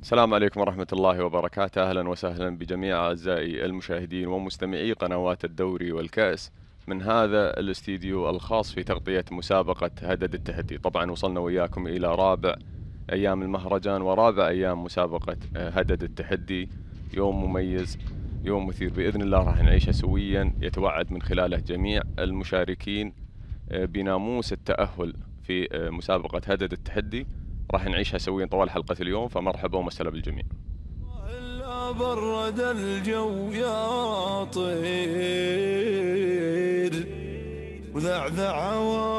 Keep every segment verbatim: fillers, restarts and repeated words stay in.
السلام عليكم ورحمة الله وبركاته. أهلا وسهلا بجميع أعزائي المشاهدين ومستمعي قنوات الدوري والكأس من هذا الاستديو الخاص في تغطية مسابقة هدد التحدي. طبعا وصلنا وياكم إلى رابع أيام المهرجان ورابع أيام مسابقة هدد التحدي. يوم مميز، يوم مثير بإذن الله، راح نعيشه سويا، يتوعد من خلاله جميع المشاركين بناموس التأهل في مسابقة هدد التحدي. راح نعيشها سويا طوال حلقة اليوم، فمرحبا ومسهلا بالجميع. إلا برد الجو يا طير وذعذع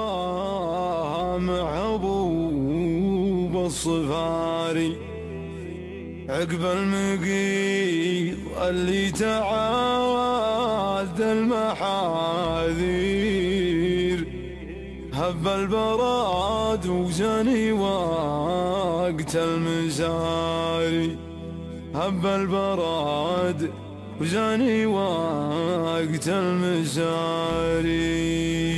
وامع عبوب الصفاري عقب المقيض اللي تعاد المحاذير هب البراد وزني وقت المساري هب البراد وزاني وقت المساري.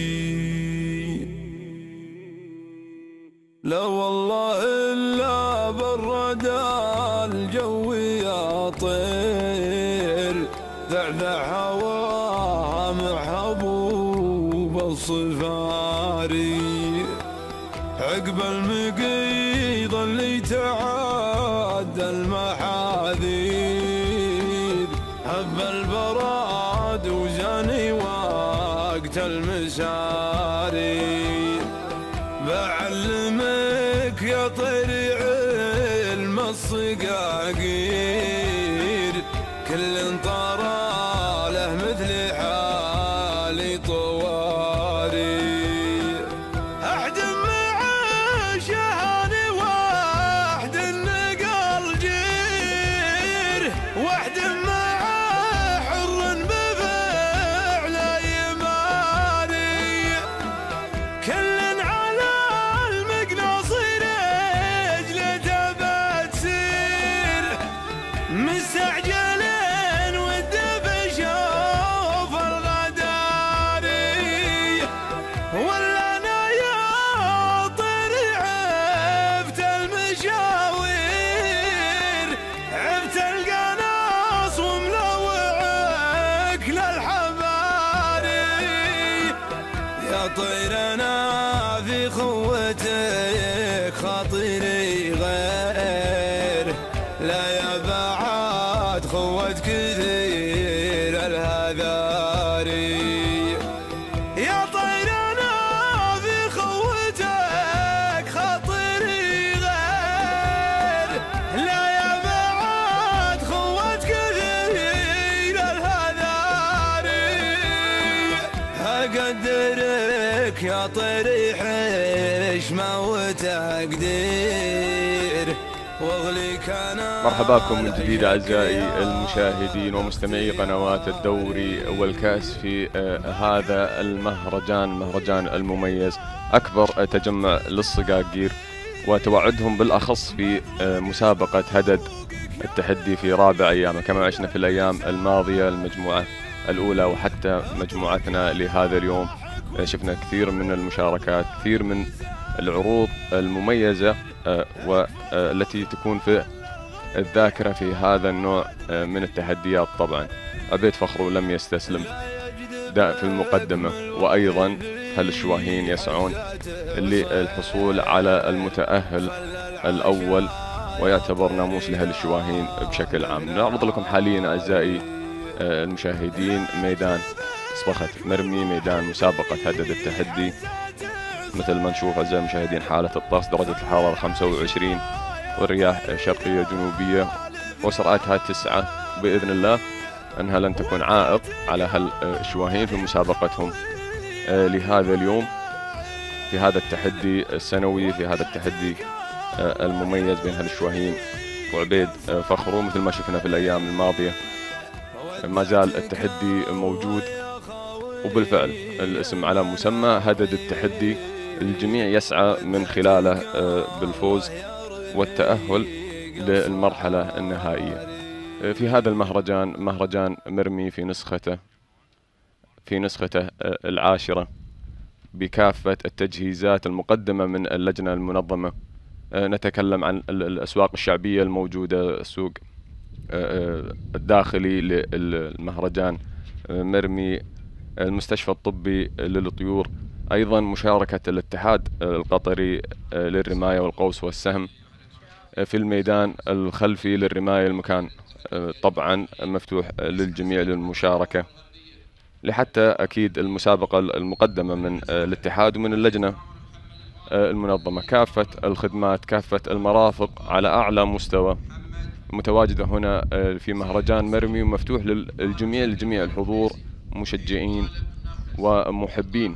لا والله إلا برد الجو يا طير ذعذع هوا مع حبوب الصفاري عقب المقيض اللي تعد المحاذير هب البراد وزاني وقت المساري. بعلمك يا طير علم الصقاقير كل طرى له مثل حالي طواري أحد مع شهاني واحد النقل جير واحد مع حر بفعل يماري كل على المقناص رجلته بتسير مستعجلين والدب شوف الغداري ولا انا يا طير عفت المشاوير عفت القناص وملوعك للحباري يا طير انا في خوتك خاطري غير لا يا بعد خوت كثير الهذاري يا طير انا في خوتك خاطري غير لا يا بعد خوت كثير الهذاري اقدرك يا طير حشمه وتقدير واغلي كان. مرحبا بكم من جديد أعزائي المشاهدين ومستمعي قنوات الدوري والكأس في هذا المهرجان المهرجان المميز، أكبر تجمع للصقاقير وتوعدهم بالأخص في مسابقة هدد التحدي في رابع أيامه. كما عشنا في الأيام الماضية المجموعة الأولى وحتى مجموعتنا لهذا اليوم، شفنا كثير من المشاركات، كثير من العروض المميزة والتي تكون في الذاكرة في هذا النوع من التحديات. طبعا عبيد فخرو لم يستسلم، داء في المقدمة، وأيضا هل الشواهين يسعون للحصول على المتأهل الأول ويعتبر ناموس لهل الشواهين بشكل عام. نعرض لكم حاليا أعزائي المشاهدين ميدان صبخة مرمي، ميدان مسابقة هدد التحدي. مثل ما نشوف أعزائي المشاهدين حالة الطقس، درجة الحرارة خمسة وعشرين والرياح شرقية جنوبية وسرعتها تسعة. بإذن الله أنها لن تكون عائق على هل الشواهين في مسابقتهم لهذا اليوم في هذا التحدي السنوي، في هذا التحدي المميز بين هل الشواهين وعبيد فخرو. مثل ما شفنا في الأيام الماضية ما زال التحدي موجود، وبالفعل الاسم على مسمى هدد التحدي. الجميع يسعى من خلاله بالفوز والتأهل للمرحلة النهائية في هذا المهرجان، مهرجان مرمي في نسخته في نسخته العاشرة بكافة التجهيزات المقدمة من اللجنة المنظمة نتكلم عن الأسواق الشعبية الموجودة، السوق الداخلي للمهرجان مرمي، المستشفى الطبي للطيور، أيضا مشاركة الاتحاد القطري للرماية والقوس والسهم في الميدان الخلفي للرماية. المكان طبعا مفتوح للجميع للمشاركة، لحتى أكيد المسابقة المقدمة من الاتحاد ومن اللجنة المنظمة، كافة الخدمات كافة المرافق على أعلى مستوى متواجدة هنا في مهرجان مرمي، ومفتوح للجميع لجميع الحضور، مشجعين ومحبين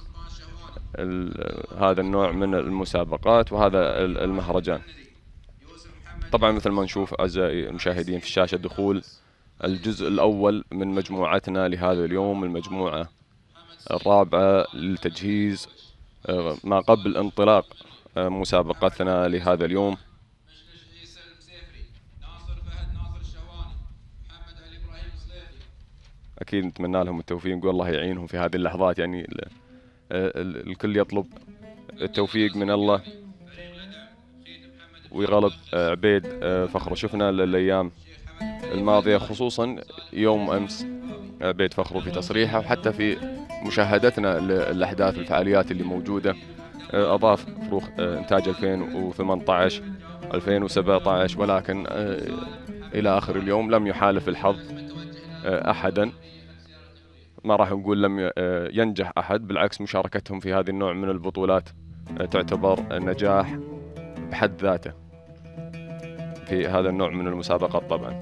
هذا النوع من المسابقات وهذا المهرجان. طبعا مثل ما نشوف أعزائي المشاهدين في الشاشة دخول الجزء الأول من مجموعتنا لهذا اليوم، المجموعة الرابعة للتجهيز ما قبل انطلاق مسابقتنا لهذا اليوم. أكيد نتمنى لهم التوفيق والله يعينهم في هذه اللحظات، يعني الكل يطلب التوفيق من الله ويغلب عبيد فخر. شفنا الأيام الماضية خصوصا يوم أمس عبيد فخر في تصريحه وحتى في مشاهدتنا للأحداث والفعاليات اللي موجودة أضاف فروخ إنتاج ألفين وثمانية عشر ألفين وسبعة عشر، ولكن إلى آخر اليوم لم يحالف الحظ أحدا. ما راح نقول لم ينجح أحد، بالعكس مشاركتهم في هذا النوع من البطولات تعتبر نجاح بحد ذاته في هذا النوع من المسابقات طبعا.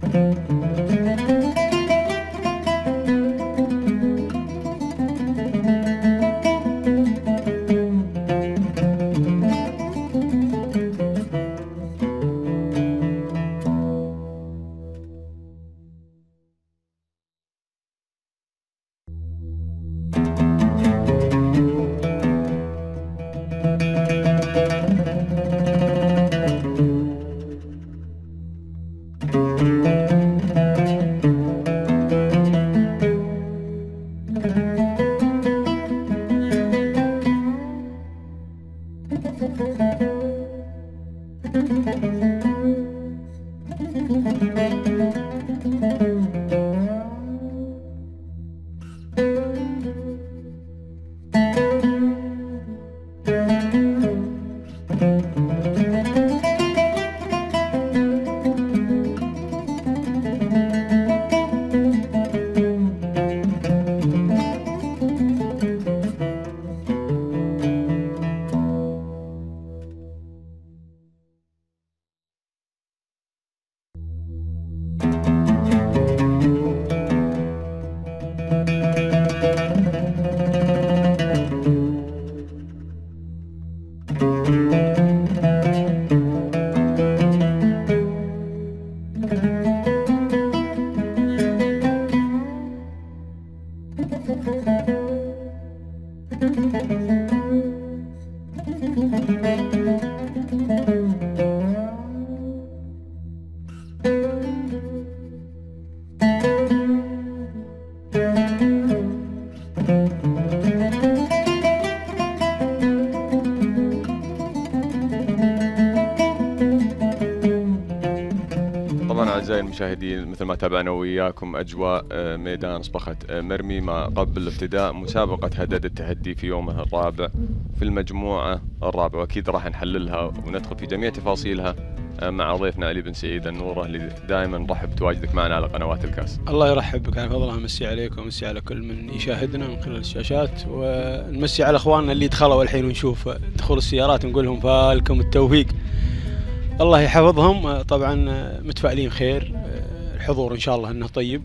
أعزائي المشاهدين، مثل ما تابعنا وياكم أجواء ميدان صبخة مرمي ما قبل ابتداء مسابقة هدد التحدي في يومها الرابع في المجموعة الرابعة، وأكيد راح نحللها وندخل في جميع تفاصيلها مع ضيفنا علي بن سعيد النورة اللي دائما نرحب بتواجدك معنا على قنوات الكاس. الله يرحب بك، على فضلها نمسي عليك ونمسي على كل من يشاهدنا من خلال الشاشات، ونمسي على اخواننا اللي دخلوا الحين ونشوف دخول السيارات ونقول لهم فالكم التوفيق، الله يحفظهم. طبعا متفائلين خير، الحضور ان شاء الله انه طيب.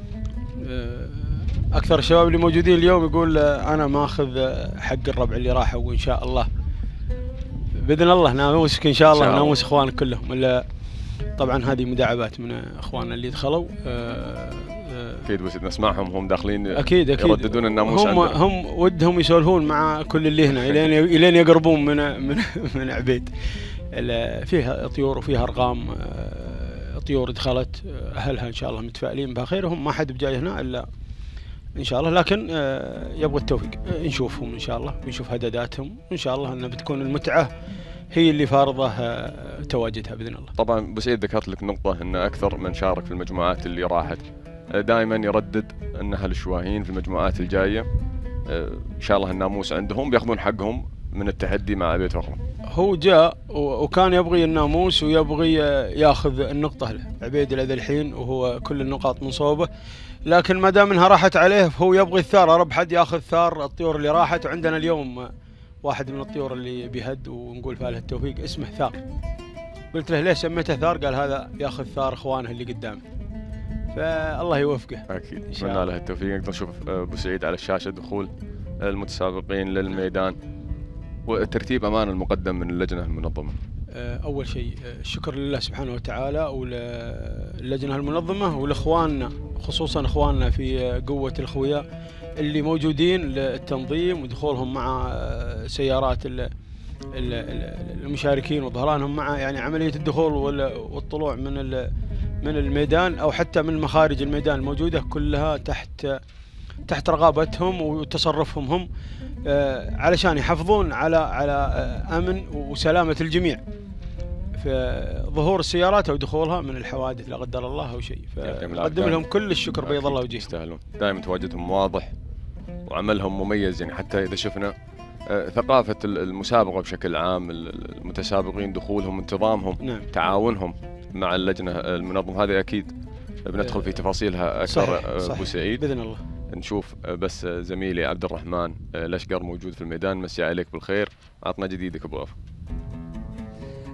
اكثر الشباب اللي موجودين اليوم يقول انا ماخذ حق الربع اللي راحوا، وان شاء الله باذن الله ناموسك ان شاء الله وناموس اخوانك كلهم. الا طبعا هذه مداعبات من اخواننا اللي دخلوا. اكيد بس نسمعهم هم داخلين اكيد اكيد يرددون الناموس هم عندنا. هم ودهم يسولفون مع كل اللي هنا الين الين يقربون من من من عبيد. فيها طيور وفيها ارقام طيور دخلت، اهلها ان شاء الله متفائلين بخير، وهم ما حد بجاي هنا الا ان شاء الله، لكن يبغى التوفيق. نشوفهم ان شاء الله ونشوف هدداتهم، وان شاء الله انها بتكون المتعه هي اللي فارضه تواجدها باذن الله. طبعا ابو سعيد ذكرت لك نقطه ان اكثر من شارك في المجموعات اللي راحت دائما يردد ان اهل الشواهين في المجموعات الجايه ان شاء الله الناموس عندهم بياخذون حقهم من التحدي مع عبيد وخرم. هو جاء وكان يبغي الناموس ويبغي ياخذ النقطه له عبيد لذا الحين، وهو كل النقاط من صوبه، لكن ما دام انها راحت عليه فهو يبغي الثار. رب حد ياخذ ثار الطيور اللي راحت، وعندنا اليوم واحد من الطيور اللي بيهد ونقول فيها له التوفيق اسمه ثار. قلت له ليش سميته ثار؟ قال هذا ياخذ ثار اخوانه اللي قدامه، فالله يوفقه. اكيد نتمنى له التوفيق. نقدر نشوف ابو سعيد على الشاشه دخول المتسابقين للميدان وترتيب امان المقدم من اللجنه المنظمه. اول شيء الشكر لله سبحانه وتعالى وللجنه المنظمه ولاخواننا، خصوصا اخواننا في قوه الخويا اللي موجودين للتنظيم ودخولهم مع سيارات المشاركين وظهرانهم مع يعني عمليه الدخول والطلوع من من الميدان او حتى من مخارج الميدان الموجوده كلها تحت تحت رقابتهم وتصرفهم هم، علشان يحافظون على على امن وسلامه الجميع في ظهور السيارات او دخولها من الحوادث لا قدر الله او شيء. فنقدم لهم كل الشكر، بيض الله وجههم. يستاهلون، دائما تواجدهم واضح وعملهم مميز، يعني حتى اذا شفنا ثقافه المسابقه بشكل عام، المتسابقين دخولهم، انتظامهم، نعم. تعاونهم مع اللجنه المنظمه، هذه اكيد بندخل في تفاصيلها اكثر. ابو سعيد باذن الله نشوف بس زميلي عبد الرحمن الاشقر موجود في الميدان، مسي عليك بالخير، عطنا جديدك ابو غفر.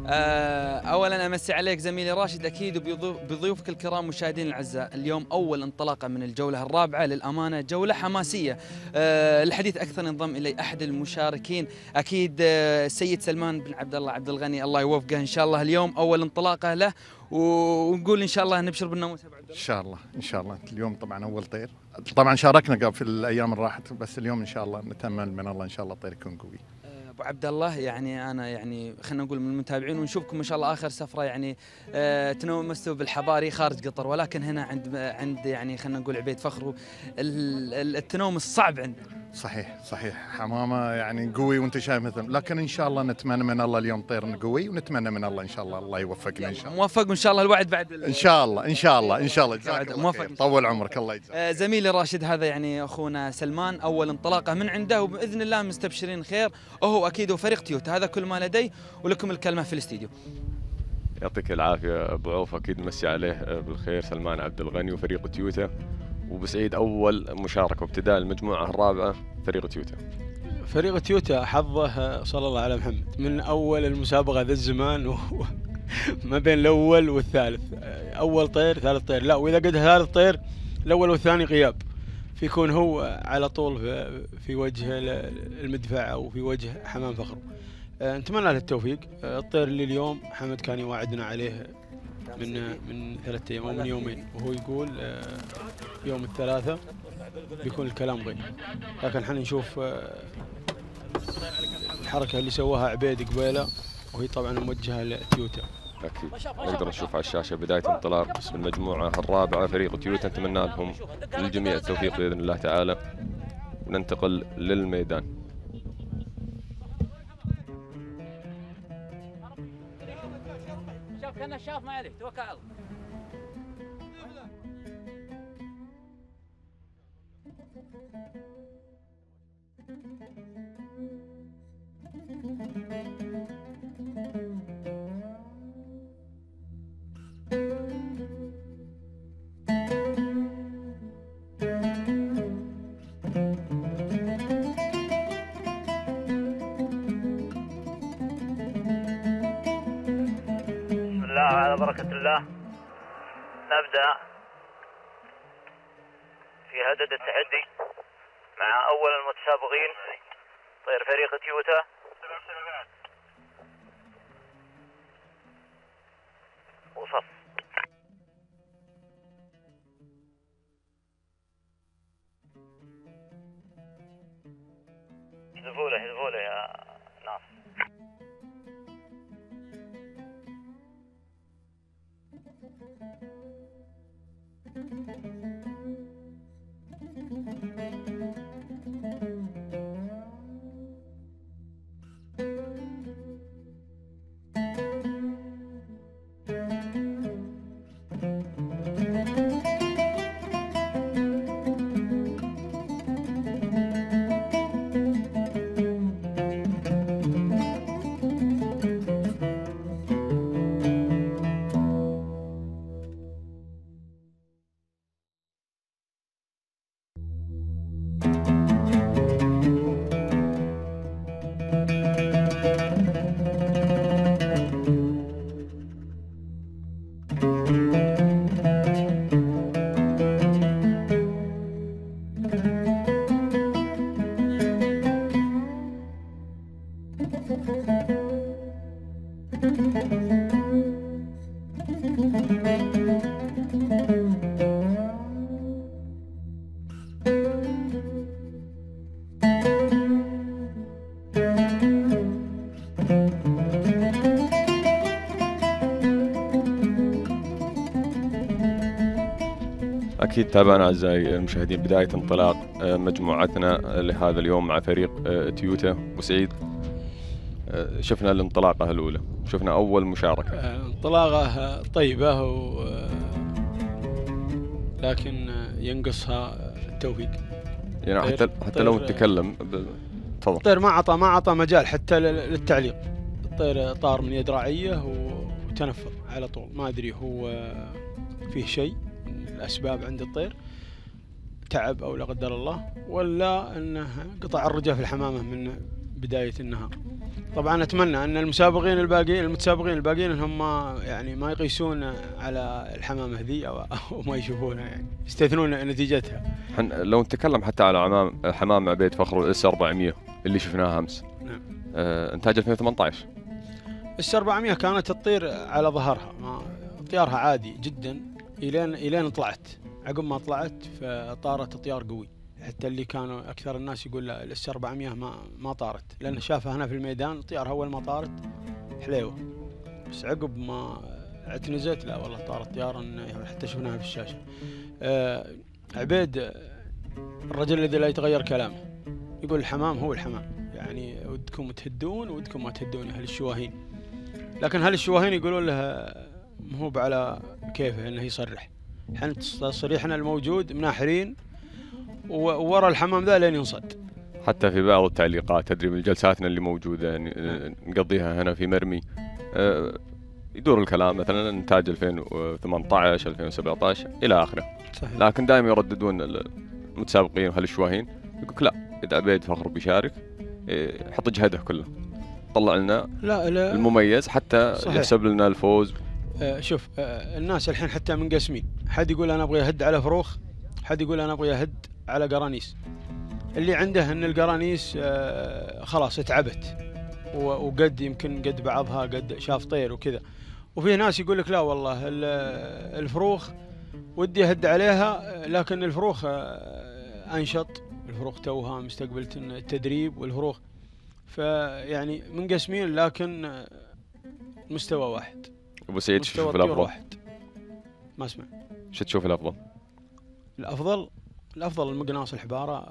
اولا امسي عليك زميلي راشد اكيد وبضيوفك الكرام مشاهدين الاعزاء. اليوم اول انطلاقه من الجوله الرابعه، للامانه جوله حماسيه. الحديث اكثر ينضم الي احد المشاركين اكيد السيد سلمان بن عبد الله عبد الغني، الله يوفقه ان شاء الله. اليوم اول انطلاقه له ونقول ان شاء الله نبشر بالناموس ابو عبد الله. ان شاء الله ان شاء الله. اليوم طبعا اول طير، طبعا شاركنا قبل في الايام اللي راحت، بس اليوم ان شاء الله نتامل من الله ان شاء الله الطير يكون قوي. ابو عبد الله، يعني انا يعني خلينا نقول من المتابعين ونشوفكم ما شاء الله اخر سفره يعني آه تنومستوا بالحباري خارج قطر، ولكن هنا عند عند يعني خلينا نقول عبيد فخر التنومس صعب عندنا. صحيح صحيح، حمامه يعني قوي وانت شايف مثل، لكن ان شاء الله نتمنى من الله اليوم طير قوي، ونتمنى من الله ان شاء الله الله يوفقنا ان شاء الله. موفق وان شاء الله الوعد بعد ان شاء الله ان شاء الله ان شاء الله. جزاك الله موفق، طول عمرك الله يجزاك. آه زميلي راشد، هذا يعني اخونا سلمان اول انطلاقه من عنده، وباذن الله مستبشرين خير، وهو اكيد وفريق تويوتا. هذا كل ما لدي، ولكم الكلمه في الاستديو. يعطيك العافيه ابو عوف، اكيد مسي عليه بالخير سلمان عبد الغني وفريق تويوتا. وبسعيد اول مشاركه وابتداء المجموعه الرابعه فريق تويوتا. فريق تويوتا حظه صلى الله على محمد من اول المسابقه ذا الزمان و... ما بين الاول والثالث، اول طير ثالث طير، لا واذا قد ثالث طير الاول والثاني غياب، فيكون هو على طول في وجه المدفع او في وجه حمام فخر. نتمنى له التوفيق. الطير اللي اليوم حمد كان يواعدنا عليه من من ثلاثة ايام او من يومين، وهو يقول يوم الثلاثاء بيكون الكلام غير، لكن احنا نشوف الحركه اللي سواها عبيد قبيله، وهي طبعا موجهه لتويوتا. اكيد نقدر نشوف على الشاشه بدايه انطلاق باسم المجموعه الرابعه فريق تويوتا. نتمنى لهم للجميع التوفيق باذن الله تعالى، وننتقل للميدان. شاف كان شاف ما عليك، توكل على الله. على بركة الله نبدأ في هدد التحدي مع أول المتسابقين طير فريق تويوتا. وصف احذفوا له احذفوا له يا ناصر. أكيد تابعنا أعزائي المشاهدين بداية انطلاق مجموعتنا لهذا اليوم مع فريق تويوتا. وسعيد، شفنا الانطلاقة الأولى، شفنا أول مشاركة، انطلاقة طيبة و... لكن ينقصها التوفيق. يعني حتى حتى لو نتكلم تفضل. الطير ما عطى ما عطى مجال حتى للتعليق. الطير طار من يد راعية وتنفر على طول، ما أدري هو فيه شيء الأسباب عند الطير، تعب أو لا قدر الله، ولا أنه قطع الرجاء في الحمامة من بداية النهار. طبعا اتمنى ان المسابقين الباقيين المتسابقين الباقيين انهم ما يعني ما يقيسون على الحمامه ذي او ما يشوفونها، يعني يستثنون نتيجتها. حن لو نتكلم حتى على عمام حمام عبيد فخر الاس أربعمية اللي شفناها امس. نعم. آه انتاج ألفين وثمانية عشر. اس أربعمية كانت تطير على ظهرها، ما طيارها عادي جدا الين الين طلعت. عقب ما طلعت فطارت طيار قوي، حتى اللي كانوا اكثر الناس يقول لا الاس أربعمية ما ما طارت، لان شافها هنا في الميدان طيارها اول ما طارت حليوه، بس عقب ما اعتنزت لا والله طارت طيارا حتى شفناها في الشاشه. آه عبيد الرجل الذي لا يتغير كلامه، يقول الحمام هو الحمام، يعني ودكم تهدون ودكم ما تهدون اهل الشواهين، لكن هل الشواهين يقولون له مو على كيفه انه يصرح. احنا تصريحنا الموجود مناحرين وورا الحمام ذا لين ينصد. حتى في بعض التعليقات تدري من جلساتنا اللي موجوده يعني نقضيها هنا في مرمي يدور الكلام مثلا انتاج ألفين وثمانية عشر ألفين وسبعة عشر الى اخره. صحيح. لكن دائما يرددون المتسابقين وهل الشواهين يقولك لا اذا عبيد فخر بيشارك يحط جهده كله طلع لنا لا لا المميز حتى صحيح. يحسب لنا الفوز. آه شوف آه الناس الحين حتى منقسمين، حد يقول انا ابغى اهد على فروخ، حد يقول انا ابغى اهد على قرانيس. اللي عنده ان القرانيس آه خلاص تعبت وقد يمكن قد بعضها قد شاف طير وكذا، وفي ناس يقول لك لا والله الفروخ ودي اهد عليها، لكن الفروخ آه انشط، الفروخ توها مستقبلة التدريب والفروخ، فيعني منقسمين لكن مستوى واحد. ابو سعيد شو تشوف الافضل؟ واحد. ما اسمع. شو تشوف الافضل؟ الافضل الافضل المقناص الحباره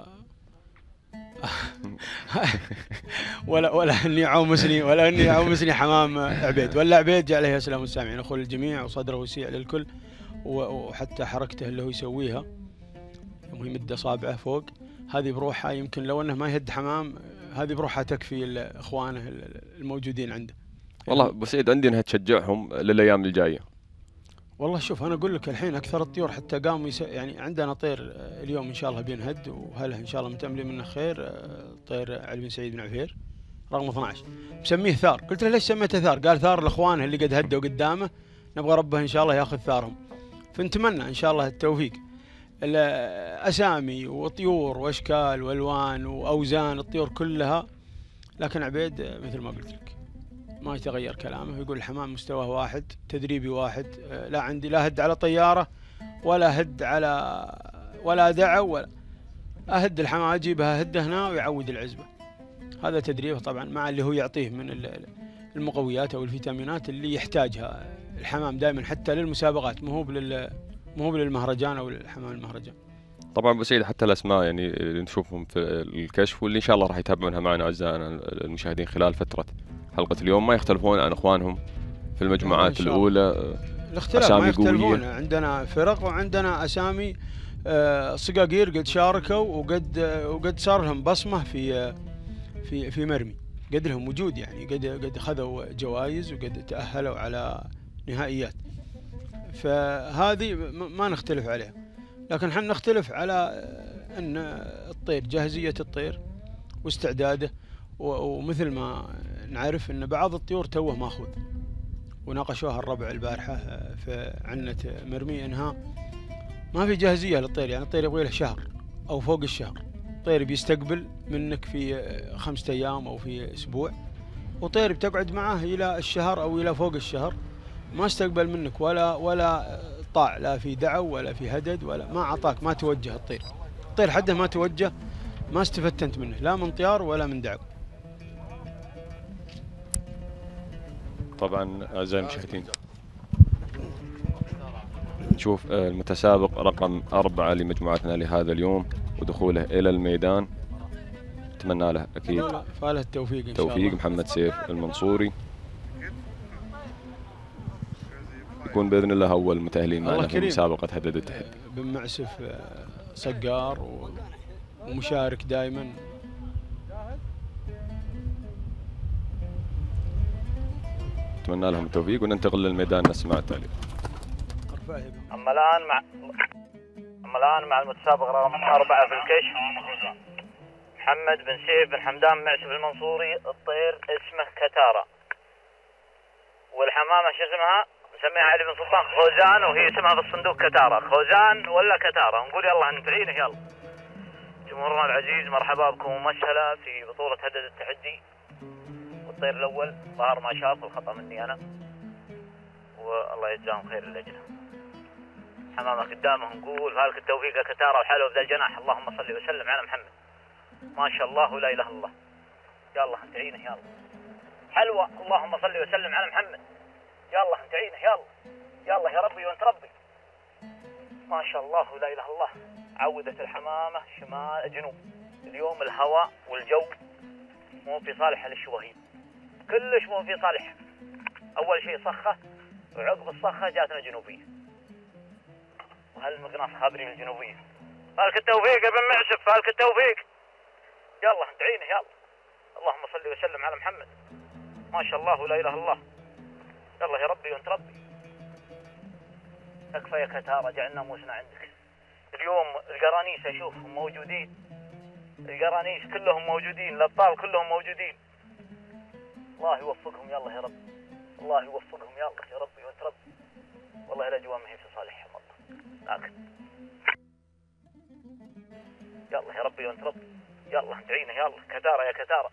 ولا ولا اني عومسني ولا اني عومسني حمام عبيد ولا عبيد جعل عليه سلام السامعين، اخو الجميع وصدره وسيع للكل، وحتى حركته اللي هو يسويها يوم يمد اصابعه فوق، هذه بروحها يمكن لو انه ما يهد حمام هذه بروحها تكفي اخوانه الموجودين عنده. والله ابو سعيد عندي انها تشجعهم للايام الجايه. والله شوف انا اقول لك الحين اكثر الطيور حتى قاموا يس... يعني عندنا طير اليوم ان شاء الله بينهد، وهله ان شاء الله متاملين منه خير، طير علي بن سعيد بن عفير رقم اثني عشر مسميه ثار. قلت له ليش سميته ثار؟ قال ثار لاخوانه اللي قد هدوا قدامه، نبغى ربه ان شاء الله ياخذ ثارهم، فنتمنى ان شاء الله التوفيق. الاسامي وطيور واشكال والوان واوزان الطيور كلها، لكن عبيد مثل ما قلت لك ما يتغير كلامه، يقول الحمام مستواه واحد، تدريبي واحد، لا عندي لا هد على طيارة ولا هد على ولا دعو ولا أهد الحمام أجيبها هد هنا ويعود العزبة. هذا تدريبه طبعا مع اللي هو يعطيه من المقويات أو الفيتامينات اللي يحتاجها الحمام دائما حتى للمسابقات، مو هو لل مو هو للمهرجان أو الحمام المهرجان. طبعا ابو سعيد حتى الاسماء يعني اللي نشوفهم في الكشف واللي ان شاء الله راح يتابعونها معنا اعزائنا المشاهدين خلال فتره حلقه اليوم ما يختلفون عن اخوانهم في المجموعات الاولى. الاختلاف ما يختلفون، عندنا فرق وعندنا اسامي آه صقاقير قد شاركوا وقد آه وقد صار لهم بصمه في آه في في مرمي، قد لهم وجود يعني، قد قد خذوا جوائز وقد تاهلوا على نهائيات، فهذه ما نختلف عليها. لكن احنا نختلف على ان الطير جاهزيه الطير واستعداده، ومثل ما نعرف ان بعض الطيور توه ماخوذ، وناقشوها الربع البارحه في عنة مرمي انها ما في جاهزيه للطير، يعني الطير يبغى له شهر او فوق الشهر، طير بيستقبل منك في خمسة ايام او في اسبوع، وطير بتقعد معه الى الشهر او الى فوق الشهر ما استقبل منك ولا ولا طاع لا في دعو ولا في هدد ولا ما اعطاك، ما توجه الطير، الطير حده ما توجه، ما استفدت انت منه لا من طيار ولا من دعو. طبعا اعزائي المشاهدين نشوف المتسابق رقم أربعة لمجموعتنا لهذا اليوم ودخوله إلى الميدان، نتمنى له أكيد فاله التوفيق إن شاء الله. توفيق محمد سيف المنصوري يكون بإذن الله أول متأهلين معنا في مسابقة هدد التحدي. بن معسف صقار ومشارك دائما. نتمنى لهم التوفيق وننتقل للميدان نسمع التعليق. أما الآن مع أما الآن مع المتسابق رقم أربعة في الكشف محمد بن سيف بن حمدان معسف المنصوري. الطير اسمه كتارة، والحمامة شو اسمها؟ نسميها علي بن سلطان خوزان، وهي اسمها في الصندوق كتارة. خوزان ولا كتارة؟ نقول يلا نتعينه. يلا جمهورنا العزيز، مرحبا بكم ممثلة في بطولة هدد التحدي. والطير الأول ظهر ما شاف، الخطأ مني أنا، والله يجزاهم خير اللجنة. حمامة قدامه نقول فالك التوفيق يا كتارة، وحلو بذا الجناح. اللهم صل وسلم على محمد، ما شاء الله لا إله إلا الله. يلا نتعينه. يلا حلوة، اللهم صل وسلم على محمد. يلا نتعينه. يلا يلا يا ربي وانت ربي، ما شاء الله لا اله الا الله. عودت الحمامه شمال جنوب. اليوم الهواء والجو مو في صالحها للشواهين، كلش مو في صالحها. اول شيء صخه، وعقب الصخه جاتنا جنوبيه، وهالمقناص خابرين الجنوبيه. فالك التوفيق يا بن معسف، فالك التوفيق. يلا ندعينه. يلا اللهم صل وسلم على محمد، ما شاء الله لا اله الا الله. يلا يا ربي وانت ربي. تكفى يا كتارة، جعلنا موسنا عندك. اليوم القرانيس اشوفهم موجودين، القرانيس كلهم موجودين، الابطال كلهم موجودين. الله يوفقهم. يلا يا رب، الله يوفقهم. يلا يا ربي وانت ربي. والله الاجواء ما هي في صالحهم والله، لكن يلا يا ربي وانت ربي. يلا ندعينا. يلا كتارة يا كتارة.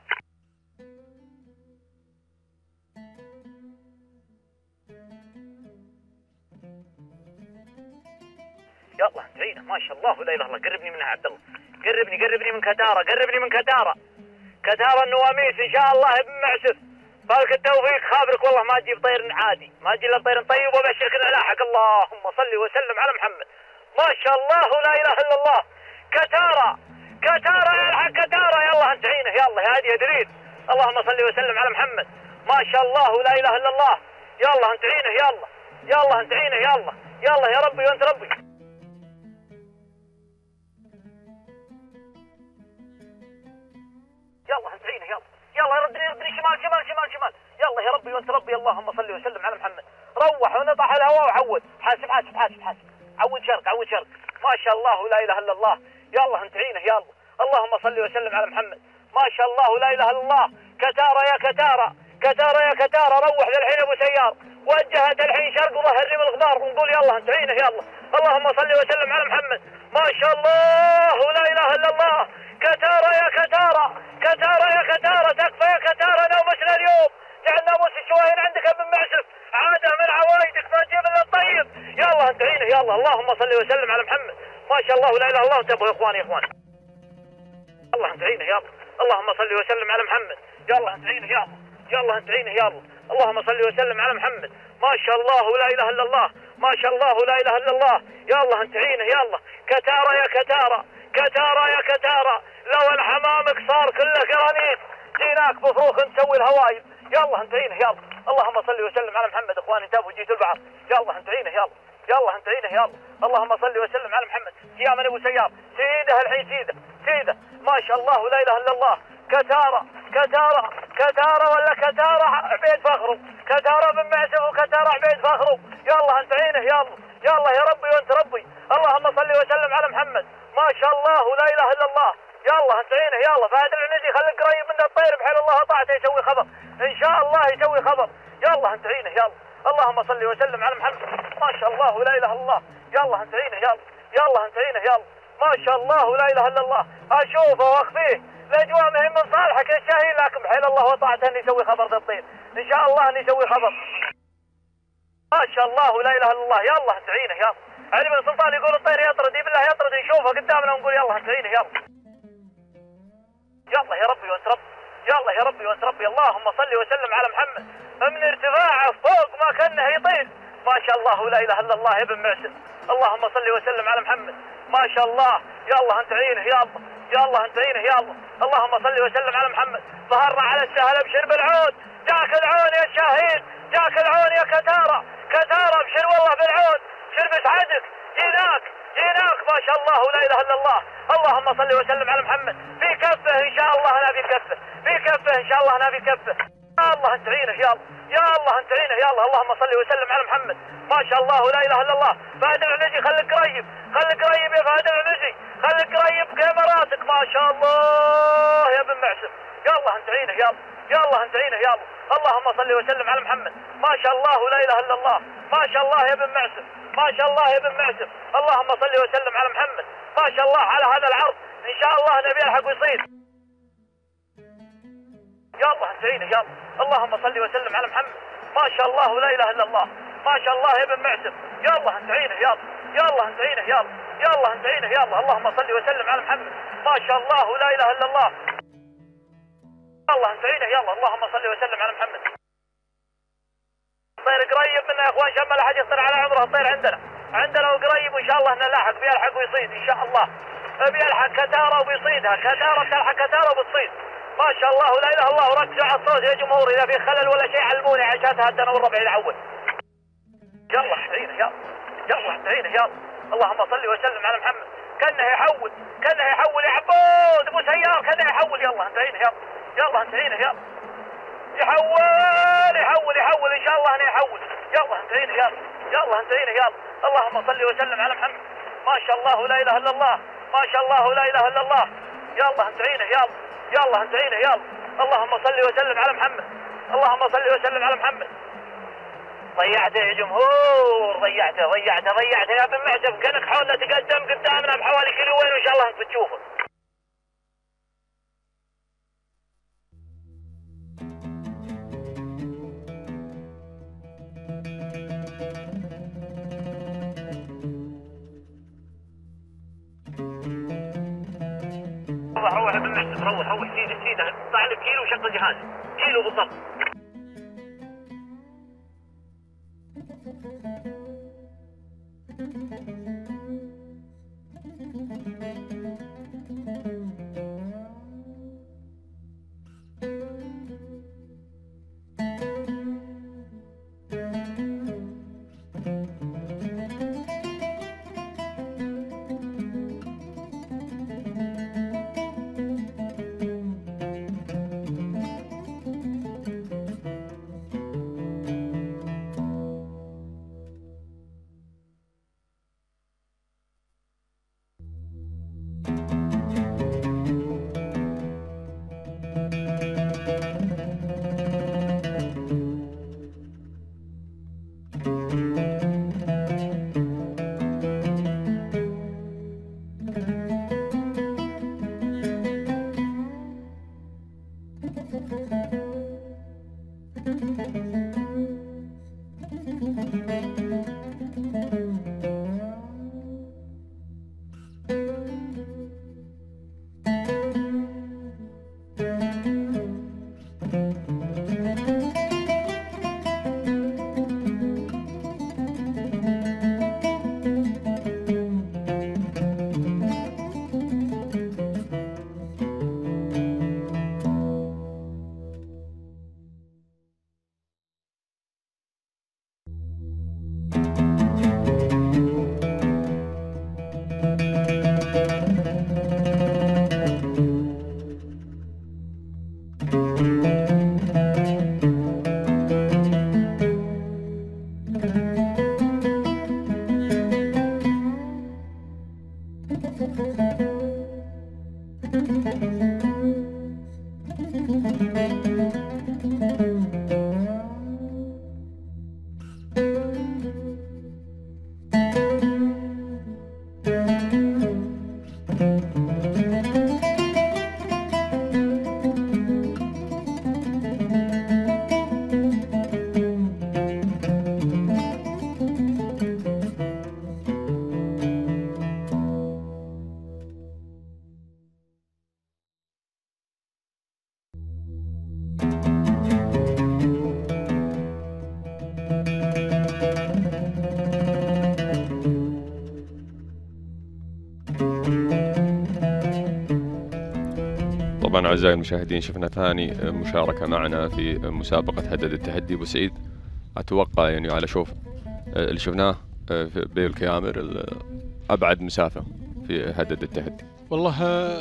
يلا ندعينا. ما شاء الله لا اله الا الله. قربني منها عبد الله، قربني قربني من كتارة، قربني من كتارة. كتارة النواميس ان شاء الله ابن معسف. فالك التوفيق. خابرك والله ما تجيب طير عادي، ما تجي الا طير طيب، وبشرك نلاحق. اللهم صل وسلم على محمد، ما شاء الله لا اله الا الله. كتارة كتارة يلحق كتارة. يلا ندعينا. يلا يا هادي يا دريد، اللهم صل وسلم على محمد، ما شاء الله لا اله الا الله. يلا ندعينا. يلا يلا ندعينا. يلا يلا يا ربي وانت ربي. يلا ندعينا. يلا يلا ردني ردني شمال شمال شمال شمال. يلا يا ربي وانت ربي. اللهم صل وسلم على محمد. روح ونطح الهواء وعود. حاسب حاسب حاسب حاسب. عود شرق عود شرق. ما شاء الله لا اله الا الله. يلا ندعينا. يلا اللهم صل وسلم على محمد، ما شاء الله لا اله الا الله. كتارة يا كتارة، كتارة يا كتارة. روح للحين ابو سيار، وجهت الحين شرق وظهر ريم الغبار. ونقول يلا ندعينا. يلا اللهم صل وسلم على محمد، ما شاء الله لا اله الا الله. كتارة يا كتارة، كتارة يا كتارة. تكفى يا كتارة نومسنا اليوم، جعلنا موس الشواهين عندك يا ابن معسف. عادة من عوايدك ما تجيب الا الطيب. يلا ندعينا. يلا اللهم صل وسلم على محمد، ما شاء الله لا اله الا الله. انتبهوا يا اخواني يا اخواني. يلا ندعينا. يلا اللهم صل وسلم على محمد. يلا ندعينا. يلا يلا ندعينا. يلا اللهم صل وسلم على محمد، ما شاء الله لا اله الا الله، ما شاء الله لا اله الا الله. يلا ندعينا. يلا كتارة يا كتارة، كتارة يا كتارة. لو الحمامك صار كله قرانيس جيناك بفروخ نسوي الهوايل. يلا ندعينا. يلا اللهم صل وسلم على محمد. اخواني انتبهوا جيتوا البعض. يلا ندعينا. يلا يلا ندعينا. يلا اللهم صل وسلم على محمد. سيام ابو سيار، سيده الحين سيده سيده. ما شاء الله لا اله الا الله. كتارة كتارة كتارة ولا كتارة عبيد فخرو، كتارة بن معسف وكتارة عبيد فخرو. يلا ندعينا. يلا يلا يا ربي وانت ربي. اللهم صل وسلم على محمد، ما شاء الله لا اله الا الله. يلا ندعينا. يلا فهد العنزي خليك قريب من الطير، بحيل الله طاعته يسوي خبر ان شاء الله، يسوي خبر. يلا ندعينا. يلا اللهم صل وسلم على محمد، ما شاء الله لا اله الا الله. يلا ندعينا. يلا يلا ندعينا. يلا ما شاء الله لا اله الا الله. اشوفه واخفيه، الاجواء ما هي من صالحك يا شاهين، لكن بحيل الله وطاعته اني يسوي خبر ذا الطير، ان شاء الله اني يسوي خبر. ما شاء الله لا اله الا الله. يلا ندعينا. يلا علي بن سلطان يقول الطير يطرد، بالله يطرد، نشوفه قدامنا ونقول يلا ندعينا. يلا يلا يا ربي وانت ربي. يلا يا ربي وانت ربي. اللهم صل وسلم على محمد. من ارتفاعه فوق ما كانه يطير، ما شاء الله لا اله الا الله. يا ابن معسف اللهم صل وسلم على محمد، ما شاء الله. يلا ندعينا. يلا يلا ندعينا. يلا اللهم صل وسلم على محمد. ظهرنا على السهل، ابشر بالعون، جاك العون يا شاهين، جاك العون يا كتارة، كتارة ابشر والله بالعون، شر بسعدك. جيناك جيناك ما شاء الله لا اله الا الله. اللهم صل وسلم على محمد. في كفه ان شاء الله انا في كفه، في كفه ان شاء الله انا في كفه. يا الله ندعينا. يلا يا الله ندعينا. يلا اللهم صل وسلم على محمد، ما شاء الله لا اله الا الله. فهد العنزي خليك قريب، خليك قريب يا فهد العنزي، خليك قريب كاميراتك. ما شاء الله يا ابن معسف. يلا انت عينه يلا يلا انت عينه يلا. اللهم صل وسلم على محمد. ما شاء الله ولا اله الا الله. ما شاء الله يا ابن معسف. ما شاء الله يا ابن معسف. اللهم صل وسلم على محمد. ما شاء الله على هذا العرض ان شاء الله نبي يلحق ويصيد. يلا انت عينه يلا. اللهم صل وسلم على محمد. ما شاء الله ولا اله الا الله. ما شاء الله يا ابن معسف. يلا انت عينه يلا يلا انت عينه يلا يلا انت عينه يلا. اللهم صل وسلم على محمد. ما شاء الله ولا اله الا الله. يلا انت عينه يلا. اللهم صل وسلم على محمد. طير قريب منا يا اخوان عشان ما لا حد يخطر على عمره. الطير عندنا عندنا وقريب وان شاء الله انه لاحق بيلحق ويصيد ان شاء الله. بيلحق كتاره وبيصيدها. كتاره بتلحق كتاره وبتصيد. ما شاء الله ولا اله الا الله. وركزوا على الصوت يا جمهور. اذا في خلل ولا شيء علموني عشان تهدنا والربع يتعود. يلا عينه يلا يلا عينه يلا. اللهم صل وسلم على محمد. كانه يحول كانه يحول يا عبود ابو سيار كانه يحول. يلا انت عينه يلا يلا انت عينه يلا. يحول يحول يحول ان شاء الله انه يحول. يلا انت عينه يلا يلا انت عينه يلا. اللهم صل وسلم على محمد. ما شاء الله ولا اله الا الله. ما شاء الله ولا اله الا الله. يلا انت عينه يلا يلا انت عينه يلا. اللهم صل وسلم على محمد. اللهم صل وسلم على محمد. ضيعته يا جمهور. ضيعته ضيعته ضيعته يا ابن معسف. كانك حاولنا تقدم قدامنا بحوالي كيلوين وان شاء الله انت بتشوفه. روح روح يا ابن معسف. روح روح سيده سيده. طلع لك كيلو وشغل جهازك. كيلو بالضبط. طبعا أعزائي المشاهدين شفنا ثاني مشاركة معنا في مسابقة هدد التحدي. أبو سعيد أتوقع يعني على شوف اللي شفناه في بالكاميرا أبعد مسافة في هدد التحدي. والله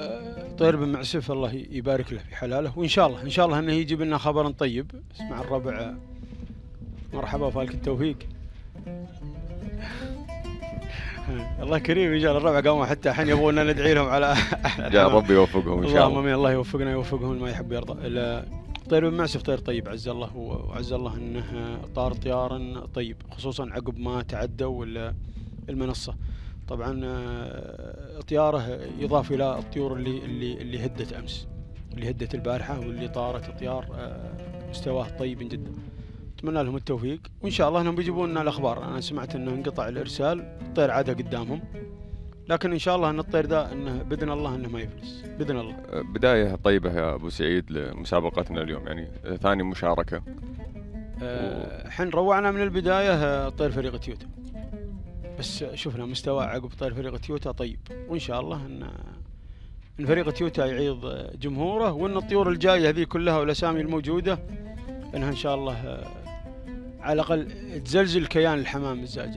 طير بن معسف الله يبارك له في حلاله، وإن شاء الله إن شاء الله أنه يجيب لنا خبر طيب. اسمع الربع مرحبا فالك التوفيق. الله كريم رجال الربع قاموا حتى الحين يبغونا ندعي لهم على يا رب يوفقهم ان شاء اللهم الله. امين. الله يوفقنا يوفقهم ما يحب يرضى. طير بن معسف طير طيب عز الله، وعز الله انه طار طيارا طيب، خصوصا عقب ما تعدوا المنصه. طبعا طياره يضاف الى الطيور اللي اللي اللي هدت امس، اللي هدت البارحه، واللي طارت طيار مستواه طيب جدا. اتمنى لهم التوفيق، وان شاء الله انهم بيجيبون لنا الاخبار. انا سمعت انه انقطع الارسال، الطير عاده قدامهم، لكن ان شاء الله ان الطير ده انه باذن الله انه ما يفلس باذن الله. بدايه طيبه يا ابو سعيد لمسابقتنا اليوم، يعني ثاني مشاركه. الحين أه روعنا من البدايه طير فريق تويوتا، بس شفنا مستوى عقب طير فريق تويوتا طيب، وان شاء الله ان ان فريق تويوتا يعيض جمهوره، وان الطيور الجايه هذه كلها والاسامي الموجوده انها ان شاء الله على الاقل تزلزل كيان الحمام الزاجل.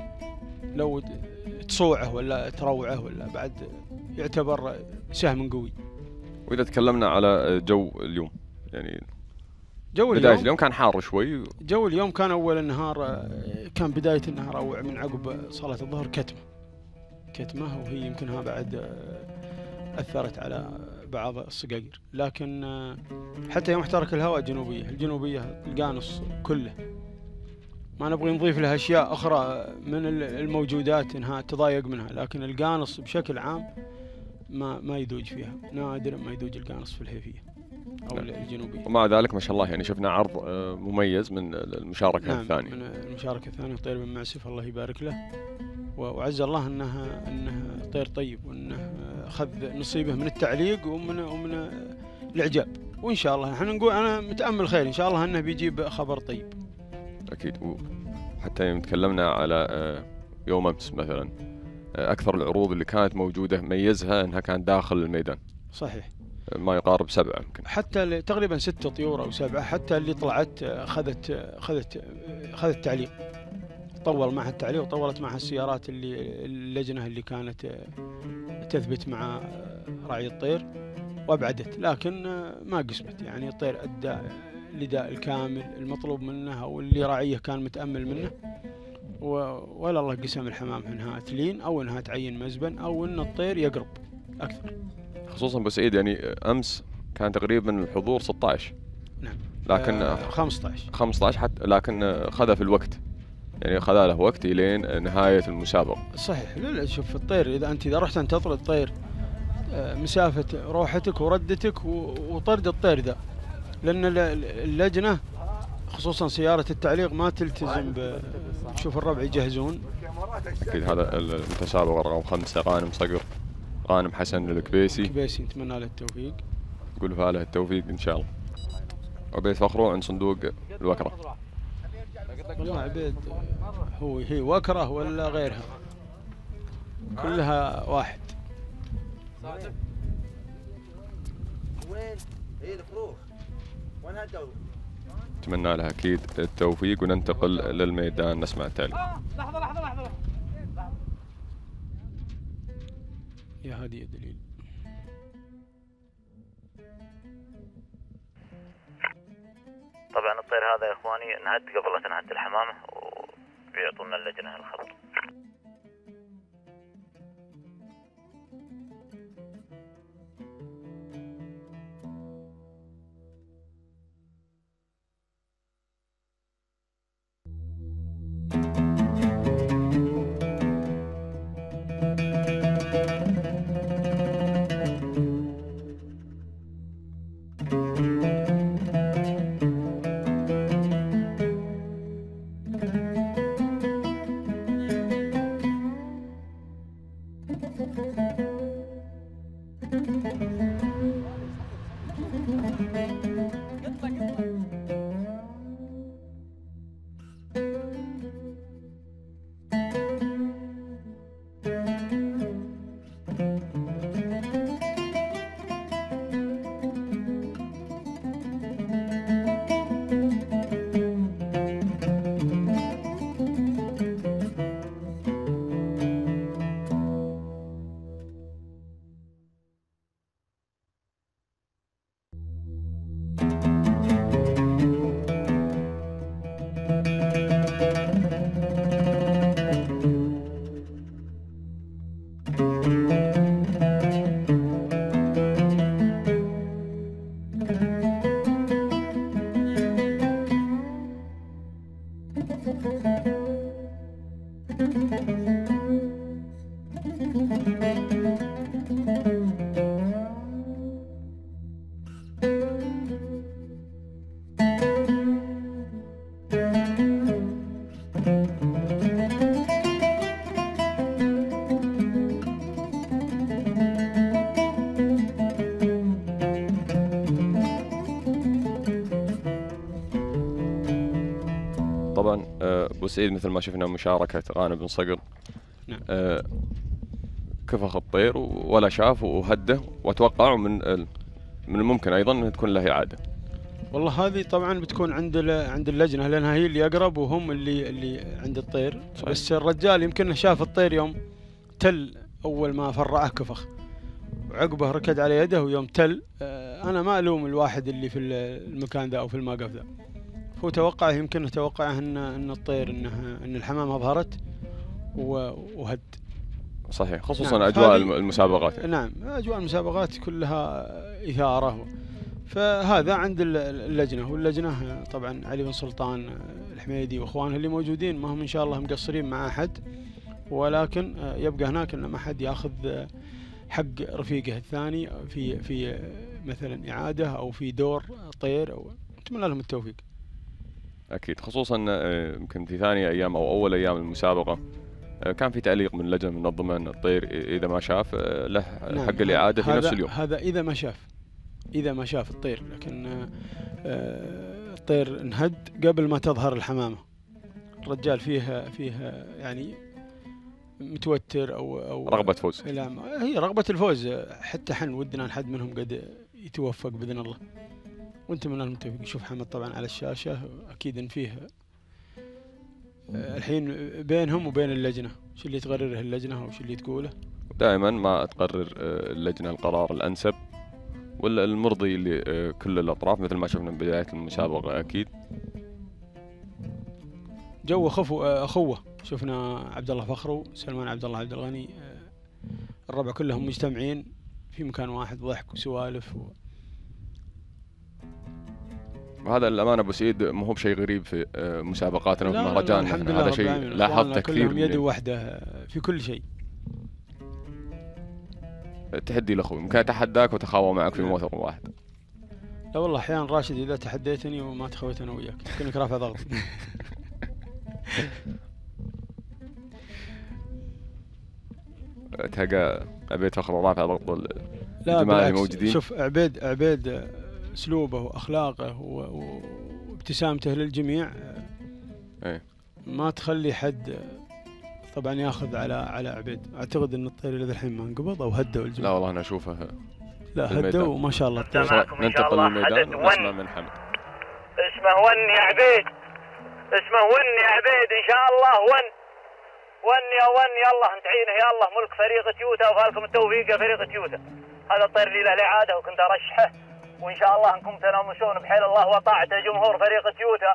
لو تصوعه ولا تروعه ولا بعد يعتبر سهم قوي. واذا تكلمنا على جو اليوم، يعني جو بداية اليوم اليوم كان حار شوي. جو اليوم كان اول النهار، كان بدايه النهار روع، من عقب صلاه الظهر كتمه كتمه وهي يمكنها بعد اثرت على بعض الصقاقير، لكن حتى يوم احترق الهواء الجنوبيه الجنوبيه القانص كله، ما نبغي نضيف لها اشياء اخرى من الموجودات انها تضايق منها، لكن القانص بشكل عام ما ما يدوج فيها، نادر ما يدوج القانص في الهيفيه او نعم. الجنوبيه. ومع ذلك ما شاء الله يعني شفنا عرض مميز من المشاركه نعم الثانيه. من المشاركه الثانيه طير بن معسف الله يبارك له، وعز الله انه انه طير طيب، وانه اخذ نصيبه من التعليق ومن ومن الاعجاب، وان شاء الله احنا نقول انا متامل خير ان شاء الله انه بيجيب خبر طيب. اكيد. وحتى يوم تكلمنا على يوم امس مثلا، اكثر العروض اللي كانت موجوده ميزها انها كانت داخل الميدان. صحيح. ما يقارب سبعه يمكن. حتى تقريبا ستة طيور او سبعه، حتى اللي طلعت اخذت اخذت اخذت تعليق، طول معها التعليق وطولت معها السيارات اللي اللجنه اللي كانت تثبت مع راعي الطير وابعدت، لكن ما قسمت، يعني الطير ادى النداء الكامل المطلوب منه او اللي راعيه كان متامل منه، ولا الله قسم الحمام انها تلين او انها تعين مزبن او ان الطير يقرب اكثر. خصوصا ابو سعيد يعني امس كان تقريبا الحضور ستة عشر. نعم. لكن آه خمسة عشر خمسة عشر حتى، لكن خذ في الوقت، يعني خذ له وقت الين نهايه المسابقه. صحيح. لا شوف الطير، اذا انت اذا رحت انت تطرد طير مسافه روحتك وردتك وطرد الطير ذا، لان اللجنه خصوصا سياره التعليق ما تلتزم ب شوف الربع يجهزون. اكيد. هذا المتسابق رقم خمسة غانم صقر، غانم حسن الكبيسي. الكبيسي نتمنى له التوفيق، نقول له له التوفيق ان شاء الله. عبيد فخرو عند صندوق الوكره. والله عبيد هو هي وكره ولا غيرها كلها واحد. وين؟ ايه الفروخ؟ وين هالدور؟ نتمنى لها اكيد التوفيق، وننتقل للميدان نسمع التالي. لحظة لحظة لحظة. يا هادي يا دليل. طبعا الطير هذا يا اخواني نهد قبل لا تنهد الحمامة وبيعطونا اللجنة الخبر. طبعا ابو سعيد مثل ما شفنا مشاركه غانم بن صقر. نعم. كفخ الطير ولا شاف وهده، واتوقع من من الممكن ايضا انها تكون له اعاده. والله هذه طبعا بتكون عند عند اللجنه لانها هي اللي اقرب وهم اللي اللي عند الطير. صحيح. بس الرجال يمكن شاف الطير يوم تل اول ما فرعه كفخ وعقبه ركض على يده ويوم تل. انا ما الوم الواحد اللي في المكان ذا او في الموقف ذا، هو توقع يمكن توقعه ان ان الطير انه ان الحمامه ظهرت وهد. صحيح، خصوصا نعم. اجواء المسابقات. نعم، اجواء المسابقات كلها اثاره، فهذا عند اللجنه، واللجنه طبعا علي بن سلطان الحميدي واخوانه اللي موجودين ما هم ان شاء الله مقصرين مع احد، ولكن يبقى هناك ان ما حد ياخذ حق رفيقه الثاني في في مثلا اعاده او في دور طير، او نتمنى لهم التوفيق. اكيد، خصوصا يمكن في ثاني ايام او اول ايام المسابقه كان في تعليق من اللجنه المنظمه ان الطير اذا ما شاف له نعم. حق الاعاده في نفس اليوم. هذا اذا ما شاف اذا ما شاف الطير، لكن الطير انهد قبل ما تظهر الحمامه. الرجال فيه فيه يعني متوتر او او رغبه فوز. لا، هي رغبه الفوز، حتى حن ودنا حد منهم قد يتوفق باذن الله، وانت من المتوفق. شوف حمد طبعا على الشاشه، اكيد ان فيه الحين بينهم وبين اللجنه شو اللي تقرره اللجنه او شو اللي تقوله. دائما ما تقرر اللجنه القرار الانسب ولا المرضي لكل الاطراف، مثل ما شفنا من بدايه المسابقه. اكيد جو خفو اخوه، شفنا عبد الله فخرو، سلمان عبد الله عبد الغني، الربع كلهم مجتمعين في مكان واحد، ضحك وسوالف و... وهذا الأمانة أبو سعيد مو هو بشيء غريب في مسابقاتنا وفي مهرجاننا، هذا شيء لاحظته كثير. كلهم يد واحدة في كل شيء. تحدي الأخوي، ممكن أتحداك وتخاوى معك في موثق واحد. لا والله أحيانا راشد إذا تحديتني وما تخويت أنا وياك كأنك رافع ضغط. تلقى عبيد فخر رافع ضغط الجماعة الموجودين. شوف عبيد عبيد اسلوبه واخلاقه وابتسامته للجميع ايه ما تخلي حد طبعا ياخذ على على عبيد. اعتقد ان الطير الى الحين ما انقبض او هدوا الجميع. لا والله انا اشوفه لا هدوا وما شاء الله. ننتقل للميدان ونسمع من حمد. اسمه ون يا عبيد، اسمه ون يا عبيد ان شاء الله. ون ون يا ون، يلا تعينه يا الله. ملك فريق تيوتا وفالكم التوفيق يا فريق تيوتا. هذا الطير لي له الاعاده وكنت ارشحه، وان شاء الله انكم تنامسون بحيل الله وطاعته. جمهور فريق تيوتا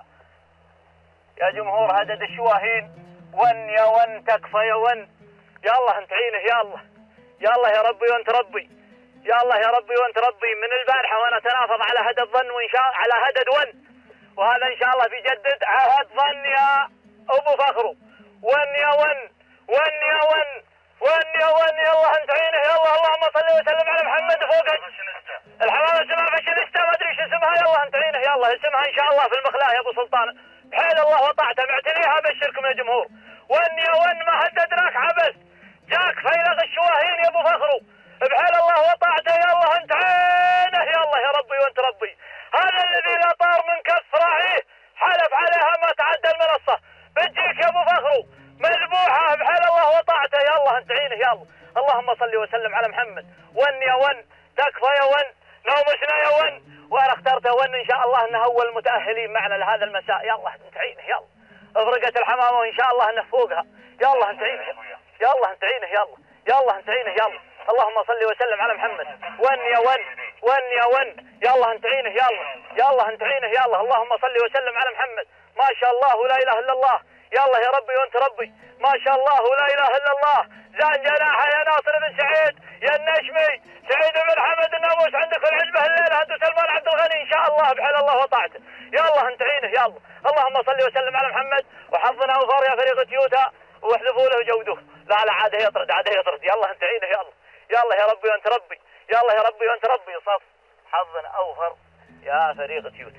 يا جمهور هدد الشواهين، ون يا ون تكفى يا ون. يا الله انت عينه يا الله، يا الله يا ربي وانت ربي، يا الله يا ربي وانت ربي. من البارحه وانا اتنافض على هدد ظن وان شاء على هدد ون، وهذا ان شاء الله بيجدد عهد ظن يا ابو فخرو. ون يا ون، ون يا ون، ون يا ون. يا الله انت عينه يا الله. اللهم صل وسلم على محمد. فوق الحمامه اسمها فاشينيستا، ما ادري ايش اسمها. يا الله انت عينه يا الله. اسمها ان شاء الله في المخلاه يا ابو سلطان. بحيل الله وطاعته معتنيها. ابشركم يا جمهور. ون يا ون ما هدد راك عبس، جاك فيلق الشواهين يا ابو فخرو. بحيل الله وطاعته. يا الله انت عينه يا الله يا ربي وانت ربي. هذا الذي لا طار من كف راعيه حلف عليها ما تعدى المنصه. بتجيك يا ابو فخرو مذبوحه بحيل الله وطاعته. يا الله انت عينه يا الله. اللهم صل وسلم على محمد. ون يا ون تكفى يا ون، نومسنا يا ون. وانا اخترت ون ان شاء الله انه اول المتاهلين معنا لهذا المساء. يا الله انت عينه يا الله. افرقت الحمامه وان شاء الله انه فوقها. يا الله انت عينه يا الله انت عينه يا الله. يا الله انت عينه يا الله. اللهم صل وسلم على محمد. ون يا ون، ون يا ون. يا الله انت عينه يا الله. يا الله انت عينه يا الله. اللهم صل وسلم على محمد. ما شاء الله ولا اله الا الله. يلا يا ربي وانت ربي ما شاء الله ولا اله الا الله. زان جناحه يا ناصر بن سعيد يا النشمي سعيد بن حمد الناموس عندك العزبه الليله انت سلمان عبد الغني ان شاء الله بحال الله وطاعته. يلا انت عينه يلا. اللهم صل وسلم على محمد وحظنا اوفر يا فريق تيوتا واحذفوا له وجودوه. لا لا عاد يطرد عاد يطرد. يلا انت عينه يلا. يلا يا ربي وانت ربي. يلا يا ربي وانت ربي. صف حظنا اوفر يا فريق تيوتا.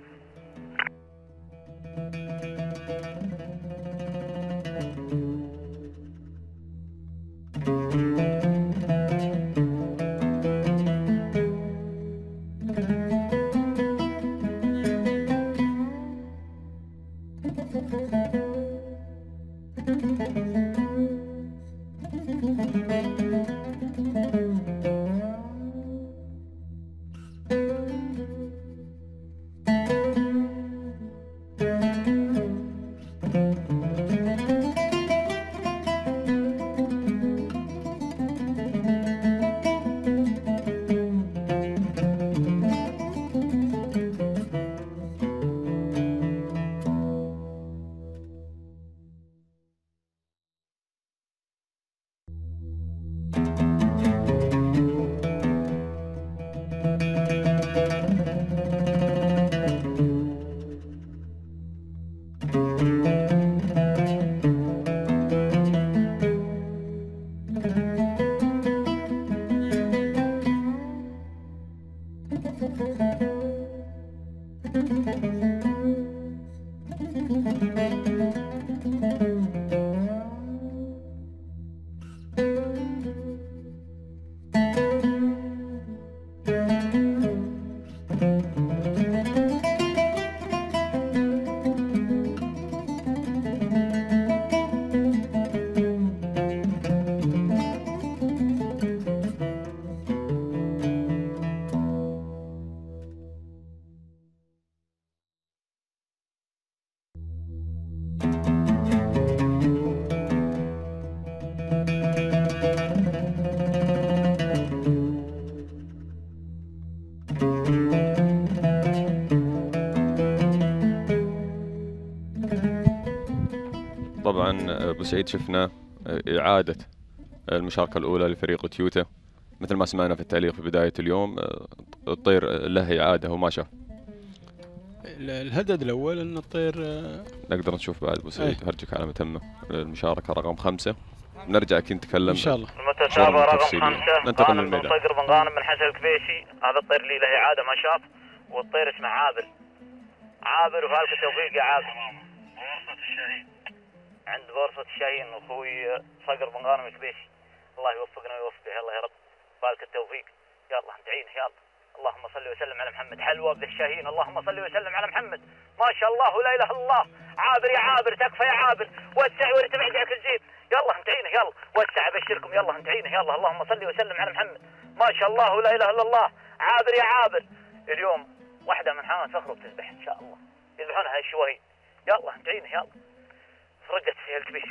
طبعا ابو سعيد شفنا اعاده المشاركه الاولى لفريق تيوتا مثل ما سمعنا في التعليق في بدايه اليوم. الطير له اعاده وما شاف. الهدد الاول ان الطير نقدر نشوف بعد ابو سعيد. هرجك على متمه المشاركه رقم خمسة. نرجع كي نتكلم ان شاء الله. المتسابقه رقم خمسة ننتقل غانم للميدان. بن صقر بن غانم بن حسن الكبيسي. هذا الطير اللي له اعاده ما شاف والطير اسمه عابر. عابر وفالك التوفيق يا عابر. بورصه الشاهين عند بورصه الشاهين اخوي صقر بن غانم الكبيسي. الله يوفقنا ويوفقه يلا يا رب. فالك التوفيق يلا ندعينه يلا. اللهم صل وسلم على محمد. حلوه ابن الشاهين. اللهم صل وسلم على محمد. ما شاء الله لا اله الا الله. عابر يا عابر تكفى يا عابر. وسع وارتفع جاك الجيب. يلا ندعينه يلا. وسع ابشركم يلا ندعينه يلا. اللهم صل وسلم على محمد. ما شاء الله لا اله الا الله. عابر يا عابر. اليوم واحده من حمام فخر بتذبح ان شاء الله. يذبحونها الشوهين. يلا ندعينه يلا. فرقت فيها الكبيس.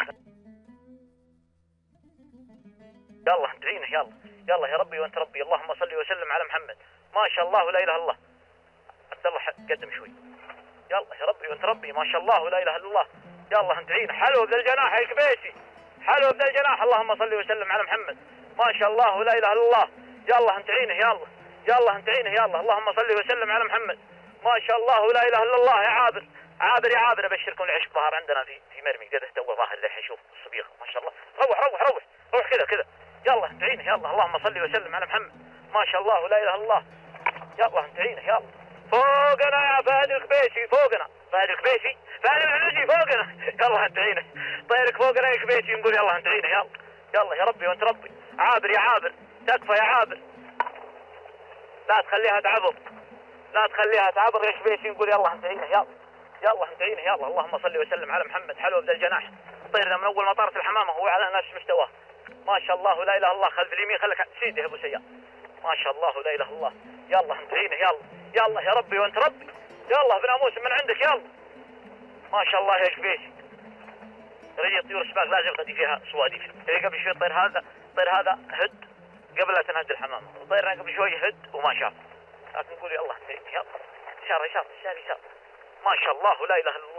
يلا ندعينه يلا. يلا يا ربي وانت ربي. اللهم صل وسلم على محمد. ما شاء الله لا اله الا الله. عبد الله قدم شوي. يلا يا ربي وانت ربي. ما شاء الله لا اله الا الله. يلا ندعينه. حلو ابن الجناح يا كبيسي. حلو ابن الجناح. اللهم صل وسلم على محمد. ما شاء الله لا اله الا الله. يلا ندعينه يلا. يلا ندعينه يلا. اللهم صل وسلم على محمد. ما شاء الله لا اله الا الله. يا عابر عابر يا عابر ابشركم العشق ظهر عندنا في في مرمي قد تو ظاهر الحين. شوف الصبيغه ما شاء الله. روح روح روح روح كذا كذا. يلا ندعينه يلا. اللهم صل وسلم على محمد. ما شاء الله لا اله الا الله. يلا ندعينه يلا. فوقنا يا فهد الكبيسي. فوقنا فهد الكبيسي. فهد العنزي فوقنا. يلا ندعينه. طيرك فوقنا يا كبيسي. نقول يلا ندعينه يلا. يلا يا ربي وانت ربي. عابر يا عابر تكفى يا عابر. لا تخليها تعبر. لا تخليها تعبر يا كبيسي. نقول يلا ندعينه يلا. يلا ندعينه يلا. اللهم صل وسلم على محمد. حلو ابن الجناح. الطير من اول ما طارت الحمامه هو على نفس مستواه. ما شاء الله لا اله الا الله. خلف اليمين خليك سيده يا ابو سيار. ما شاء الله لا اله الا الله. يلا ندعينه يلا. يلا يا ربي وانت ربي. يلا بناموس من عندك يلا. ما شاء الله يا كبيسي. رجل طيور السباق لازم غدي فيها صواديف. اللي قبل شوي الطير هذا الطير هذا هد قبل لا تنهد الحمامه. وطيرنا قبل شوي هد وما شاف. لكن نقول يلا ندعينه يلا. اشاره اشاره اشاره اشاره. ما شاء الله لا اله الا الله.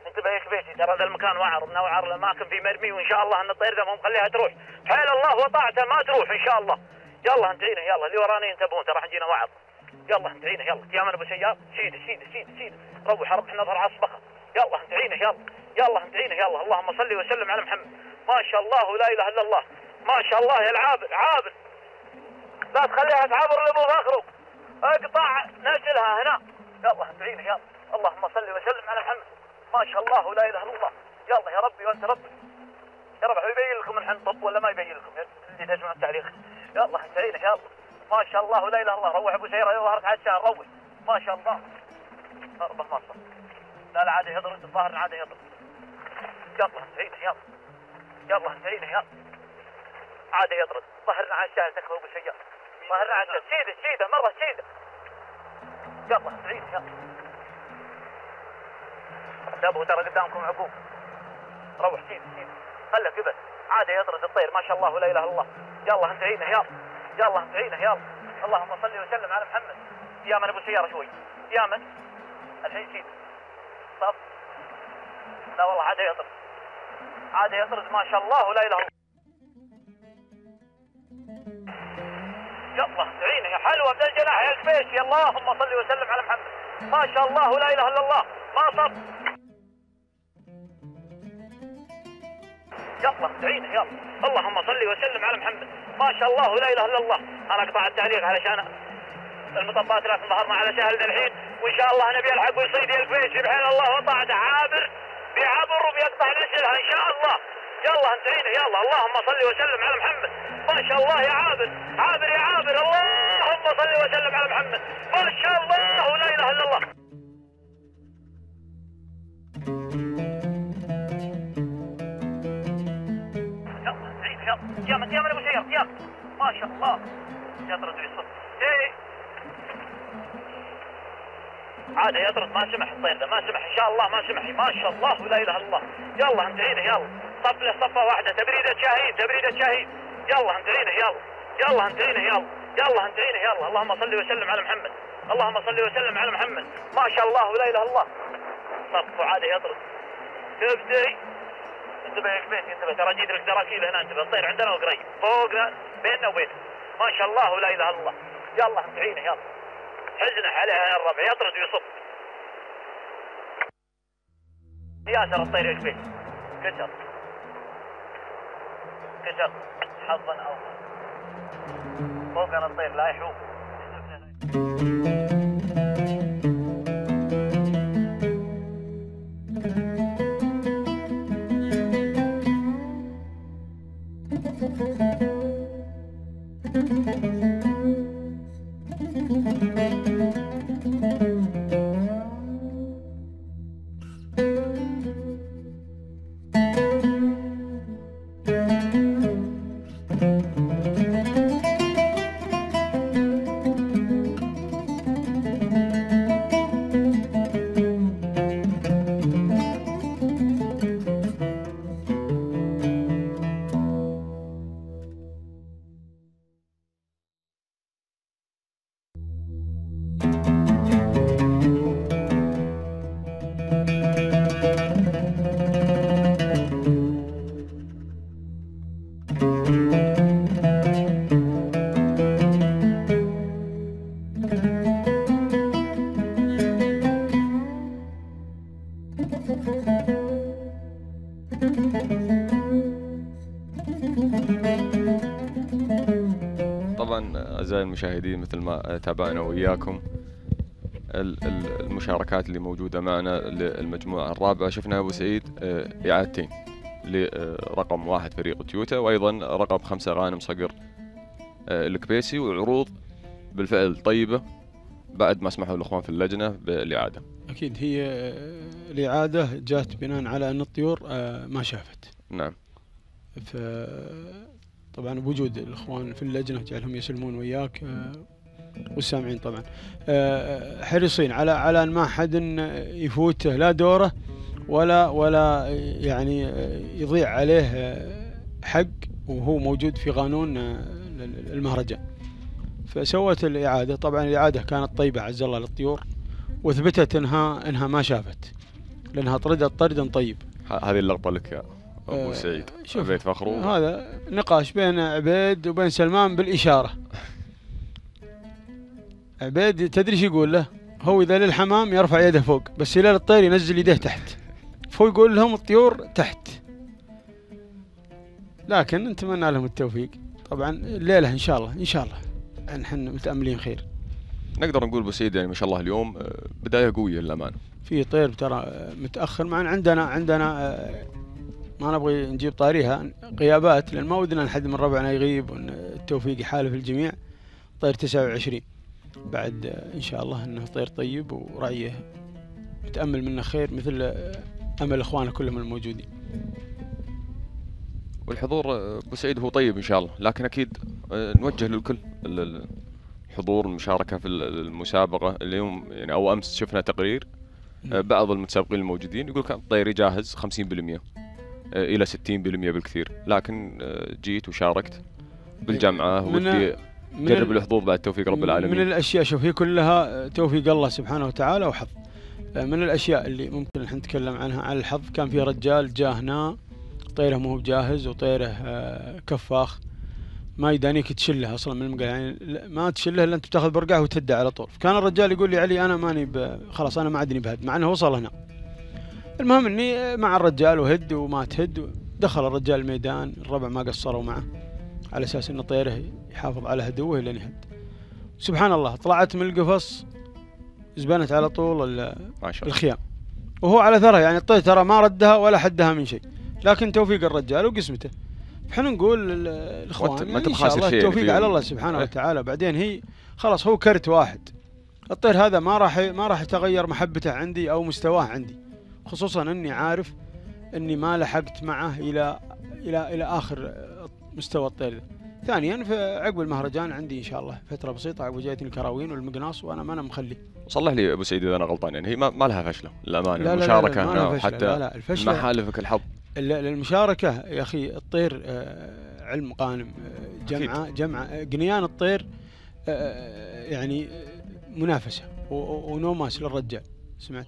انتبه يا كبيسي، ترى ذا المكان وعر من اوعر الاماكن في مرمي، وان شاء الله ان الطير ذا مو مخليها تروح، حيل الله وطاعته ما تروح ان شاء الله. يلا انتعينا يلا، اللي وراني ينتبهون ترى حنجينا وعر. يلا انتعينا يلا، يا من ابو سيار، شيد شيد شيد شيد، روح ربح نظر على الصبخه. يلا انتعينا يلا، يلا انتعينا يلا، اللهم صل وسلم على محمد. ما شاء الله ولا اله الا الله، ما شاء الله يا العابر عابر، لا تخليها تعابر لابو فخرو، اقطع نزلها هنا. يلا انتعينا يلا، اللهم صل وسلم على محمد. ما شاء الله ولا اله الا الله. يلا يا ربي وانت ربي يا رب. يبين لكم الحين طب ولا ما يبين لكم اللي تسمعوا التعليق. يلا انتعينا يلا، ما شاء الله ولا اله الا الله. روح ابو سيره ظهرك على الشارع، روح ما شاء الله. ضربه مصر، لا لا عاد يضرب الظاهر، عاد يضرب. يلا انتعينا يلا، يلا انتعينا يلا، عاد يضرب. ظهرنا على الشارع تكفى ابو سياره، ظهرنا على الشارع. سيده سيده مره سيده. يلا انتعينا يلا، انتبهوا ترى قدامكم عقوب. روح سيده سيده، خله كبس، عاد يطرد الطير. ما شاء الله ولا اله الا الله. يلا انتعينا يلا، يلا انتعينا يلا، اللهم صل وسلم على محمد. يا من ابو سياره شوي، يا من الحين سيده. طب لا والله عاد يطرد، عاد يطرد. ما شاء الله ولا اله الا الله. يلا انتعينا يا حلوه من الجناح يا الكبيسي، اللهم صل وسلم على محمد. ما شاء الله ولا اله الا الله. ما صب. يلا انتعينا يلا، اللهم صل وسلم على محمد. ما شاء الله ولا اله الا الله. انا اقطع التعليق علشان المطبات لا تظهرنا على سهل الحين، وان شاء الله نبي الحق ويصيد يا الكبيسي بحيل الله وطاعته. عابر بيعبر وبيقطع نسلها ان شاء الله. يلا انتعينا يلا، اللهم صل وسلم على محمد. ما شاء الله يا عابر، عابر يا عابر، اللهم صل وسلم على محمد. ما شاء الله ولا اله الا الله. يلا انتعينا يلا، يا من يا من ابو سيار يلا. ما شاء الله يطرد ويصد. ايه عاد يطرد، ما سمح الطير ده، ما سمح ان شاء الله، ما سمح. ما شاء الله ولا اله الا الله. يلا انتعينا يلا، صف له صفه واحده، تبريده شاهين تبريده شاهين. يلا انتعينا يلا، يلا انتعينا يلا، يلا انتعينا يلا، اللهم صل وسلم على محمد. اللهم صل وسلم على محمد. ما شاء الله ولا اله الا الله. صف وعاد يطرد. تبدي انتبه يا كبيسي، انتبه ترى جيد لك دراكيل هنا، انتبه الطير عندنا وقريب فوقنا بيننا وبينه. ما شاء الله ولا اله الا الله. يلا انتعينا يلا، حزنه عليها يا الربع، يطرد ويصب. ياسر الطير يا كبيسي، كسر كسر حظا اوفر. فوقنا الطير لا يحوم. طبعا أعزائي المشاهدين، مثل ما تابعنا وإياكم المشاركات اللي موجودة معنا للمجموعة الرابعة، شفنا أبو سعيد إعادتين لرقم واحد فريق تويوتا، وأيضا رقم خمسة غانم صقر الكبيسي، وعروض بالفعل طيبة بعد ما سمحوا الأخوان في اللجنة بالإعادة. أكيد هي الإعادة جات بناء على أن الطيور ما شافت. نعم. ف طبعا بوجود الأخوان في اللجنة جعلهم يسلمون وياك والسامعين طبعا حريصين على على أن ما حد يفوته لا دوره ولا ولا يعني يضيع عليه حق وهو موجود في قانون المهرجان. فسوت الإعادة. طبعا الإعادة كانت طيبة عز الله للطيور، وثبتت انها انها ما شافت، لانها طردت طردا طيب. هذه اللقطة لك يا ابو سعيد. عبيد فخرو هذا نقاش بين عبيد وبين سلمان بالاشارة. عبيد تدري شو يقول له؟ هو اذا للحمام يرفع يده فوق، بس اذا للطير ينزل يده تحت، فهو يقول لهم الطيور تحت. لكن نتمنى لهم التوفيق طبعا الليلة ان شاء الله ان شاء الله نحن متأملين خير. نقدر نقول ابو سعيد يعني ما شاء الله اليوم بداية قوية للأمانة. في طير ترى متأخر معنا، عندنا عندنا ما نبغي نجيب طاريها غيابات لأن ما ودنا لحد من ربعنا يغيب والتوفيق يحالف الجميع. طير تسعة وعشرين بعد إن شاء الله أنه طير طيب ورعيه متأمل منه خير مثل أمل إخوانه كلهم الموجودين. والحضور ابو سعيد هو طيب إن شاء الله، لكن أكيد نوجه للكل الحضور المشاركة في المسابقة. اليوم يعني أو أمس شفنا تقرير بعض المتسابقين الموجودين يقول كان طيري جاهز خمسين بالمئة إلى ستين بالمئة بالكثير، لكن جيت وشاركت بالجامعة ودي جرب الحضور بعد توفيق رب العالمين. من الأشياء شوف هي كلها توفيق الله سبحانه وتعالى وحظ. من الأشياء اللي ممكن نحن نتكلم عنها على الحظ كان في رجال جاء هنا طيره مو بجاهز وطيره كفاخ ما يدانيك تشله اصلا من المقال، يعني ما تشله الا انت بتاخذ برقعه وتهدى على طول. كان الرجال يقول لي علي انا ماني خلاص انا ما عدني بهد، مع انه وصل هنا. المهم اني مع الرجال وهد وما تهد، دخل الرجال الميدان، الربع ما قصروا معه على اساس ان طيره يحافظ على هدوه لين يهد. سبحان الله طلعت من القفص زبنت على طول الخيام وهو على ثرى، يعني الطير ترى ما ردها ولا حدها من شيء، لكن توفيق الرجال وقسمته. احنا نقول للاخوان يعني ان شاء الله التوفيق على الله سبحانه وتعالى. بعدين هي خلاص هو كرت واحد، الطير هذا ما راح ما راح يتغير محبته عندي او مستواه عندي، خصوصا اني عارف اني ما لحقت معه الى الى الى اخر مستوى الطير ده. ثانيا في عقب المهرجان عندي ان شاء الله فتره بسيطه عقب جايتني الكراوين والمقناص وانا ما انا مخلي. صلح لي ابو سعيد اذا انا غلطان، يعني هي ما لها فشله للامانه المشاركه هنا وحتى لا لا الفشله ما حالفك الحظ. المشاركه يا اخي الطير علم قانم، جمعه جمعه قنيان الطير يعني منافسه ونوماس للرجال. سمعت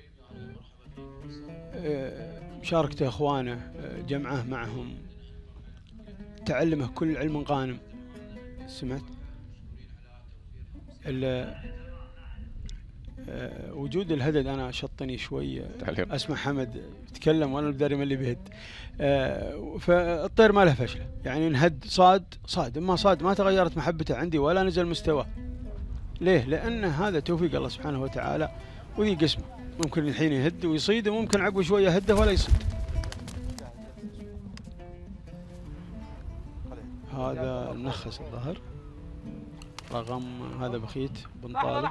مشاركته اخوانه جمعه معهم تعلمه كل علم قانم. سمعت وجود الهدد انا شطني شوي اسمع حمد يتكلم وانا بداري من اللي بهد. فالطير ما له فشله، يعني نهد صاد صاد ما صاد ما تغيرت محبته عندي ولا نزل مستواه. ليه؟ لان هذا توفيق الله سبحانه وتعالى وذي قسمه، ممكن الحين يهد ويصيد وممكن عقب شويه يهده ولا يصيد. هذا المنخس الظهر رقم هذا بخيت بن طالب.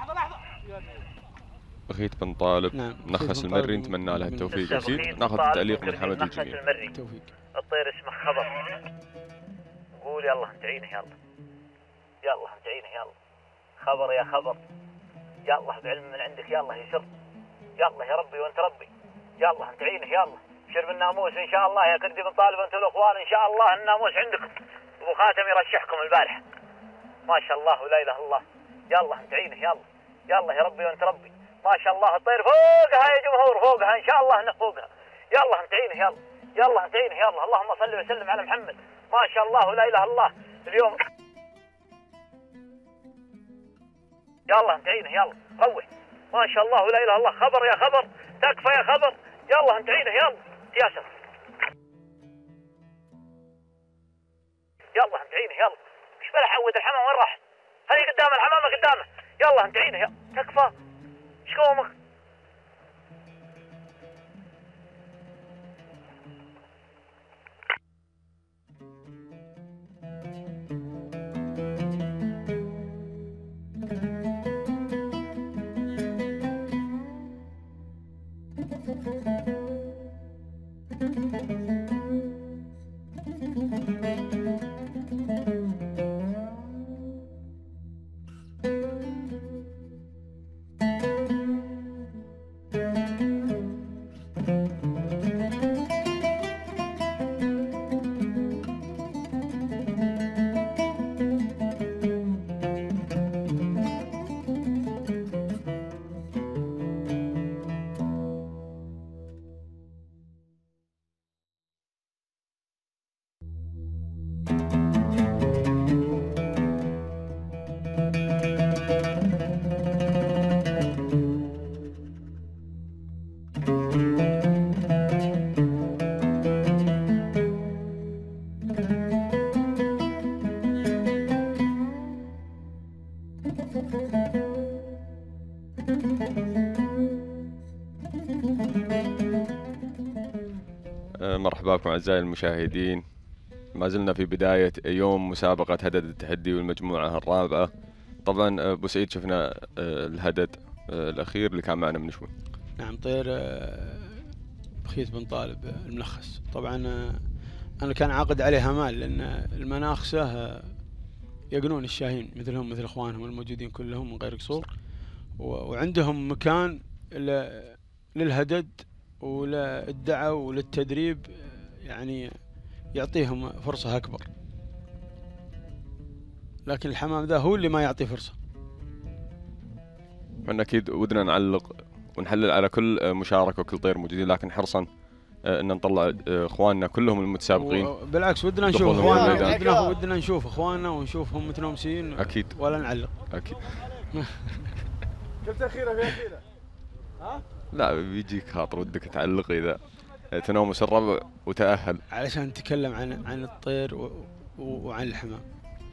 بخيت بن طالب نعم. منخس المري نتمنى له التوفيق اكيد. ناخذ التعليق من حمد الجميل. التوفيق. الطير اسمه خبر. قول يلا ادعينه يلا. يلا ادعينه يلا. خبر يا خبر. يلا بعلم من عندك يلا يسر. يلا يا ربي وانت ربي. يلا ادعينه يلا. شرب الناموس ان شاء الله يا كردي بن طالب انت والاخوان ان شاء الله الناموس عندكم. ابو خاتم يرشحكم البارحه. ما شاء الله ولا اله الا الله. يلا ادعينه يلا. يلا يا ربي وانت ربي. ما شاء الله الطير فوقها يا جمهور فوقها ان شاء الله انه فوقها. يلا ادعينه يلا. يلا ادعينه يلا. اللهم صل وسلم على محمد. ما شاء الله ولا اله الا الله. اليوم يلا ادعينه يلا. روح. ما شاء الله ولا اله الا الله. خبر يا خبر. تكفى يا خبر. يلا ادعينه يلا. ياسر. يلا ادعينه يلا. ايش بلا حود الحمام وين راح؟ هذه قدامه الحمامه قدامه. يلا ادعينه يلا. تكفى. ايش قومك؟ مرحبا بكم أعزائي المشاهدين. ما زلنا في بداية يوم مسابقة هدد التحدي والمجموعة الرابعة. طبعا أبو سعيد شفنا الهدد الأخير اللي كان معنا من شوي. نعم طير بخيت بن طالب الملخص. طبعا أنا كان عاقد عليها مال لأن المناخسة يقنون الشاهين مثلهم مثل إخوانهم الموجودين كلهم من غير قصور، وعندهم مكان للهدد وللدعوة وللتدريب، يعني يعطيهم فرصة أكبر. لكن الحمام ذا هو اللي ما يعطي فرصة. احنا أكيد ودنا نعلق ونحلل على كل مشاركة وكل طير موجودين، لكن حرصا ان نطلع اخواننا كلهم المتسابقين. بالعكس ودنا نشوف اخواننا، ودنا, ودنا نشوف اخواننا ونشوفهم متنومسين. اكيد ولا نعلق. اكيد. قلت اخيره في اخيره. ها؟ لا بيجيك خاطر ودك تعلق اذا تنومس الربع وتأهل. علشان نتكلم عن عن الطير و... وعن الحمام.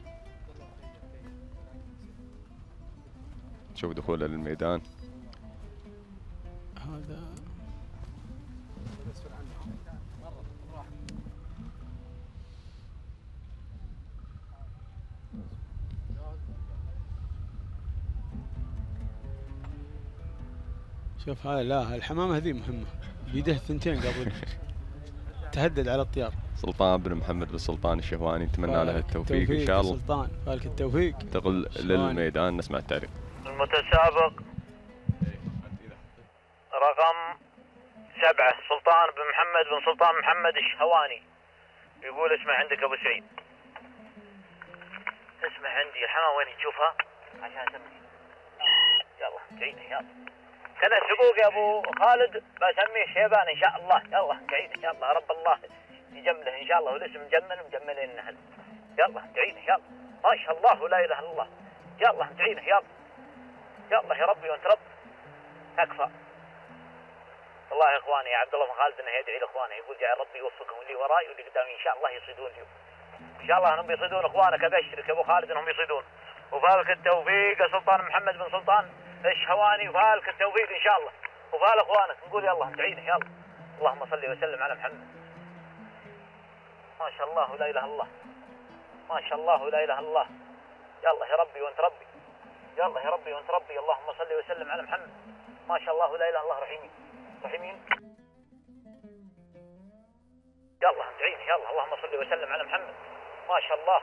شوف دخوله للميدان. هذا شوف هذا، لا الحمامة هذه مهمة، بيده ثنتين قبل تهدد على الطيار. سلطان بن محمد بن سلطان الشهواني، نتمنى له التوفيق ان شاء الله. سلطان فالك التوفيق. انتقل للميدان نسمع التعليق. المتسابق رقم سبعة سلطان بن محمد بن سلطان محمد الشهواني، يقول اسمع عندك ابو سعيد. اسمع عندي الحمام وين تشوفها عشان اسمي. يلا جينا يلا. كذا حقوق يا ابو خالد بسميه شيبان ان شاء الله. يلا جينا يلا رب الله يجمله ان شاء الله، والاسم مجمل مجملين النهل. يلا جينا يلا ما شاء الله ولا اله الا الله. يلا جينا يلا يلا يا ربي وانت رب تكفى. والله يا اخواني يا عبد الله بن خالد انه يدعي لاخوانه، يقول جعل ربي يوفقهم اللي وراي واللي قدامي ان شاء الله يصيدون اليوم. ان شاء الله انهم بيصيدون اخوانك، ابشرك يا ابو خالد انهم بيصيدون. وفالك التوفيق يا سلطان محمد بن سلطان الشهواني، وفالك التوفيق ان شاء الله، وفال اخوانك. نقول يلا ندعينا يلا. اللهم صل وسلم على محمد. ما شاء الله لا اله الا الله. ما شاء الله لا اله الا الله. يلا يا ربي وانت ربي. يلا يا ربي وانت ربي. اللهم صل وسلم على محمد. ما شاء الله لا اله الا الله. رحيمين رحيمين. يلا ندعينا يلا. اللهم صل وسلم على محمد. ما شاء الله.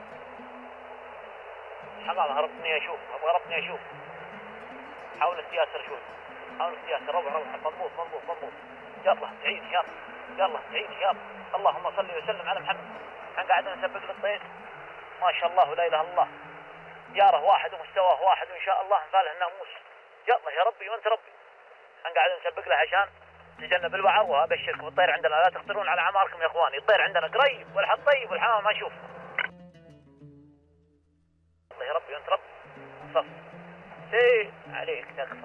حمام هربني اشوف، ابغى هربني اشوف. حاول السياسة شوي، حاول السياسة. روح روح مضبوط مضبوط مضبوط. يلا عيني يلا يلا عيني يلا. اللهم صل وسلم على محمد. احنا قاعدين نسبق للطير ما شاء الله لا اله الا الله. جاره واحد ومستواه واحد وان شاء الله نفاله الناموس. يلا يا ربي وانت ربي. احنا قاعدين نسبق له عشان نتجنب الوعر. وابشركم الطير عندنا لا تخطرون على عماركم يا اخواني. الطير عندنا قريب والحد طيب والحمام ما نشوف. الله يا ربي وانت ربي. صف سير عليك تكفى.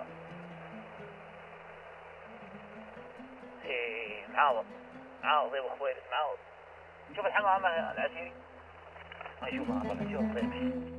ايه معاوض معاوض يا ابو خويلد معاوض. شوف الحمامة العسيري ما يشوفها الله يشوف طيب.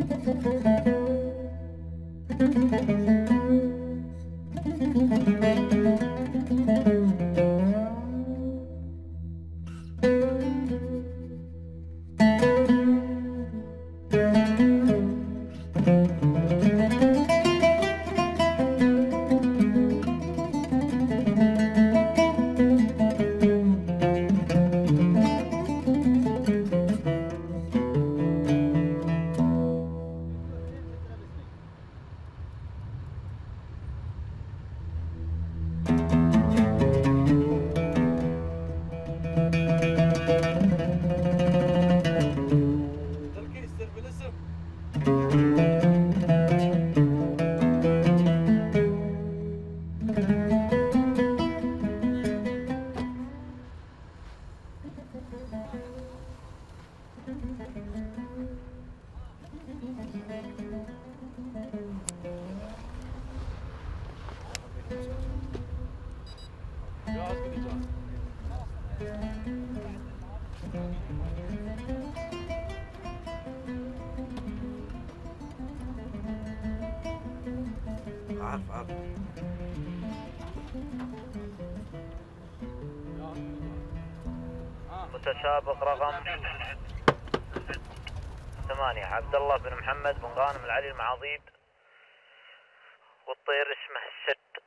عارف عارف متسابق رقم ثمانية عبد الله بن محمد بن غانم العلي المعاضيد، والطير اسمه السد.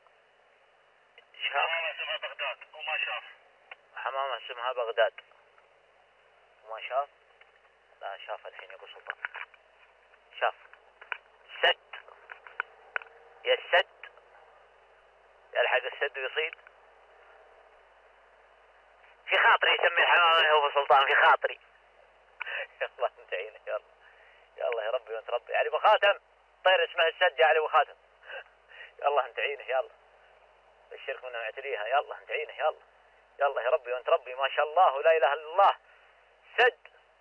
شاف حمامة اسمها بغداد وما شاف. حمامة اسمها بغداد وما شاف. لا شاف الحين يا ابو سلطان. شاف سد يا السد، يلحق السد ويصيد. في خاطري يسمي الحمامة يا ابو سلطان، في خاطري. يلا انت عينك يلا يلا يا ربي وانت ربي. علي ابو خاتم طير اسمه السد يا علي ابو خاتم. يلا انت عينك يلا بشرك منها معتريها. يلا انت عينك يلا يلا يا ربي وانت ربي. ما شاء الله ولا اله الا الله. سد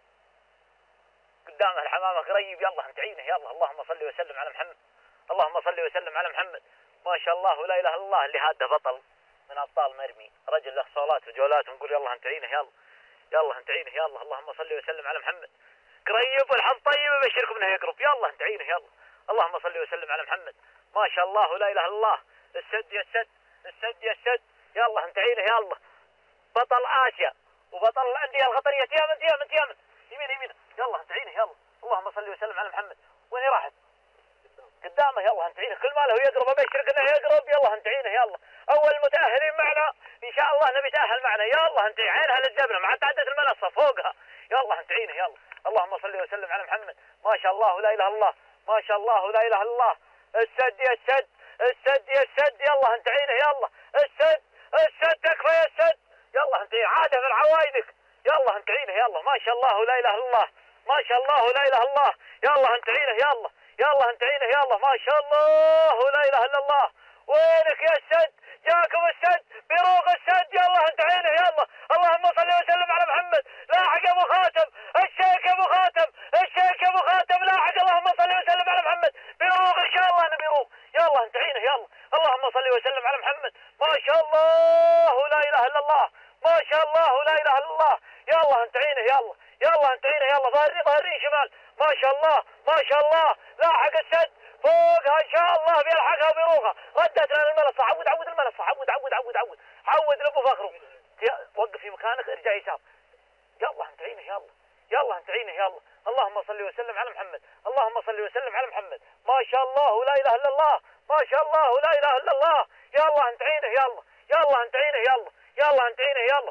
قدامه الحمامة قريب. يلا انت عينك يلا. اللهم صل وسلم على محمد. اللهم صل وسلم على محمد. ما شاء الله ولا اله الا الله. اللي هاده بطل من ابطال مرمي، رجل له صولات وجولات، ونقول يلا انت عينه يلا يلا انت عينه يلا. اللهم صل وسلم على محمد. قريب والحظ طيب ابشركم انه يقرب. يلا انت عينه يلا. اللهم صل وسلم على محمد. ما شاء الله ولا اله الا الله. السد يا السد السد يا السد. يلا انت عينه يلا. بطل اسيا وبطل الانديه القطريه. تيامن تيامن تيامن يمين يمين. يلا انت عينه يلا. اللهم صل وسلم على محمد. وين راحت؟ قدامه. يلا انت عينه كل ما له يقرب ابشرك انه يقرب. يلا انت عينه يلا. اول المتاهلين معنا ان شاء الله نبي تاهل معنا. يلا انت عينها للجبنه مع تعدت المنصه فوقها. يلا انت عينه يلا. اللهم صل وسلم على محمد. ما شاء الله لا اله الا الله. ما شاء الله لا اله الا الله. السد يا السد السد يا السد. يلا انت عينه يلا. السد السد تكفى يا السد. يلا انت عاده من عوايدك. يلا انت عينه يلا. ما شاء الله لا اله الا الله. ما شاء الله لا اله الا الله. يلا انت عينه يلا. يلا انت عينه يلا. ما شاء الله لا اله الا الله. وينك يا السد؟ جاكم السد بروق السد. يلا انت عينه يلا. اللهم صل وسلم على محمد. لاحق ابو خاتم الشيخ ابو خاتم الشيخ ابو خاتم لاحق. اللهم صل وسلم على محمد. بروق ان شاء الله نبي روق. يلا انت عينه يلا. اللهم صل وسلم على محمد. ما شاء الله لا اله الا الله. ما شاء الله لا اله الا الله. يلا انت عينه يلا. يلا انت عينه يلا. ظهري ظهري شمال. ما شاء الله ما شاء الله. لاحق السد فوقها ان شاء الله بيلحقها وبيروقها. ردت لنا المنصه. عود عود المنصه. عود عود عود عود عود لابو فخرو. وقف في مكانك ارجع يسار. يلا انت عينه يلا. يلا انت عينه يلا. اللهم صل وسلم على محمد. اللهم صل وسلم على محمد. ما شاء الله لا اله الا الله. ما شاء الله لا اله الا الله. يلا انت عينه يلا. يلا انت عينه يلا. يلا انت عينه يلا.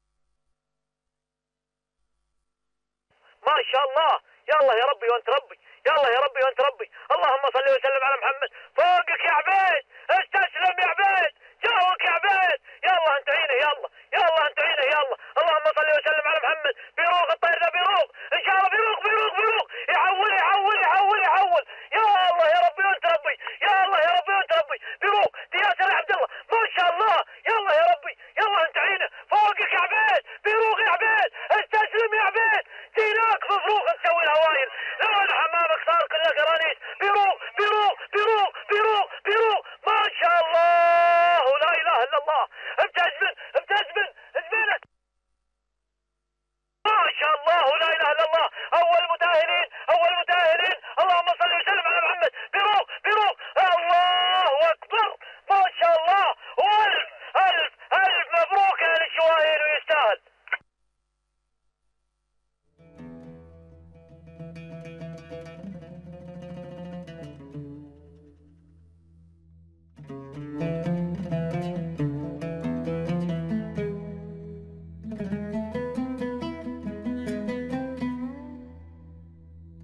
ما شاء الله. يلا يا ربي وانت ربي. يلا يا ربي وانت ربي. اللهم صل وسلم على محمد. فوقك يا عبيد. استسلم يا عبيد. جاوك يا عبيد. يلا انت عينه يلا. يلا انت عينه يلا. اللهم صل وسلم على محمد. بيروق الطير ده بيروق ان شاء الله. بيروق بيروق بيروق. يحول يحول يحول يحول. يا الله يا ربي وانت ربي. يا الله يا ربي وانت ربي. بيروق ياسر عبد الله. ما شاء الله. يلا يا ربي. يلا انت عينه. فوقك يا عبيد. بيروق يا عبيد. استسلم يا عبيد. جيناك مفروغ تسوي الهوايل. لون حمامك صار كله قرانيس. بيروق بيروق بيروق بيروق بيروق. ما شاء الله لا اله الا الله. امتزمن امتزمن ازمنت. ما شاء الله لا اله الا الله. اول متاهلين اول متاهلين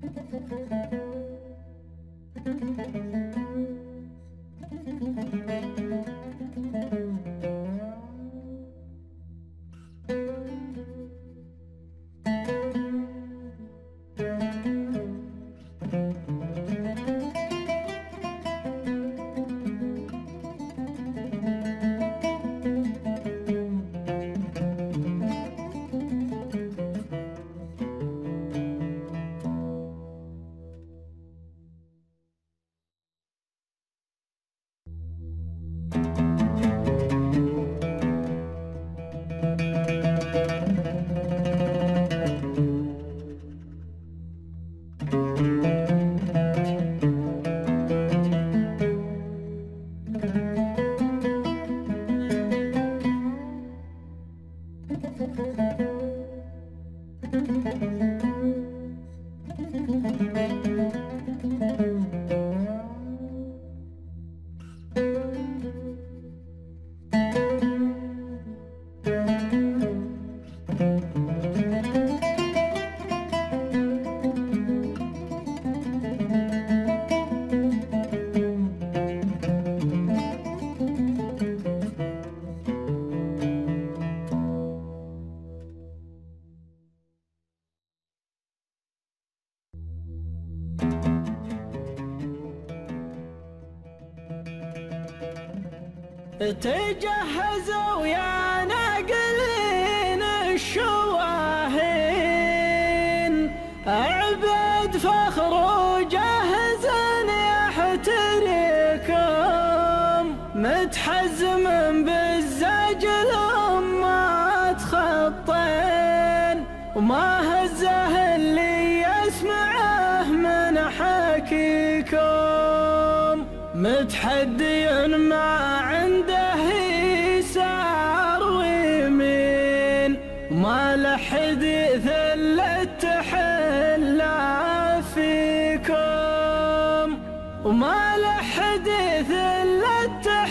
تجهزوا يا ناقلين الشواهين، عبد فخر وجهز يحتريكم، متحزم بالزاج الأمات خطين، وما هزه اللي يسمعه من حكيكم، متحدي ما عنده يسار ويمين، ما لحديث الا تحلى فيكم، وما لحديث الا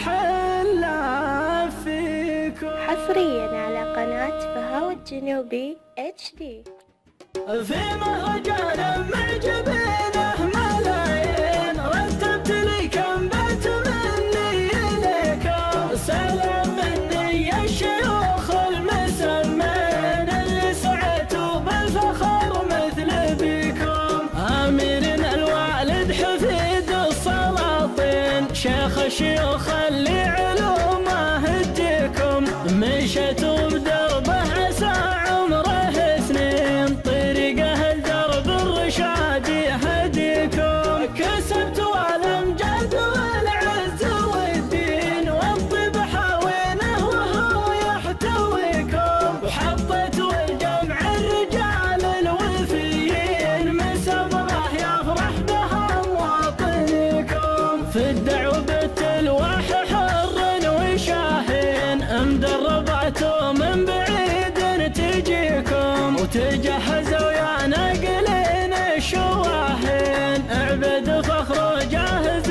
تحلى فيكم. حصريا على قناة فهاوة الجنوبي اتش دي. في مهرجان معجبينه ملايين، رتبت لي كم بيت مني إليكم، سلام مني يا شيوخ المسمين، اللي سعيتوا بالفخر مثل بيكم، أميرنا الوالد حفيد السلاطين، شيخ الشيوخ اللي علومه هديكم، مشيتوا بدربه عسى عمره سنين، طريقه الدرب الرشاد يهديكم، كسبتوا الامجاد والعز والدين، والطيب حاوينه وهو يحتويكم، وحطيتوا الجمع الرجال الوفيين، من سبره يفرح بها مواطنكم، في الدعوة الواح حر وشاهين، مدرباتوا من بعيد تجيكم، وتجهزوا يا ناقلين الشواهين، عبد فخر جاهز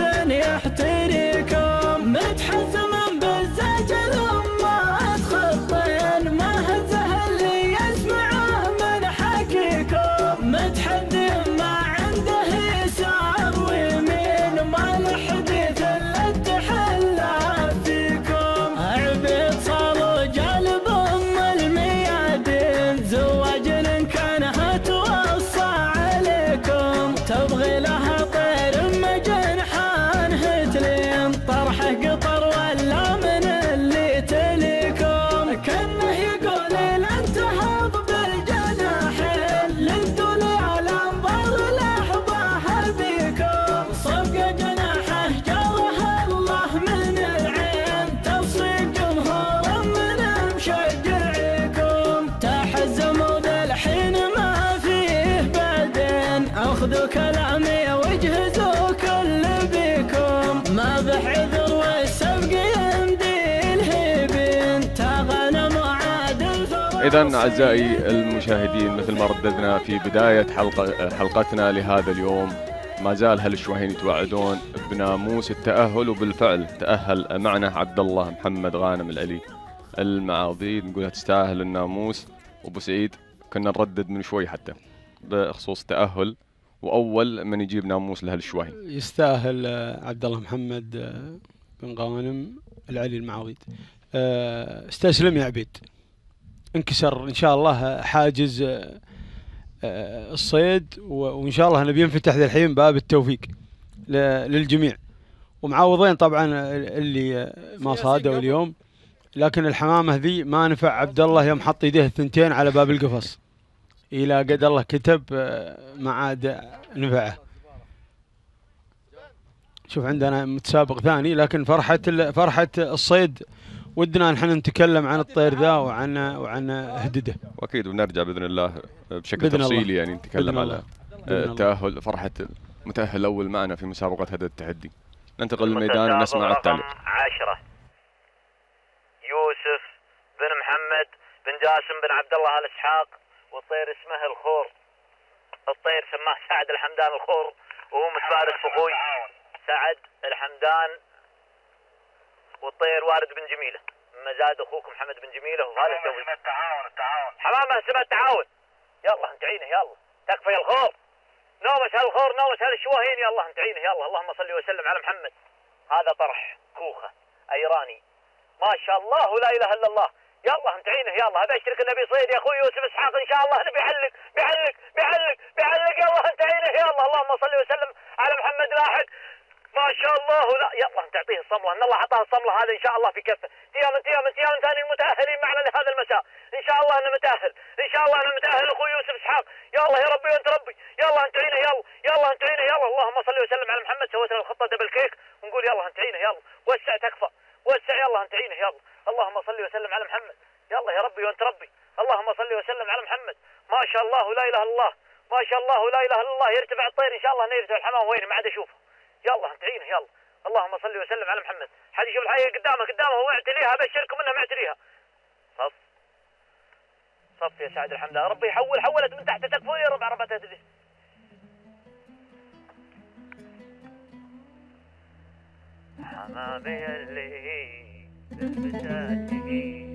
يحتريكم، متحزم بالزاج الأمات خطين، ما هزه اللي يسمعه من حكيكم، متحدي ما عنده يسار ويمين، ما لحديث الا التحلى فيكم، عبيد صاروا جالب ام الميادين، زواج كانها توصى عليكم، تبغي لها طير مجنحان هتلين، طرحه قطر ولا من اللي تليكم، كانه يقول لن تهض بالجناحين، لنتوا لي على انظار الاحباه بيكم، صفقه جناحه جارها الله من العين، تصفيق جمهور من مشجعيكم، تحزموا للحين ما فيه بعدين، اخذوا كلامي واجهزوا كل بيكم، ما بحذر والسبق يمدي الهيبين، تغنم وعاد الفرس. إذا أعزائي المشاهدين، مثل ما رددنا في بداية حلقة حلقتنا لهذا اليوم، ما زال هالشواهين يتوعدون بناموس التأهل، وبالفعل تأهل معنا عبد الله محمد غانم العلي المعاضي، نقولها تستاهل الناموس. وابو سعيد كنا نردد من شوي حتى بخصوص تأهل وأول من يجيب ناموس لهالشواهين. يستاهل عبد الله محمد بن غانم العلي المعوض. استسلم يا عبيد، انكسر إن شاء الله حاجز الصيد، وإن شاء الله نبي ينفتح ذا الحين باب التوفيق للجميع. ومعوضين طبعا اللي ما صادوا اليوم، لكن الحمامة ذي ما نفع عبد الله يوم حط يديه الثنتين على باب القفص، إلى قد الله كتب ما عاد نفعه. شوف عندنا متسابق ثاني، لكن فرحة فرحة الصيد ودنا نحن نتكلم عن الطير ذا وعن وعن هدده. واكيد بنرجع باذن الله بشكل تفصيلي يعني نتكلم على التاهل، فرحه المتاهل الاول معنا في مسابقه هذا التحدي. ننتقل للميدان ونسمع التعليق. عشرة يوسف بن محمد بن جاسم بن عبد الله ال اسحاق، والطير اسمه الخور. الطير سماه سعد الحمدان الخور، وهو متبارك فخوي سعد الحمدان، والطير وارد بن جميله. مزاد اخوكم محمد بن جميله وهذا التوفيق. التعاون التعاون حمامه سمه التعاون. يلا انتعينه يلا، تكفى يا الخور، نومس هالخور نومس هالشواهين، يلا انتعينه يلا. اللهم صل وسلم على محمد. هذا طرح كوخه ايراني ما شاء الله ولا اله الا الله. يلا انتعينه يلا، ابشرك النبي صيد يا اخوي يوسف اسحاق ان شاء الله بيعلق بيعلق بيعلق بيعلق. يلا انتعينه يلا. اللهم صل وسلم على محمد. لاحق ما شاء الله. لا يلا تعطيه الصمله، ان الله اعطاه الصمله هذا ان شاء الله في كفه. تيام تيام تيام ثاني المتاهلين معنا لهذا المساء ان شاء الله. انا متاهل ان شاء الله، انا متاهل اخوي يوسف اسحاق. يلا يا ربي وانت ربي. يلا انتعينه يلا يلا انتعينه يلا. اللهم صل وسلم على محمد. سويت له الخطه دبل كيك ونقول يلا انتعينه يلا. وسع تكفى وسع يلا انتعينه يلا. اللهم صل وسلم على محمد. يلا يا ربي وانت ربي. اللهم صل وسلم على محمد. ما شاء الله لا اله الا الله، ما شاء الله لا اله الا الله. يرتفع الطير ان شاء الله، يرتفع الحمام وين ما عاد اشوفه. يلا انتعينه يلا. اللهم صل وسلم على محمد. حد يشوف الحيه قدامه قدامه واعتليها، ابشركم انها معتليها. صف صف يا سعد الحمدان. ربي يحول، حولت من تحت تكفى يا ربع ربعتها تدري. حمامي اللي بالمساجين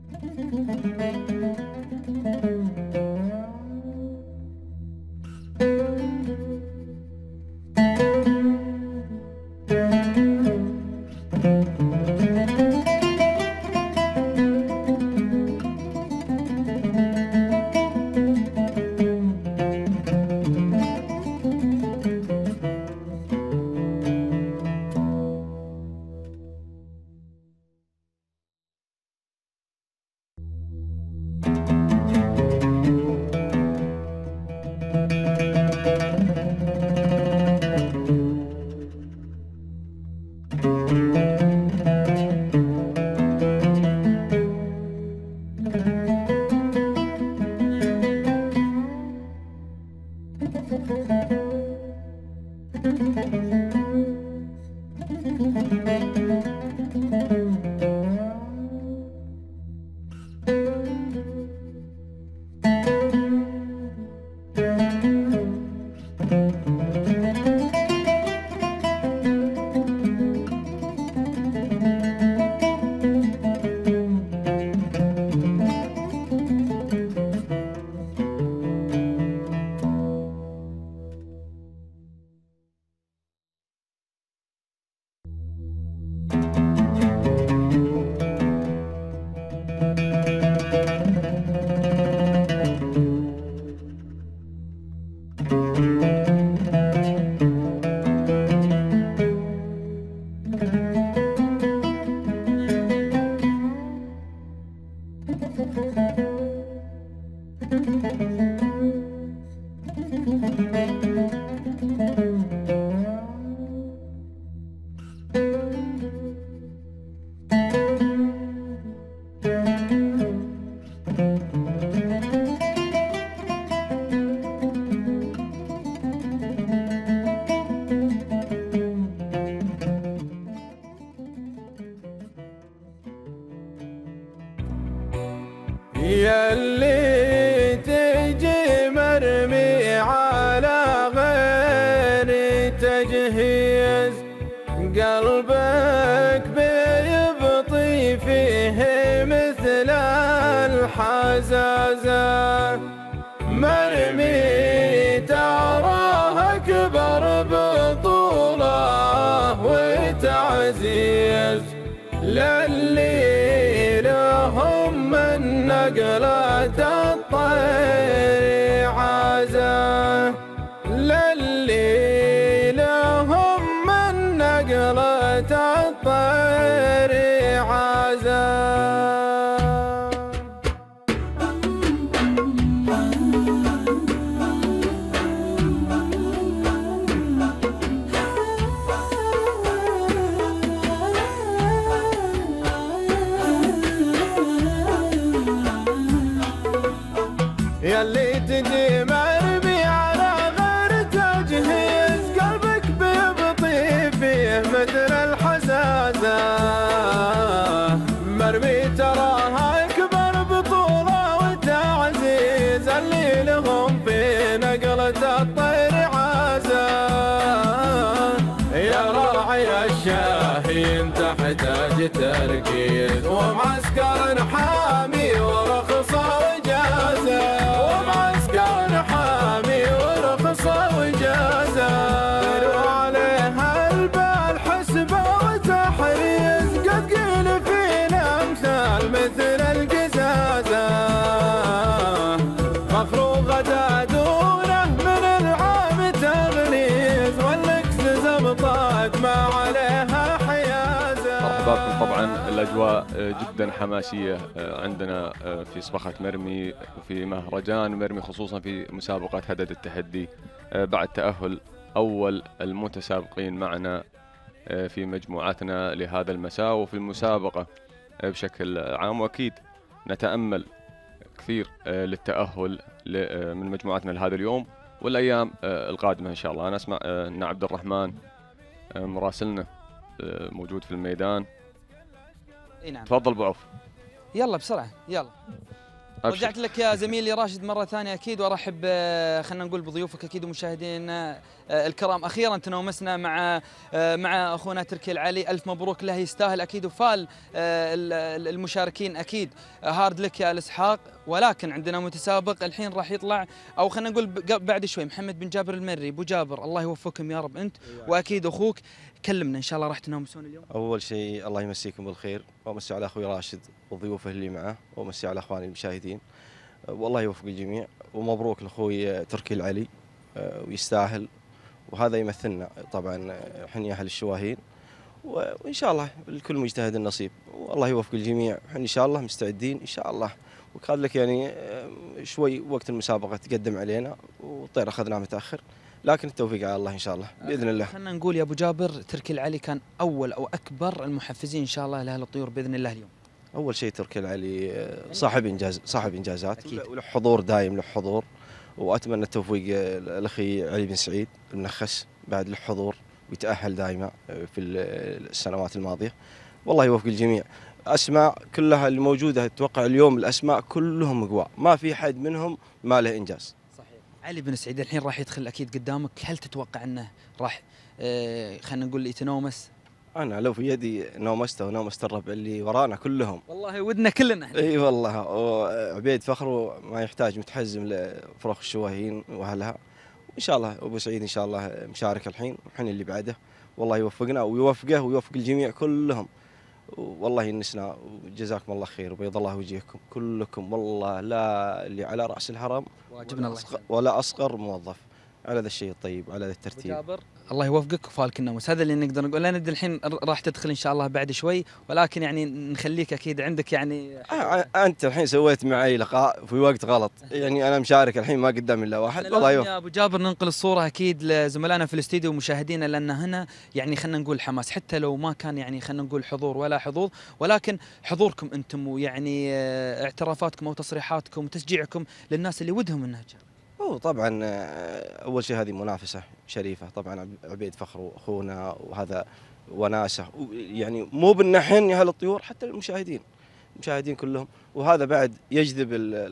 ياللي تجي مرمي على غير تجهيز، قلبك بيبطي فيه مثل الحزازة، مرمي تراه للي لهم من نقلة الطير عازة للي لهم من نقلة الطير عازة ياللي تجي مرمي على غير تجهيز قلبك بيبطي فيه مثل الحزازة مرمي تراها اكبر بطولة وتعزيز اللي لهم في نقلة الطير عازة يا راعي الشاهين تحتاج تركيز ومعسكر حامي ورخصة وجازة ومعسكر حامي ورخصة وجازة ديروا عليها البال حسبة وتحريز قد قيل فينا امثال مثل القزازة فخر غدا دونه من العام تغليز والنكس زبطات ما عليها حيازة. مرحبا بكم. طبعا الاجواء جدا حماسيه عندنا في صبخه مرمي وفي مهرجان مرمي خصوصا في مسابقه هدد التحدي بعد تاهل اول المتسابقين معنا في مجموعتنا لهذا المساء وفي المسابقه بشكل عام، واكيد نتامل كثير للتاهل من مجموعتنا لهذا اليوم والايام القادمه ان شاء الله. انا اسمع ان عبد الرحمن مراسلنا موجود في الميدان. اي نعم. تفضل ابو عوف. يلا بسرعه يلا. أبشر. رجعت لك يا زميلي راشد مره ثانيه اكيد، وارحب خلينا نقول بضيوفك اكيد ومشاهدينا الكرام. اخيرا تناومسنا مع مع اخونا تركي العلي، الف مبروك له، يستاهل اكيد وفال المشاركين اكيد. هارد لك يا الاسحاق، ولكن عندنا متسابق الحين راح يطلع او خلينا نقول بعد شوي، محمد بن جابر المري. ابو جابر الله يوفقكم يا رب انت واكيد اخوك، كلمنا ان شاء الله راح تناومسون اليوم. اول شيء الله يمسيكم بالخير وامسي على اخوي راشد وضيوفه اللي معه وامسي على اخواني المشاهدين، والله يوفق الجميع ومبروك لاخوي تركي العلي ويستاهل، وهذا يمثلنا طبعا احنا اهل الشواهين، وان شاء الله الكل مجتهد النصيب والله يوفق الجميع. احنا ان شاء الله مستعدين ان شاء الله، وكان لك يعني شوي وقت المسابقه تقدم علينا والطير اخذناه متاخر، لكن التوفيق على الله ان شاء الله باذن الله. خلينا نقول يا ابو جابر تركي العلي كان اول او اكبر المحفزين ان شاء الله لاهل الطيور باذن الله اليوم. اول شيء تركي العلي صاحب انجاز صاحب انجازات وله حضور دايم، له حضور، واتمنى التوفيق الاخي علي بن سعيد المنخس بعد له حضور ويتاهل دائما في السنوات الماضيه، والله يوفق الجميع. اسماء كلها اللي موجوده اتوقع اليوم الاسماء كلهم قوى، ما في حد منهم ما له انجاز. صحيح. علي بن سعيد الحين راح يدخل اكيد قدامك، هل تتوقع انه راح آه خلينا نقول يتنومس؟ انا لو في يدي نومسته ونومست الربع اللي ورانا كلهم والله ودنا كلنا. اي والله، وعبيد فخر ما يحتاج متحزم لفروخ الشواهين واهلها، وان شاء الله ابو سعيد ان شاء الله مشارك الحين وحين اللي بعده، والله يوفقنا ويوفقه ويوفق الجميع كلهم، والله ينسنا وجزاكم الله خير وبيض الله وجهكم كلكم، والله لا اللي على راس الهرم واجبنا الله ولا اصغر موظف على ذا الشيء الطيب وعلى ذا الترتيب. جابر الله يوفقك وفالك النومس، هذا اللي نقدر نقول. لان الحين راح تدخل ان شاء الله بعد شوي، ولكن يعني نخليك اكيد عندك يعني آه انت الحين سويت معي لقاء في وقت غلط، يعني انا مشارك الحين ما قدام الا واحد. والله يوفقك يا ابو جابر. ننقل الصوره اكيد لزملائنا في الاستديو ومشاهدينا، لان هنا يعني خلينا نقول حماس، حتى لو ما كان يعني خلينا نقول حضور ولا حظوظ، ولكن حضوركم انتم ويعني اعترافاتكم وتصريحاتكم وتشجيعكم للناس اللي ودهم انها تشارك. هو طبعا اول شيء هذه منافسه شريفه، طبعا عبيد فخر اخونا وهذا وناسه، يعني مو بالنحن يا اهل الطيور، حتى المشاهدين المشاهدين كلهم، وهذا بعد يجذب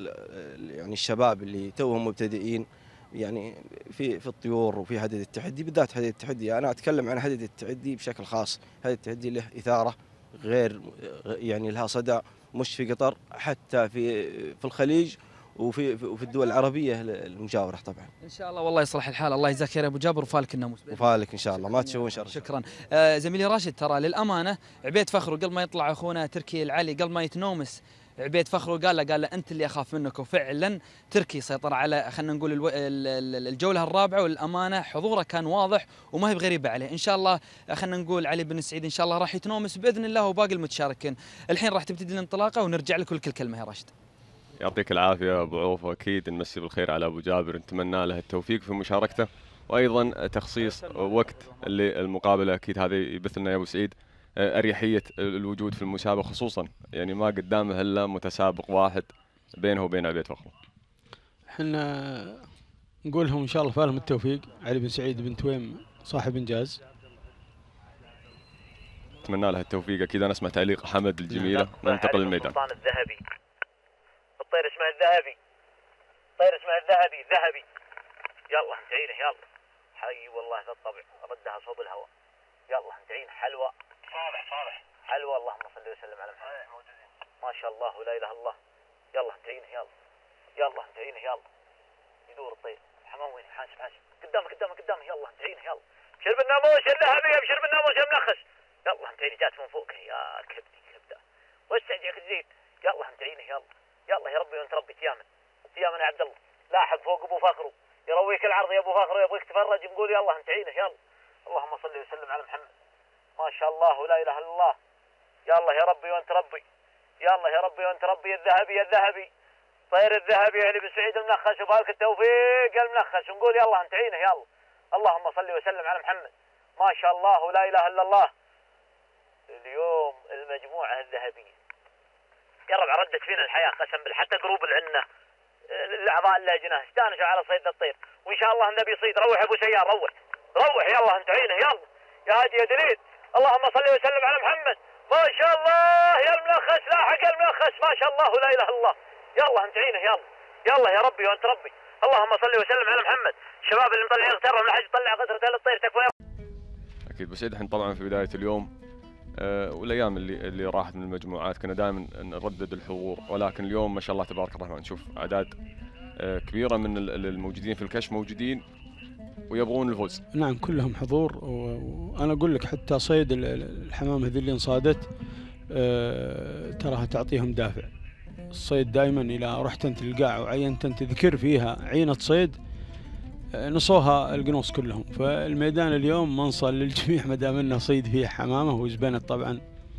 يعني الشباب اللي توهم مبتدئين يعني في في الطيور وفي هدد التحدي، بالذات هدد التحدي. انا اتكلم عن هدد التحدي بشكل خاص، هدد التحدي له اثاره غير يعني لها صدى، مش في قطر، حتى في في الخليج وفي وفي الدول العربيه المجاوره طبعا. ان شاء الله والله يصلح الحال. الله يجزاك خير يا ابو جابر وفالك الناموس. وفالك ان شاء الله ما تشوفون شر. شكرا. آه زميلي راشد، ترى للامانه عبيد فخر قبل ما يطلع اخونا تركي العلي قبل ما يتنومس، عبيد فخر قال له قال له انت اللي اخاف منك، وفعلا تركي سيطر على خلينا نقول الو... الجوله الرابعه، والامانه حضوره كان واضح وما هي بغريبه عليه. ان شاء الله خلينا نقول علي بن سعيد ان شاء الله راح يتنومس باذن الله وباقي المتشاركين. الحين راح تبتدي الانطلاقه ونرجع لك كل كلمه يا راشد. يعطيك العافيه يا ابو عوف، واكيد نمسي بالخير على ابو جابر، نتمنى له التوفيق في مشاركته، وايضا تخصيص وقت للمقابله. اكيد هذا يبث لنا يا ابو سعيد اريحيه الوجود في المسابقه، خصوصا يعني ما قدامه الا متسابق واحد بينه وبين عبيد فخر. احنا نقول لهم ان شاء الله فالهم التوفيق، علي بن سعيد بن تويم صاحب انجاز، نتمنى له التوفيق. اكيد انا اسمع تعليق حمد الجميله، ننتقل للميدان. السلطان الذهبي، الطير اسمه الذهبي، الطير اسمه الذهبي الذهبي. يلا ندعينه يلا. حي والله ذا الطبع ردها صوب الهواء. يلا ندعينه حلوى صالح صالح حلوى. اللهم صل وسلم على محمد. ما شاء الله ولا اله الا الله. يلا ندعينه يلا. يلا ندعينه يلا. يدور الطير. الحمام وين؟ حاسب حاسب. قدامه قدامه قدامه. يلا ندعينه يلا. ابشر بالناموس يا الذهبي، ابشر بالناموس يا منخس. يلا ندعينه جات من فوق يا كبدي كبده. واستعجلك الزيت. يلا ندعينه يلا. يلا يا ربي وانت ربي تيامن. تيامن يا عبد الله. لاحق فوق ابو فخرو. يرويك العرض يا ابو فخرو، يبغيك تفرج نقول يلا ندعينه يلا. اللهم صل وسلم على محمد. ما شاء الله ولا اله الا الله. يلا يا ربي وانت ربي. يلا يا ربي وانت ربي. الذهبي يا الذهبي. طير الذهبي علي بن سعيد المنخس، وبارك التوفيق يا المنخس، ونقول يلا ندعينه يلا. اللهم صل وسلم على محمد. ما شاء الله ولا اله الا الله. اليوم المجموعه الذهبيه يا ربع ردت فينا الحياه قسم بالله، حتى جروب العنه الاعضاء اللجنه استانسوا على صيد الطير، وان شاء الله النبي يصيد. روح ابو سيار روح روح يلا ندعينه يلا. يا هادي يا دليل. اللهم صل وسلم على محمد. ما شاء الله يا المنخس، لاحق المنخس ما شاء الله ولا اله الا الله. يلا ندعينه يلا. يلا يا ربي وانت ربي. اللهم صل وسلم على محمد. الشباب اللي مطلعين اغترهم الحج طلع قطره للطير تكفى. اكيد بس احنا طبعا في بدايه اليوم أه والايام اللي اللي راحت من المجموعات كنا دائما نردد الحضور، ولكن اليوم ما شاء الله تبارك الرحمن نشوف اعداد أه كبيره من الموجودين في الكشف موجودين ويبغون الفوز. نعم كلهم حضور، وانا اقول لك حتى صيد الحمام هذه اللي انصادت أه تراها تعطيهم دافع. الصيد دائما اذا رحت انت القاع وعينت انت ذكر فيها عينه صيد نصوها القنوص كلهم، فالميدان اليوم منصه للجميع ما دام انه صيد فيه حمامه وزبنت طبعا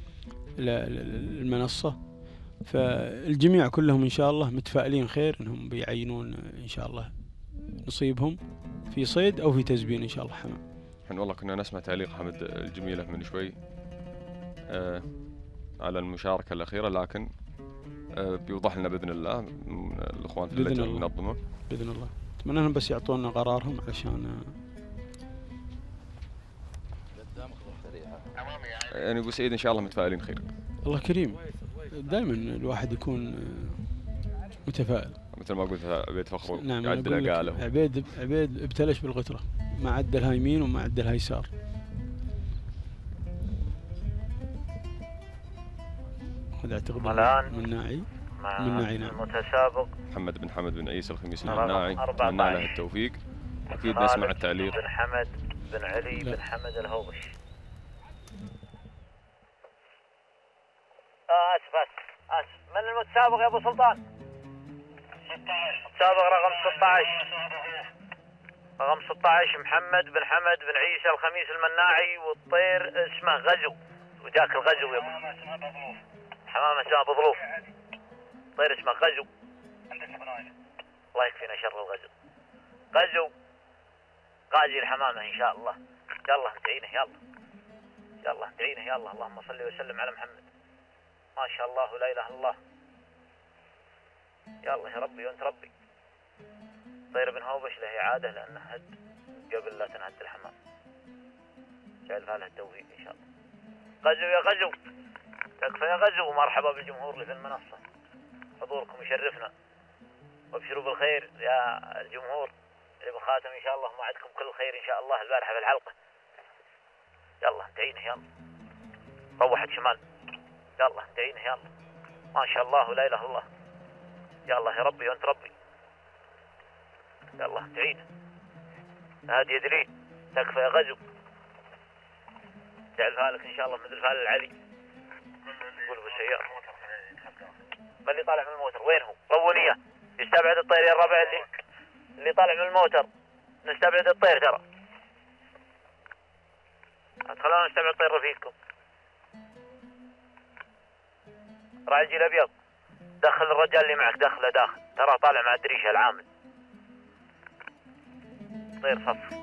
المنصه، فالجميع كلهم ان شاء الله متفائلين خير انهم بيعينون ان شاء الله نصيبهم في صيد او في تزبين ان شاء الله حمام. احنا والله كنا نسمع تعليق حمد الجميله من شوي آه على المشاركه الاخيره، لكن آه بيوضح لنا باذن الله الاخوان في اللجنه المنظمه باذن الله. اتمنى انهم بس يعطونا قرارهم علشان يعني ابو سعيد ان شاء الله متفائلين خير. الله كريم، دائما الواحد يكون متفائل. مثل ما قلت عبيد فخر نعم يعدل قاله. عبيد عبيد ابتلش بالغتره، ما عدلها يمين وما عدلها يسار. هذا اعتقد من ناعي من ناعي نعم. المتسابق محمد بن حمد بن عيسى الخميس المناعي، نتمنى له التوفيق. اكيد نسمع التعليق. بن حمد بن علي لا. بن حمد الهوبش. آه اسف اسف اسف. من المتسابق يا ابو سلطان؟ ستة عشر. متسابق رقم ستة عشر. رقم ستة عشر محمد بن حمد بن عيسى الخميس المناعي، والطير اسمه غزو، وجاك الغزو يا ابو. حمامه اسمها بظروف. طير اسمه غزو. الله يكفينا شر الغزو. غزو غازي الحمامه ان شاء الله. يلا ندعينه يلا. يلا ندعينه يلا. اللهم صل وسلم على محمد. ما شاء الله لا اله الا الله. يلا يا ربي وانت ربي. طير بن هوبش له اعاده لانه هد قبل لا تنهد الحمام. جعل له التوفيق ان شاء الله. غزو يا غزو. تكفى يا غزو. ومرحبا بالجمهور اللي في المنصه. حضوركم يشرفنا، وابشروا بالخير يا الجمهور اللي بخاتم ان شاء الله موعدكم كل خير ان شاء الله البارحه في الحلقه. يلا ندعينه يلا. روحت شمال. يلا ندعينه يلا. ما شاء الله لا اله الا الله. يلا يا ربي وانت ربي. يلا تعيد. هادي يا دليل. تكفى يا غزو. دع الفالك ان شاء الله مثل الفال العلي. قول بالسيارة. ما اللي طالع من الموتر وين هو؟ رونيه. يستبعد الطير يا الربع اللي اللي طالع من الموتر. نستبعد الطير ترى. خلونا نستبعد الطير رفيقكم. راعي الجيل الابيض. دخل الرجال اللي معك دخله داخل. ترى طالع مع الدريشه العامل. طير صف.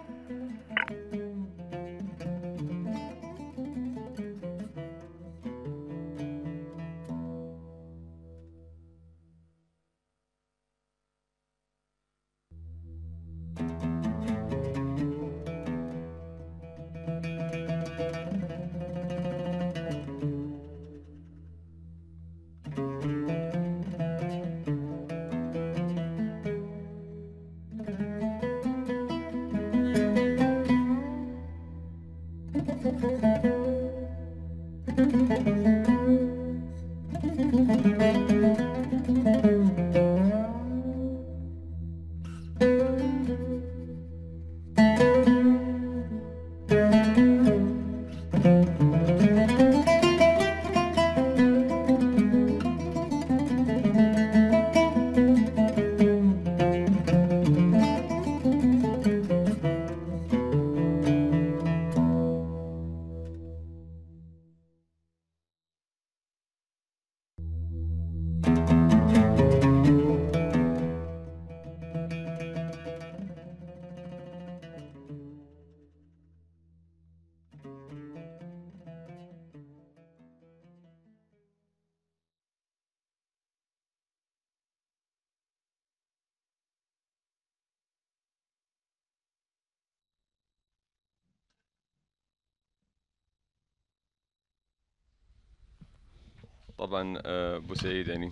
طبعا ابو سعيد يعني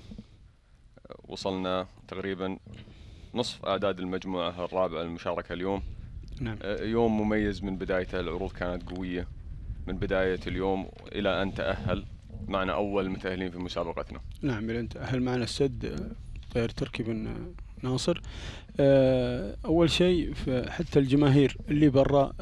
وصلنا تقريبا نصف اعداد المجموعه الرابعه للمشاركه اليوم. نعم. يوم مميز من بدايته، العروض كانت قويه من بدايه اليوم الى ان تاهل معنا اول متاهلين في مسابقتنا. نعم، الى ان تاهل معنا السد طير تركي بن ناصر. اول شيء حتى الجماهير اللي برا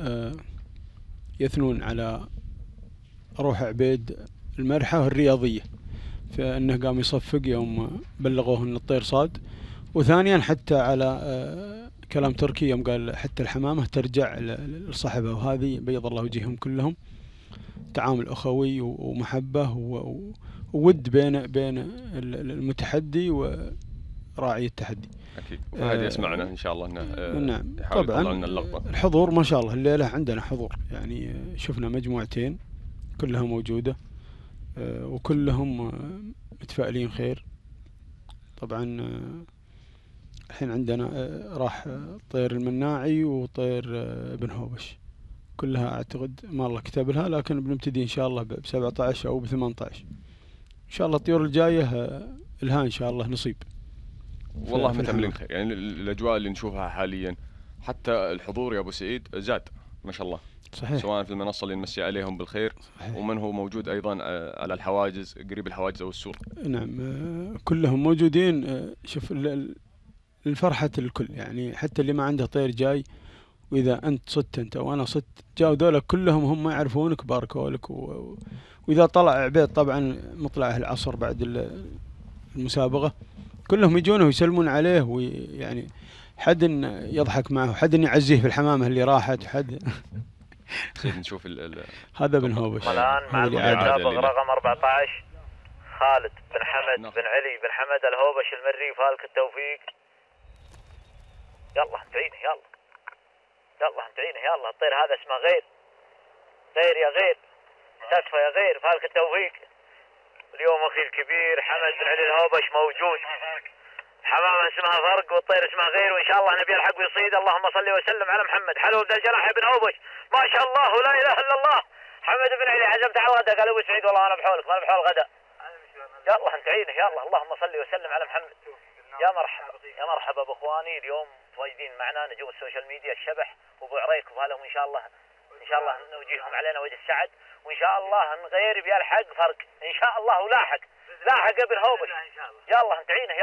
يثنون على روح عبيد المرحه الرياضيه، فانه قام يصفق يوم بلغوه ان الطير صاد. وثانيا حتى على كلام تركي يوم قال حتى الحمامه ترجع لصاحبها، وهذه بيض الله وجههم كلهم. تعامل اخوي ومحبه وود بين بين المتحدي وراعي التحدي. اكيد. وفهد يسمعنا ان شاء الله انه نعم يحاول طبعا يطلع لنا اللقطه. الحضور ما شاء الله الليله عندنا حضور، يعني شفنا مجموعتين كلها موجوده وكلهم متفائلين خير. طبعا الحين عندنا راح طير المناعي وطير ابن هوبش، كلها اعتقد ما الله كتب لها، لكن بنبتدي ان شاء الله ب سبعة عشر او ب ثمانية عشر ان شاء الله. الطيور الجايه لها ان شاء الله نصيب. والله متأملين خير، يعني الاجواء اللي نشوفها حاليا حتى الحضور يا ابو سعيد زاد ما شاء الله. صحيح. سواء في المنصه اللي نمسي عليهم بالخير. صحيح. ومن هو موجود ايضا على الحواجز قريب الحواجز او السور. نعم كلهم موجودين. شوف الفرحه الكل، يعني حتى اللي ما عنده طير جاي، واذا انت صدت انت وانا صدت جاوا ذولا كلهم هم ما يعرفونك باركوا لك. و... واذا طلع عبيد طبعا مطلعه العصر بعد المسابقه كلهم يجونه ويسلمون عليه، ويعني حد يضحك معه وحد يعزيه في الحمامه اللي راحت وحد نشوف ال ال هذا بن هوبش. الان مع المسابق رقم أربعة عشر خالد بن حمد بن علي بن حمد الهوبش المري فالك التوفيق. يلا انتعينه يلا يلا انتعينه يلا. الطير هذا اسمه غير غير يا غير تكفى يا غير فالك التوفيق. اليوم اخي الكبير حمد بن علي الهوبش موجود. حمامه اسمها فرق والطير اسمها غير، وان شاء الله نبي الحق ويصيد. اللهم صل وسلم على محمد. حلو ذا الجناح ابن هوبش ما شاء الله ولا اله الا الله. حمد بن علي عزمت على الغداء قال ابو سعيد والله انا بحولك ما بحول غداء. يلا انتعينه يلا. اللهم صل وسلم على محمد. يا مرحبا يا مرحبا باخواني. اليوم متواجدين معنا نجوم السوشيال ميديا الشبح وابو عريك وهلهم ان شاء الله ان شاء الله نوجههم علينا وجه السعد، وان شاء الله نغير بها الحق فرق ان شاء الله. ولاحق لاحق ابن هوبش. يلا انتعينه يلا.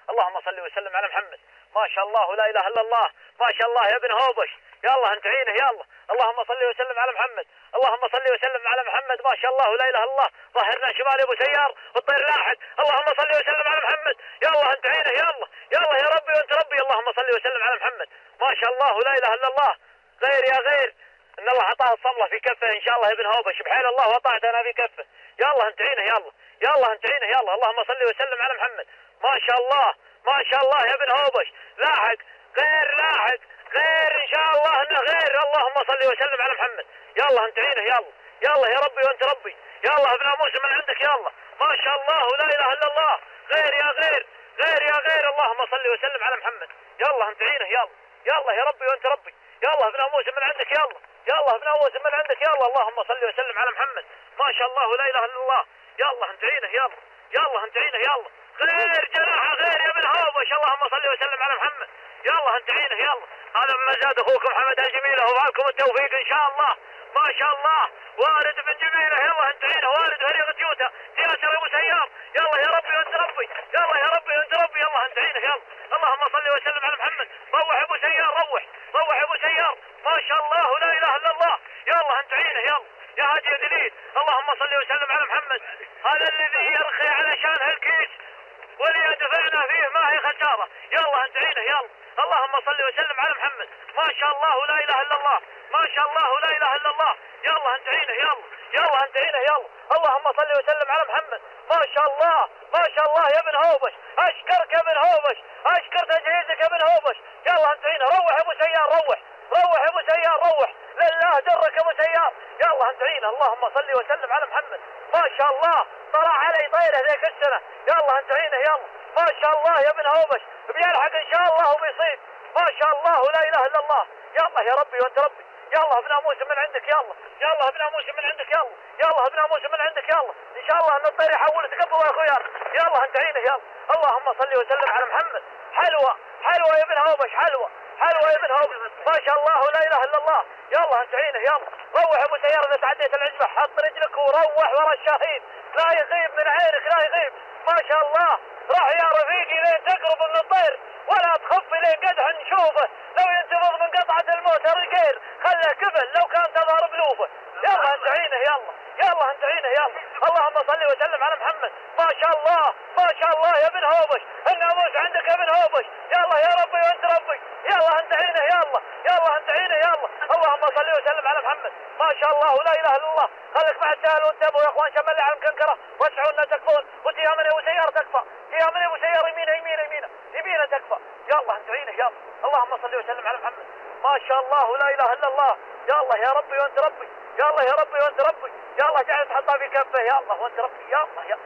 اللهم صل وسلم على محمد. ما شاء الله لا اله الا الله. ما شاء الله يا ابن هوبش. يلا انت عينه يلا. اللهم صل وسلم على محمد. اللهم صل وسلم على محمد. ما شاء الله لا اله الا الله. ظهرنا شمال ابو سيار والطير لاحق. اللهم صل وسلم على محمد. يلا انت عينه يلا. يلا يا ربي وانت ربي. اللهم صل وسلم على محمد. ما شاء الله لا اله الا الله. غير يا غير ان الله اعطاه الصمله في كفه ان شاء الله يا ابن هوبش. بحيل الله وطاعت انا في كفه. يلا انت عينه يلا. يلا انت عينه يلا. اللهم صل وسلم على محمد. ما شاء الله ما شاء الله يا ابن هوبش. لاحق غير لاحق غير ان شاء الله انه غير. اللهم صل وسلم على محمد. يلا انت عينه يلا. يلا يا ربي وانت ربي. يلا ابن موسى من عندك يلا. ما شاء الله لا اله الا الله. غير يا غير غير يا غير. اللهم صل وسلم على محمد. يلا انت عينه يلا. يلا يا ربي وانت ربي. يلا ابن موسى من عندك يلا. يلا ابن موسى من عندك يلا. اللهم صل وسلم على محمد. ما شاء الله لا اله الا الله. يلا انت عينه يلا. يلا انت عينه يلا. غير جناحه غير يا ابن هوبش. اللهم صل وسلم على محمد. يلا انت عينه يلا. هذا من مزاد اخوكم حمد الجميله ومعكم التوفيق ان شاء الله. ما شاء الله وارد بن جميله. يلا انت عينه وارد فريق تيوتا ياسر ابو سيار. يلا يا ربي وانت ربي. يلا يا ربي وانت ربي. يلا انت عينه يلا. اللهم صل وسلم على محمد. روح ابو سيار روح روح ابو سيار. ما شاء الله لا اله الا الله. يلا انت عينه يلا. يا هادي يا دليل. اللهم صل وسلم على محمد. هذا الذي يرخي علشان هالكيس واللي دفعنا فيه ما هي خساره. يلا انت عينه يلا. اللهم صل وسلم على محمد. ما شاء الله لا اله الا الله. ما شاء الله لا اله الا الله. يلا انت عينه يلا. يلا انت عينه يلا. اللهم صل وسلم على محمد. ما شاء الله ما شاء الله يا ابن هوبش. اشكرك يا ابن هوبش. اشكر تجهيزك يا ابن هوبش. يلا انت عينه. روح ابو سيار روح روح ابو سيار روح. لله درك ابو سيار. يلا انت عينه. اللهم صل وسلم على محمد. ما شاء الله طلع علي طيره ذيك السنه. يلا انت عينه يلا. ما شاء الله يا ابن هوبش. بيلحق ان شاء الله وبيصيد. ما شاء الله لا اله الا الله. يلا يا ربي وانت ربي. يلا ابن موسى من عندك يلا. يلا ابن موسى من عندك يلا. يلا ابن موسى من عندك يلا. ان شاء الله ان الطير يحول تقبل يا اخويا. يلا انت عينه يلا. اللهم صل وسلم على محمد. حلوه حلوه يا ابن هوبش. حلوه حلوه يا ابن هوبش. ما شاء الله لا اله الا الله. يلا انت عينه يلا. روح ابو سياره اذا تعديت العجبه حط رجلك وروح ورا الشاهين. لا يغيب من عينك لا يغيب. ما شاء الله. راح يا رفيقي لين تقرب من الطير ولا تخف لين قدح نشوفه. لو ينتفض من قطعه الموتر القير خله كفل لو كان تظهر بلوفه. يلا انت عينه يلا. يلا انت عينه يلا. اللهم صل وسلم على محمد. ما شاء الله ما شاء الله يا ابن هوبش. الناموس عندك يا ابن هوبش. يلا يا ربي وانت ربي. يلا انت عينه يلا. يلا انت عينه يلا. اللهم صل وسلم على محمد. ما شاء الله لا اله الا الله. خليك مع السهل وانتبهوا يا اخوان. شمل على مكنكره واسعوا الناس تكفون. وتيامنا وسياره تكفى. تيامنا وسياره يمينه يمينه يمينه يمينه تكفى. يلا انت عينه يلا. اللهم صل وسلم على محمد. ما شاء الله لا اله الا الله. يلا يا ربي وانت ربي. يلا يا ربي وانت ربي. يلا جعل تحطها في كفه. يلا وانت ربي. يلا يلا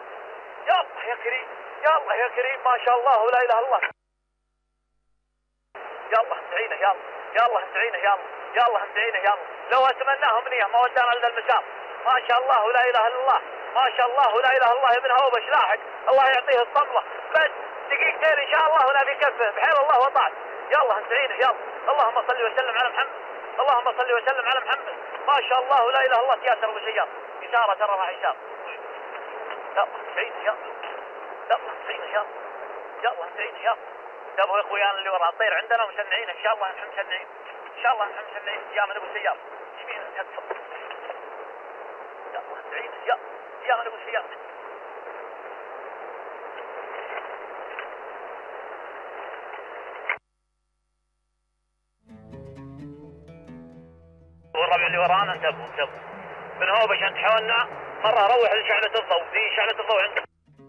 يلا يا كريم. يلا يا كريم. ما شاء الله لا اله الا الله. يلا انت عينه يلا. يلا انت عينه يلا. يلا انت عينه يلا. لو اتمناه امنيه ما ودانا الا المسار. ما شاء الله لا اله الا الله. ما شاء الله لا اله الا الله. يا ابن هوبش لاحق. الله يعطيه الصبله. بس دقيقتين ان شاء الله ولا في كفه. بحيل الله وطاعت. يلا انت عينه يلا. اللهم صل وسلم على محمد. اللهم صل وسلم على محمد. ما شاء الله لا اله الا الله. ياسر ابو سيار. يساره ترى راح يسار. يلا انت عينه يلا. يلا انت عينه يلا. يلا انت عينه يلا. تبغوا اخويانا اللي وراء الطير عندنا ومسنعين ان شاء الله. نحن مسنعين ان شاء الله. نحن مسنعين. يا من ابو سيار يمين تكفى. يلا انت عينه يلا. يا من ابو سيار. والربع اللي ورانا انتبهوا انتبهوا. من هوبش انت حولنا مره روح لشعله الضوء. ذي شعله الضوء عندك.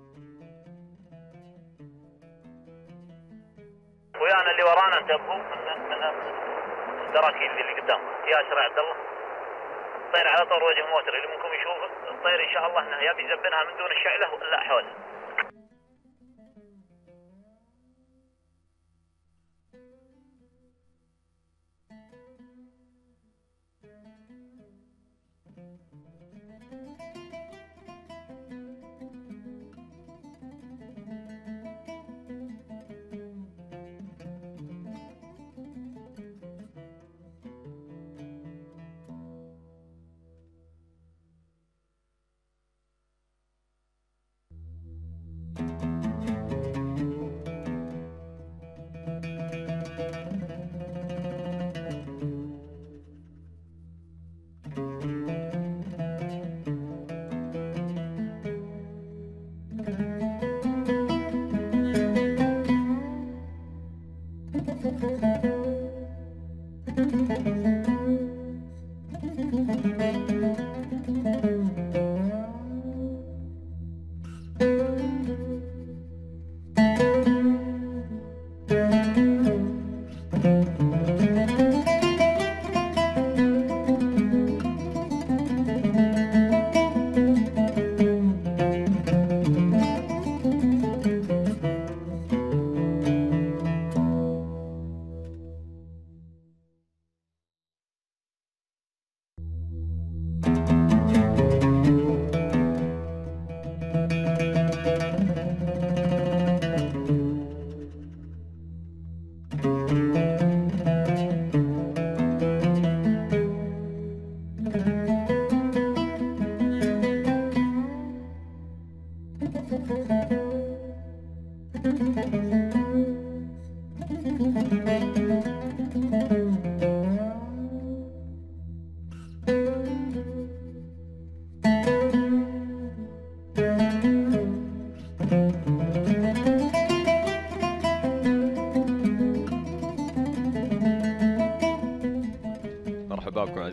ويانا اللي ورانا انتبهوا من من الدراكين اللي قدام. ياسر عبد الله. الطير على طول وجه موتر. اللي منكم يشوف الطير ان شاء الله انه يبي يزبنها من دون الشعله ولا حولها.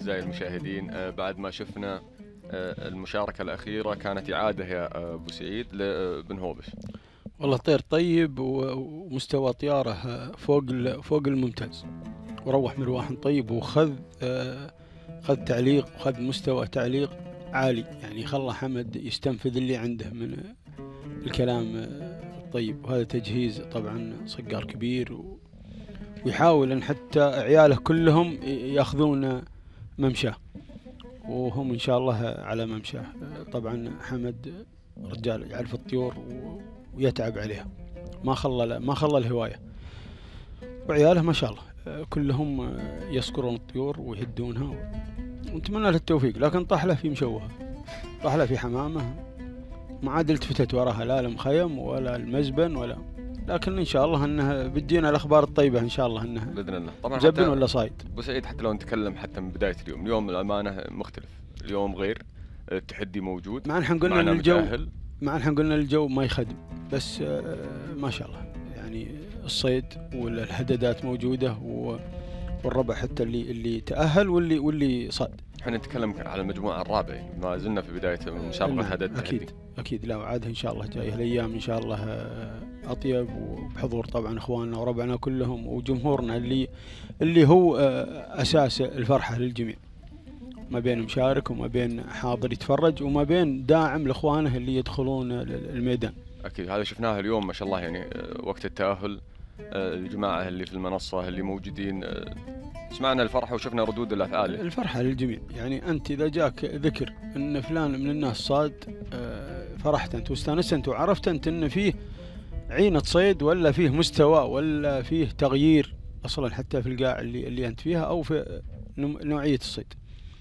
أعزائي المشاهدين، بعد ما شفنا المشاركة الأخيرة كانت إعادة يا أبو سعيد لبن هوبش. والله طير طيب ومستوى طياره فوق فوق الممتاز، وروح مرواح طيب، وخذ خذ تعليق وخذ مستوى تعليق عالي، يعني خلى حمد يستنفذ اللي عنده من الكلام الطيب. وهذا تجهيز طبعا صقار كبير، ويحاول ان حتى عياله كلهم ياخذون ممشاه، وهم ان شاء الله على ممشاه. طبعا حمد رجال يعرف الطيور ويتعب عليها، ما خلى ما خلى الهوايه، وعياله ما شاء الله كلهم يسكرون الطيور ويهدونها، ونتمنى له التوفيق. لكن طاح له في مشوهه، طاح له في حمامه، ما عاد التفتت وراها لا المخيم ولا المزبن ولا، لكن ان شاء الله انها بتجينا الاخبار الطيبه ان شاء الله انها باذن الله. طبعا زبن ولا صايد. ابو سعيد حتى لو نتكلم حتى من بدايه اليوم، اليوم الامانه مختلف، اليوم غير، التحدي موجود، مع ان قلنا الجو مع ان قلنا الجو ما يخدم، بس ما شاء الله يعني الصيد والهددات موجوده، والربع حتى اللي اللي تاهل واللي واللي صاد. احنا نتكلم على المجموعه الرابعه، ما زلنا في بدايه مسابقه هدد. اكيد اكيد، لا وعادها ان شاء الله جايه الايام ان شاء الله اطيب، وبحضور طبعا اخواننا وربعنا كلهم وجمهورنا اللي اللي هو اساس الفرحه للجميع، ما بين مشارك وما بين حاضر يتفرج وما بين داعم لاخوانه اللي يدخلون الميدان. اكيد هذا شفناه اليوم ما شاء الله، يعني وقت التاهل الجماعه اللي في المنصه اللي موجودين، سمعنا الفرحه وشفنا ردود الافعال. الفرحه للجميع، يعني انت اذا جاك ذكر ان فلان من الناس صاد، فرحت انت واستانست انت وعرفت انت ان فيه عينة صيد، ولا فيه مستوى، ولا فيه تغيير اصلا حتى في القاع اللي اللي انت فيها، او في نوعيه الصيد.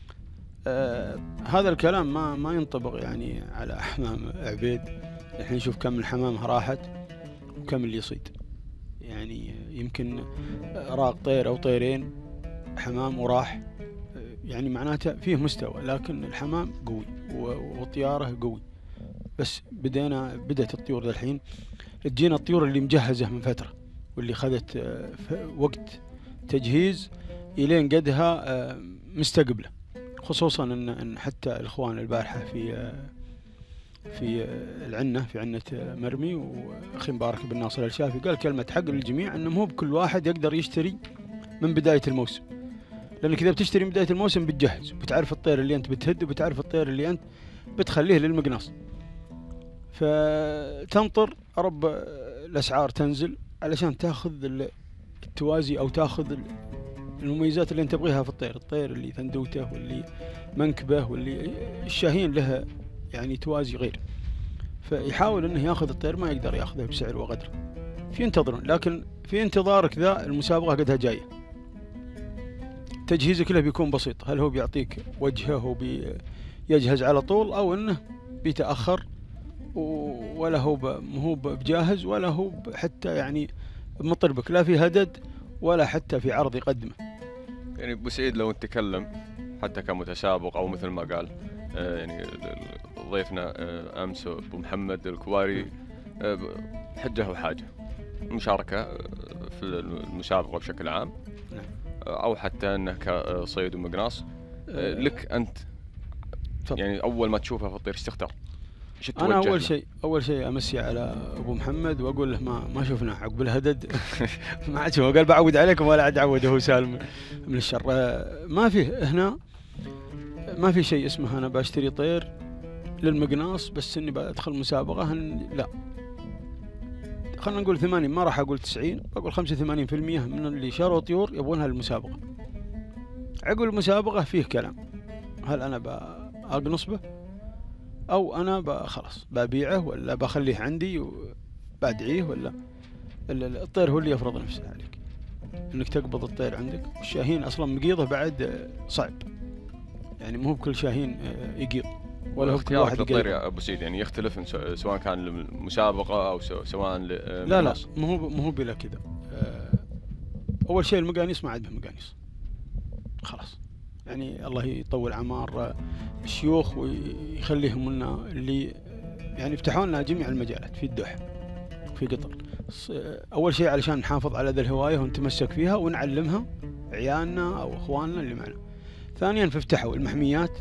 آه هذا الكلام ما ما ينطبق يعني على حمام عبيد. الحين نشوف كم الحمامه راحت وكم اللي يصيد، يعني يمكن راق طير او طيرين حمام وراح، يعني معناته فيه مستوى، لكن الحمام قوي وطياره قوي. بس بدينا بدأت الطيور ذا الحين تجينا الطيور اللي مجهزه من فتره، واللي خذت وقت تجهيز الين قدها مستقبله، خصوصا ان ان حتى الاخوان البارحه في في العنه في عنه مرمي، واخي مبارك بن ناصر الشافي قال كلمه حق للجميع، انه مو بكل واحد يقدر يشتري من بدايه الموسم، لانك اذا بتشتري من بدايه الموسم بتجهز، بتعرف الطير اللي انت بتهد، وبتعرف الطير اللي انت بتخليه للمقناص، فتنطر رب الاسعار تنزل علشان تاخذ التوازي او تاخذ المميزات اللي انت تبغيها في الطير، الطير اللي ثندوته واللي منكبه واللي الشاهين لها يعني توازي غير، فيحاول انه ياخذ الطير ما يقدر ياخذه بسعر وقدر، في ينتظرون. لكن في انتظارك ذا المسابقه قدها جايه، تجهيزك له بيكون بسيط، هل هو بيعطيك وجهه وبيجهز على طول، او انه بيتاخر ولا هو هو بجاهز، ولا هو حتى يعني مطربك لا في هدد ولا حتى في عرض يقدمه. يعني ابو سعيد لو نتكلم حتى كمتسابق او مثل ما قال آه يعني ضيفنا آه امس ابو محمد الكواري، آه حجه وحاجه مشاركه في المسابقه بشكل عام، آه او حتى انه كصيد ومقناص، آه لك انت يعني اول ما تشوفه في الطير ايش تختار؟ انا اول شيء اول شيء امسي على ابو محمد واقول له ما ما شفناه عقب الهدد ما عاد شوفه، قال بعود عليكم ولا عاد عوده هو سالم من الشر. ما فيه هنا ما في شيء اسمه انا بشتري طير للمقناص بس اني بدخل مسابقه، لا خلينا نقول ثمانين، ما راح اقول تسعين، بقول خمسة وثمانين بالمئة من اللي شروا طيور يبغونها للمسابقه. عقب المسابقه فيه كلام، هل انا باقنص به او انا خلاص ببيعه ولا بخليه عندي وبدعيه، ولا الطير هو اللي يفرض نفسه عليك انك تقبض الطير عندك. الشاهين اصلا مقيضه بعد صعب، يعني مو بكل شاهين يقيض ولا هو كل واحد يقيض. الطير يا ابو سعيد يعني يختلف سواء كان للمسابقه او سواء لا لا مو هو مو بلا كذا. اول شيء المقانيس ما عاد مقانيس خلاص، يعني الله يطول عمار الشيوخ ويخليهم لنا اللي يعني يفتحوا لنا جميع المجالات في الدوحة في قطر. أول شيء علشان نحافظ على ذا الهواية ونتمسك فيها ونعلمها عيالنا أو إخواننا اللي معنا. ثانيا فافتحوا المحميات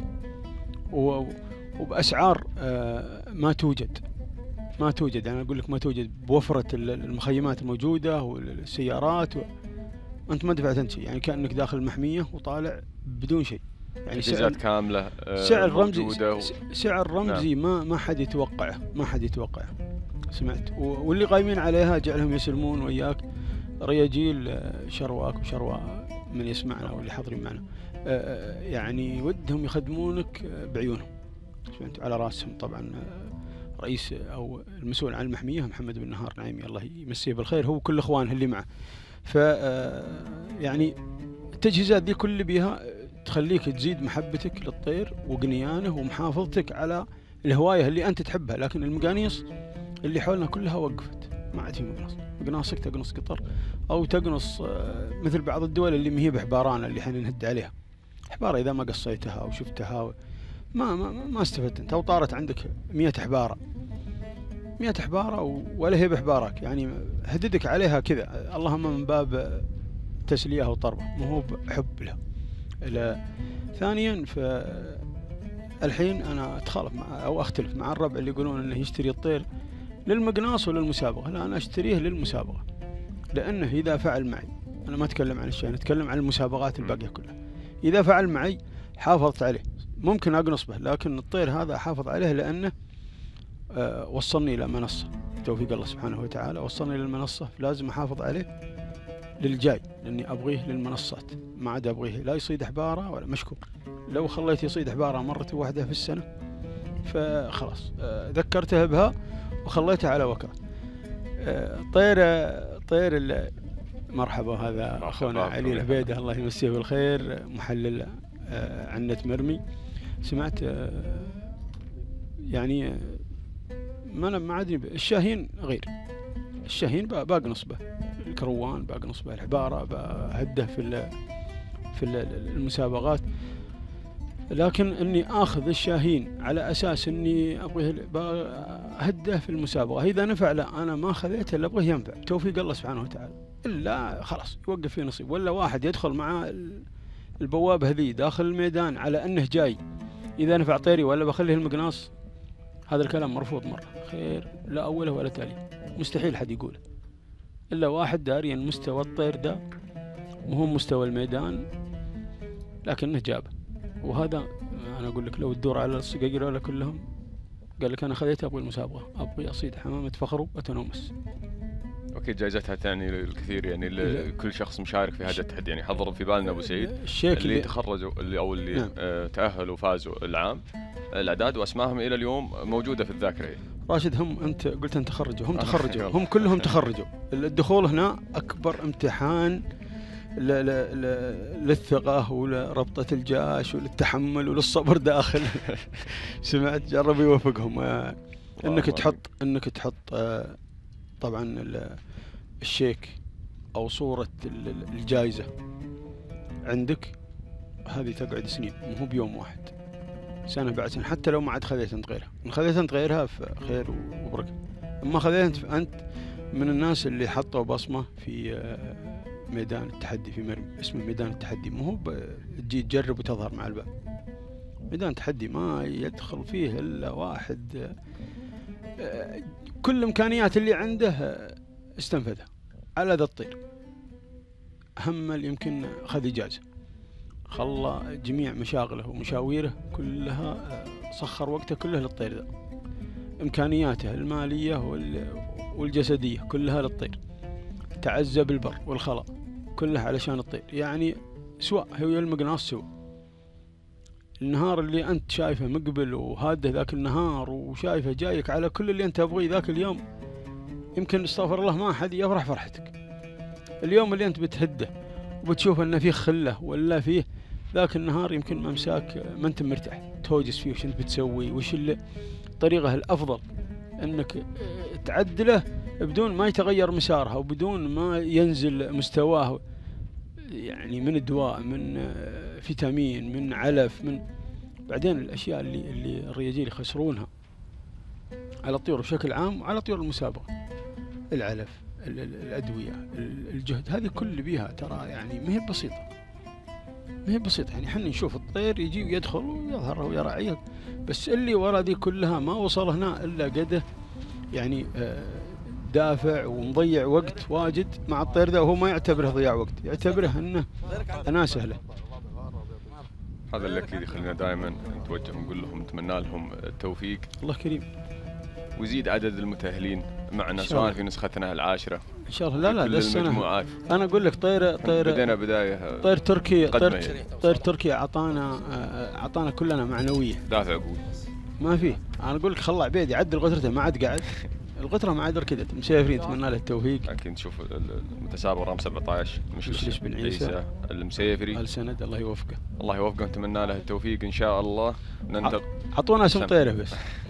وبأسعار ما توجد ما توجد يعني أقول لك ما توجد بوفرة المخيمات الموجودة والسيارات و... أنت ما دفعت أنت شيء يعني كأنك داخل المحمية وطالع بدون شيء يعني سعر كاملة سعر رمزي و... سعر رمزي نعم. ما ما حد يتوقعه ما حد يتوقعه سمعت و... واللي قايمين عليها جعلهم يسلمون وياك رياجيل شرواك وشروا من يسمعنا واللي حاضرين معنا يعني ودهم يخدمونك بعيونهم سمعت على راسهم طبعا رئيس أو المسؤول عن المحمية محمد بن نهار نعيمي الله يمسيه بالخير هو كل إخوانه اللي معه ف يعني التجهيزات دي كل بيها تخليك تزيد محبتك للطير وقنيانه ومحافظتك على الهواية اللي أنت تحبها لكن المقانيص اللي حولنا كلها وقفت ما عاد في مقناص مقناصك تقنص قطر أو تقنص مثل بعض الدول اللي مهي بحبارانا اللي حين نهد عليها حبارة إذا ما قصيتها أو شفتها ما ما ما استفدت أنت أو طارت عندك مية حبارة مية حبارة ولا هي بحبارك يعني هددك عليها كذا اللهم من باب تسلية أو طربة ما هو بحب لها. ثانيا فالحين أنا أتخالف مع أو أختلف مع الربع اللي يقولون إنه يشتري الطير للمقناص وللمسابقة لا أنا أشتريه للمسابقة لأنه إذا فعل معي أنا ما أتكلم عن الشيء أتكلم عن المسابقات الباقية كلها إذا فعل معي حافظت عليه ممكن أقنص به لكن الطير هذا أحافظ عليه لأنه أه وصلني إلى منصة توفيق الله سبحانه وتعالى وصلني للمنصة لازم أحافظ عليه للجاي لأني أبغيه للمنصات ما عاد أبغيه لا يصيد حبارة ولا مشكور لو خليت يصيد حبارة مرة واحدة في السنة فخلاص أه ذكرته بها وخليته على وكرة أه طير طير مرحبا هذا أخونا علي العبيدة الله يمسيه بالخير محلل أه عنة مرمي سمعت أه يعني أه ما أنا ما عاد الشاهين غير الشاهين باقنص به الكروان باقنص به الحبارة بهده في في المسابقات لكن اني اخذ الشاهين على اساس اني ابغيه بهده في المسابقة اذا نفع لا انا ما خذيته الا ابغيه ينفع توفيق الله سبحانه وتعالى الا خلاص يوقف فيه نصيب ولا واحد يدخل مع البوابة هذي داخل الميدان على انه جاي اذا نفع طيري ولا بخليه المقناص هذا الكلام مرفوض مرة خير لا أوله ولا تالي مستحيل حد يقوله إلا واحد داريا مستوى الطير ده مهم مستوى الميدان لكنه جابه وهذا أنا أقول لك لو تدور على الصقاقير ولا كلهم قال لك أنا خذيت أبغي المسابقة أبغي أصيد حمامة فخر وأتنومس اوكي جائزتها تعني الكثير يعني لكل شخص مشارك في هذا التحدي يعني حضر في بالنا ابو سعيد اللي, اللي تخرجوا اللي او اللي نعم. آه تاهلوا وفازوا العام الاعداد واسمائهم الى اليوم موجوده في الذاكره راشد هم انت قلت انت تخرجوا هم تخرجوا هم كلهم تخرجوا الدخول هنا اكبر امتحان ل ل ل للثقه ولربطه الجاش وللتحمل وللصبر داخل سمعت جرب يوفقهم آه انك تحط انك تحط آه طبعا الشيك او صورة الجائزة عندك هذه تقعد سنين مو بيوم واحد سنة بعد سنة حتى لو ما عاد خذيت انت غيرها ان خذيت انت غيرها فخير وبركة اما خذيت انت من الناس اللي حطوا بصمة في ميدان التحدي في مرمي اسمه ميدان التحدي مو هو تجي تجرب وتظهر مع الباب ميدان التحدي ما يدخل فيه الا واحد كل الامكانيات اللي عنده استنفذها على ذا الطير هم اللي يمكن خذ اجازه خلى جميع مشاغله ومشاويره كلها سخر وقته كله للطير ذا امكانياته الماليه والجسديه كلها للطير تعزى بالبر والخلاء كلها علشان الطير يعني سواء هو المقناص سواء النهار اللي أنت شايفه مقبل وهاده ذاك النهار وشايفه جايك على كل اللي أنت تبغيه ذاك اليوم يمكن استغفر الله ما أحد يفرح فرحتك اليوم اللي أنت بتهده وبتشوف أنه فيه خلة ولا فيه ذاك النهار يمكن ممساك ما أنت مرتاح توجس فيه وش أنت بتسوي وش الطريقة الأفضل أنك تعدله بدون ما يتغير مسارها وبدون ما ينزل مستواه يعني من الدواء من فيتامين من علف من بعدين الأشياء اللي اللي الرياجيل يخسرونها على الطيور بشكل عام وعلى طيور المسابقة العلف الأدوية الجهد هذه كل بيها ترى يعني ما هي بسيطة ما هي بسيطة يعني، احنا نشوف الطير يجي ويدخل ويظهر ويرعيه، بس اللي ورا دي كلها ما وصل هنا إلا قده يعني آه دافع ومضيع وقت واجد مع الطير ذا، وهو ما يعتبره ضياع وقت، يعتبره انه أنا سهلة. هذا اللي اكيد يخلينا دائما نتوجه ونقول لهم نتمنى لهم التوفيق. الله كريم. ويزيد عدد المتأهلين معنا سواء في نسختنا العاشرة ان شاء الله. لا لا كل المجموعات. انا اقول لك طير طير بدينا بداية طير تركي، طير, يعني. طير تركي اعطانا اعطانا كلنا معنوية. دافع قوي. ما في، انا اقول لك خل عبيد يعدل غترته، ما عاد قاعد الغترة ما عاد ركدت. مسافرين نتمنى له التوفيق. اكيد نشوف المتسابق رقم سبعة عشر مشلش بن عيسى المسيفري. السند الله يوفقه. الله يوفقه، نتمنى له التوفيق ان شاء الله. ننتقل. اعطونا اسم طيره بس.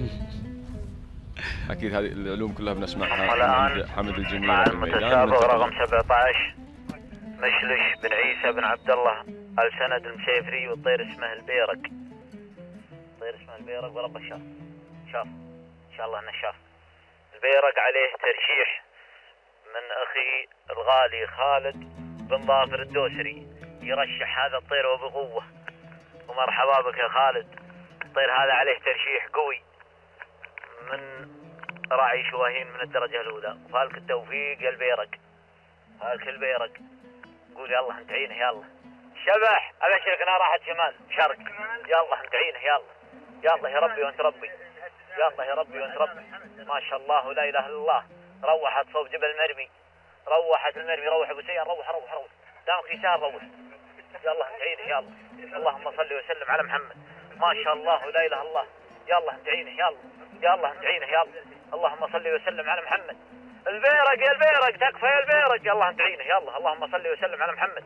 اكيد هذه العلوم كلها بنسمعها الان حمد الجميل. مع المتسابق رقم سبعة عشر مشلش بن عيسى بن عبد الله السند المسيفري، والطير اسمه البيرق. الطير اسمه البيرق ورب الشاف. شاف ان شاء الله انه شاف. البيرق عليه ترشيح من اخي الغالي خالد بن ظافر الدوسري، يرشح هذا الطير وبقوه، ومرحبا بك يا خالد. الطير هذا عليه ترشيح قوي من راعي شواهين من الدرجة الأولى. فالك التوفيق يا البيرق، فالك البيرق. قول يلا انتعينه يلا. شبح أبشرك أنا راحت شمال شرق. يلا انتعينه يلا. يلا يا ربي وانت ربي. يلا يا ربي وانت ربي. ما شاء الله لا إله إلا الله. روحت صوب جبل مرمي. روحت المرمي. روح أبو سيان. روح روح روح. دامك يسار روح. يلا انتعينه يلا. اللهم صل وسلم على محمد. ما شاء الله لا إله إلا الله. يلا انتعينه يلا. يلا انتعينه يلا. اللهم صل وسلم على محمد. البيرق يا البيرق تكفى يا البيرق. يلا انتعينه يلا. اللهم صل وسلم على محمد.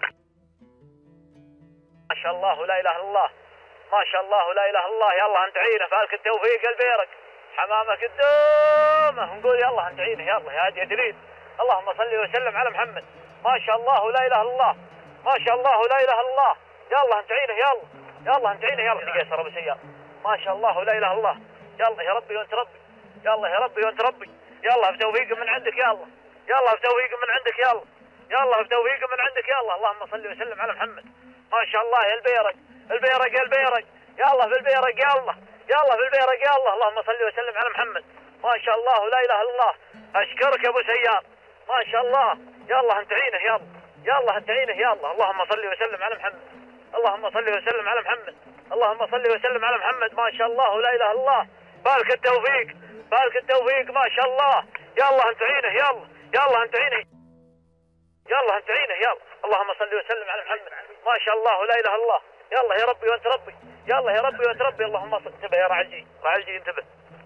ما شاء الله لا اله الا الله. ما شاء الله لا اله الا الله. يلا انتعينه. فالك التوفيق يا البيرق. حمامه قدامه. نقول يلا انتعينه يلا يا هادي دليل. اللهم صل وسلم على محمد. ما شاء الله لا اله الا الله. ما شاء الله لا اله الا الله. يلا انتعينه يلا. يلا انتعينه يلا. قيصر ابو سيار. ما شاء الله لا اله الا الله. يلا يا ربي وانت ربي. يلا يا ربي وانت ربي. يلا بتوفيق من عندك يلا. يلا بتوفيق من عندك يلا. يلا بتوفيق من عندك يلا. اللهم صل وسلم على محمد. ما شاء الله يا البيرق. البيرق يا البيرق. يلا في البيرق يلا. يلا في البيرق يلا. اللهم صل وسلم على محمد. ما شاء الله لا اله الا الله. اشكرك يا ابو سيار. ما شاء الله. يلا انتعينه يلا. يلا انتعينه يلا. اللهم صل وسلم على محمد. اللهم صل وسلم على محمد. اللهم صل وسلم على محمد. ما شاء الله لا اله الا الله. بارك التوفيق. بارك التوفيق. ما شاء الله. يلا انتعينه يلا. يلا انتعينه. يلا انتعينه يلا. اللهم صل وسلم على محمد. ما شاء الله لا اله الا الله. يلا يا ربي وانت ربي. يلا يا ربي وانت ربي. اللهم صل. انتبه يا رعلجي. رعلجي انتبه.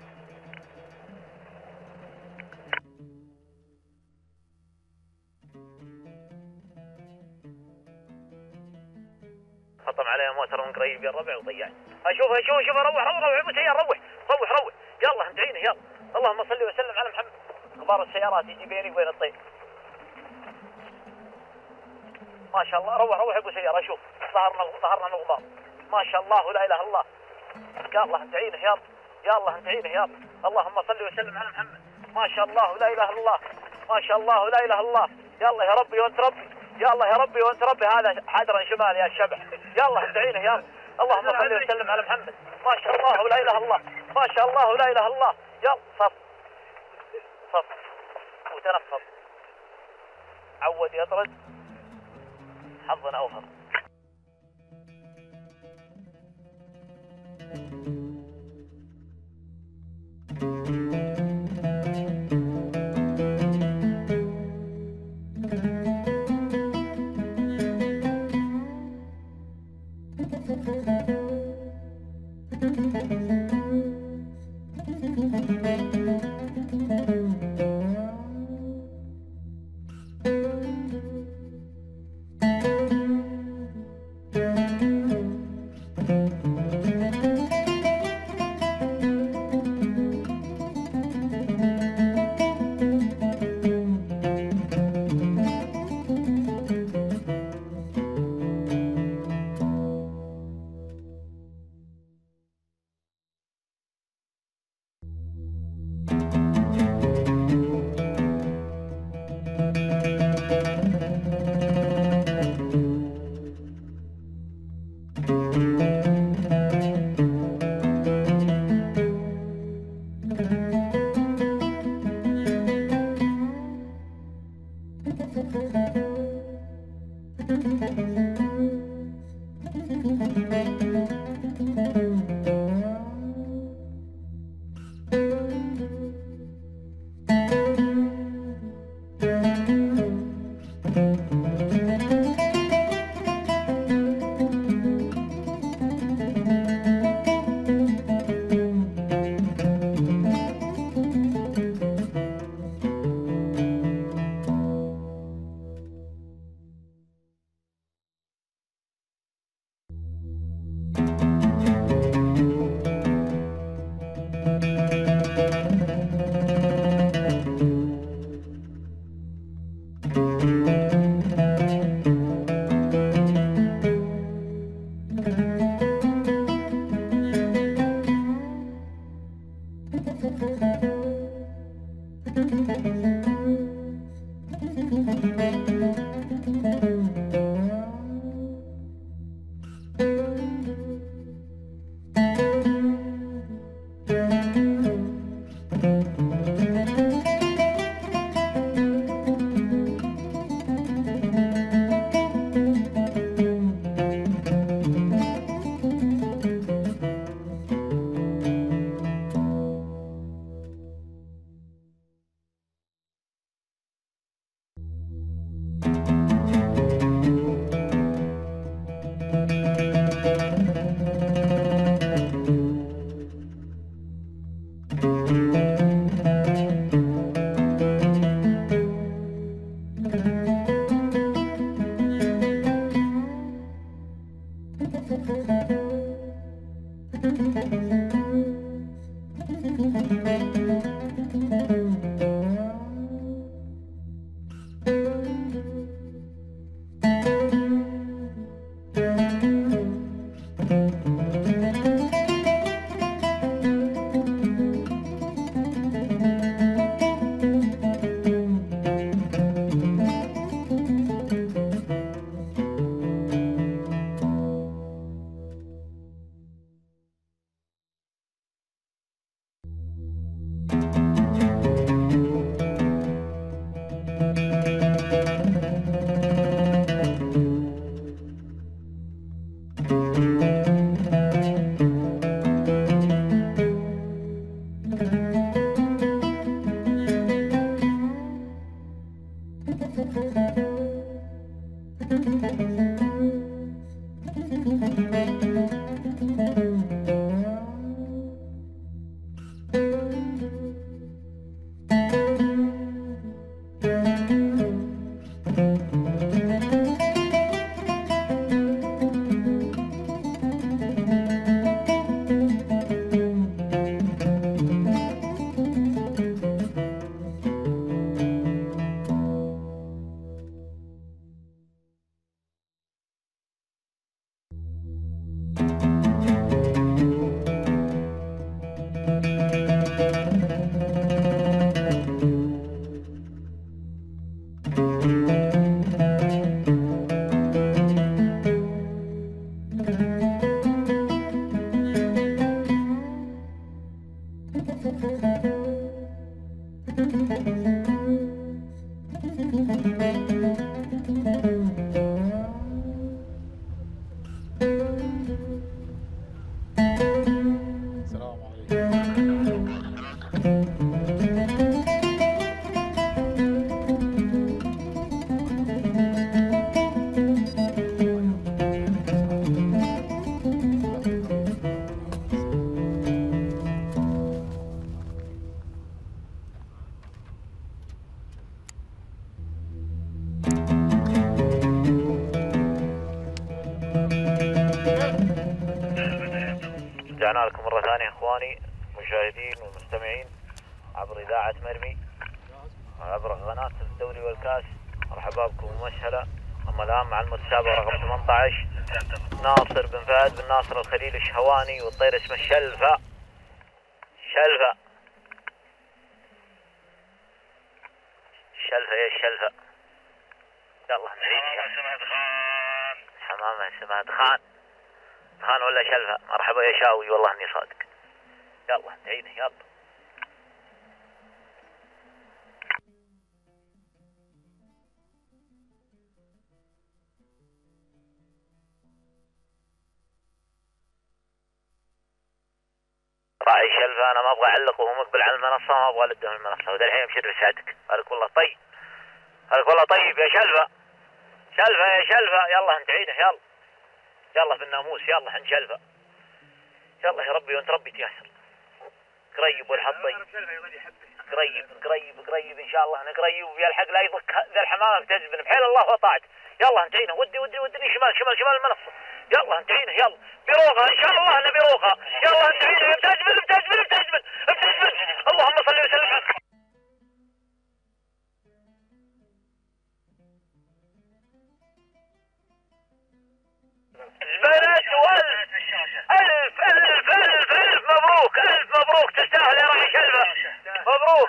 حطم عليه موتر من قريب يا الربع وضيع. اشوف اشوف شوف روح روح روح ابو سيار روح روح روح. يلا انتعينه يلا. اللهم صل وسلم على محمد. كبار السيارات يجي بيني وبين الطير. ما شاء الله. روح روح ابو سيار. اشوف ظهرنا ظهرنا من الغبار. ما شاء الله لا اله الا الله. يلا انتعينه يلا. يلا انتعينه يلا. اللهم صل وسلم على محمد. ما شاء الله لا اله الا الله. ما شاء الله لا اله الا الله. يلا يا ربي وانت ربي. يلا يا ربي وانت ربي. هذا حدرا شمال يا الشبح. يلا انتعينه يلا. اللهم صل وسلم على محمد. ما شاء الله لا اله الا الله. ما شاء الله لا اله الا الله. يلا صف صف وتنفض. عود يطرد. حظنا اوفر. رجعنا لكم مرة ثانية اخواني المشاهدين والمستمعين عبر اذاعة مرمي عبر قناة الدوري والكاس. مرحبا بكم ومسهلا. اما الان مع المتسابقة رقم ثمانية عشر ناصر بن فهد بن ناصر الخليل الشهواني، والطير اسمه الشلفة. شلفة الشلفة يا الشلفة. يلا نعيد حمامة اسمها دخان. دخان ولا شلفة؟ مرحبا يا شاوي والله اني صادق. يلا نعيد يلا. راعي شلفة انا ما ابغى اعلق وهو مقبل على المنصة، ما ابغى الده من المنصة، وذا الحين مشر بسعدك. هلك والله طيب. هلك والله طيب يا شلفة. شلفة يا شلفة يلا انت عيده يلا. يلا في الناموس يلا عند شلفة. يلا يا ربي وانت ربي تيسر. قريب والحظ طيب. قريب قريب قريب ان شاء الله انا قريب ويلحق لا يضك ذا الحمامة بتزبن بحيل الله وطاعت. يلا انت عينه ودي ودي ودي شمال شمال شمال المنصة. يلا انت عينه يلا. بروقة ان شاء الله انا بروقة. يلا انت عينه بتزبن بتزبن بتزبن بتزبن. اللهم صل وسلم على زبنت والف الف الف الف الف مبروك الف مبروك تستاهل يا راعي شلفة. مبروك.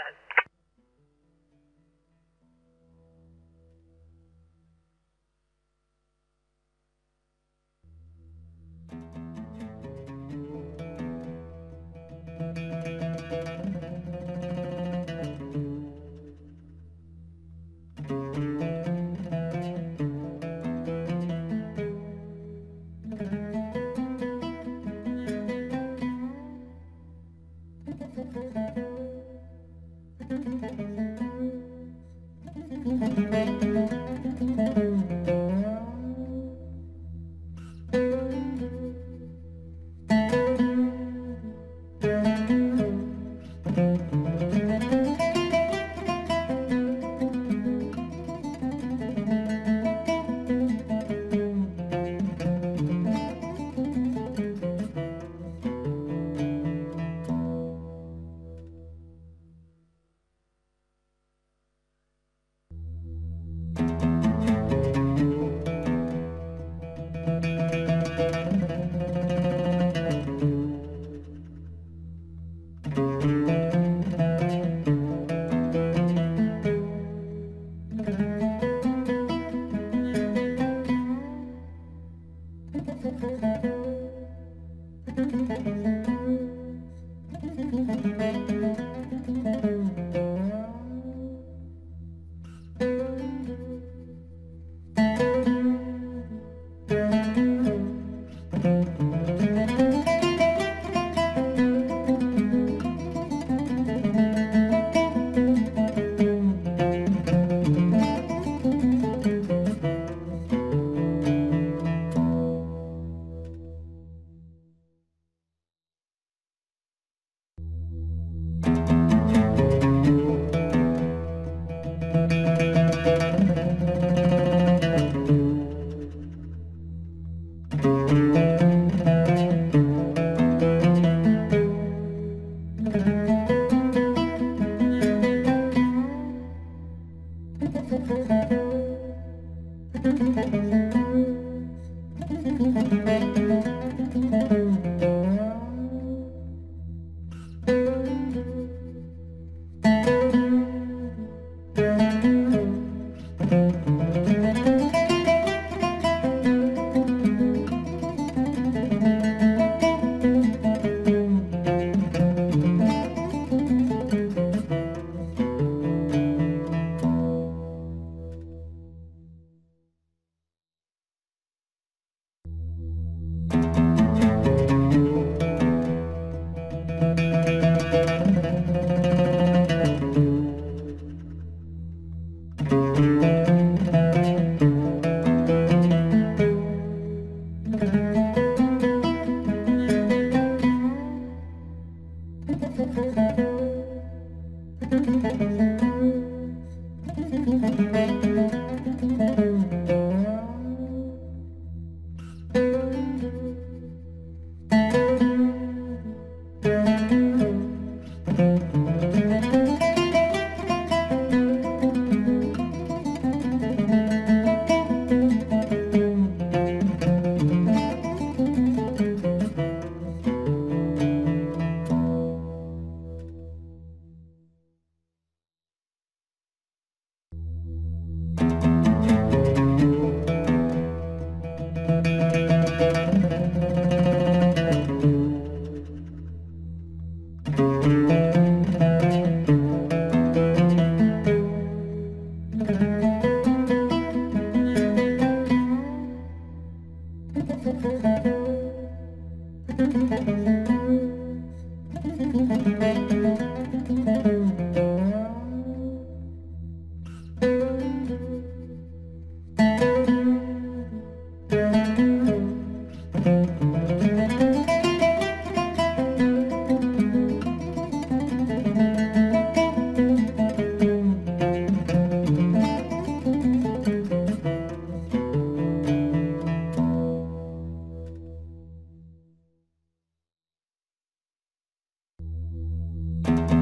you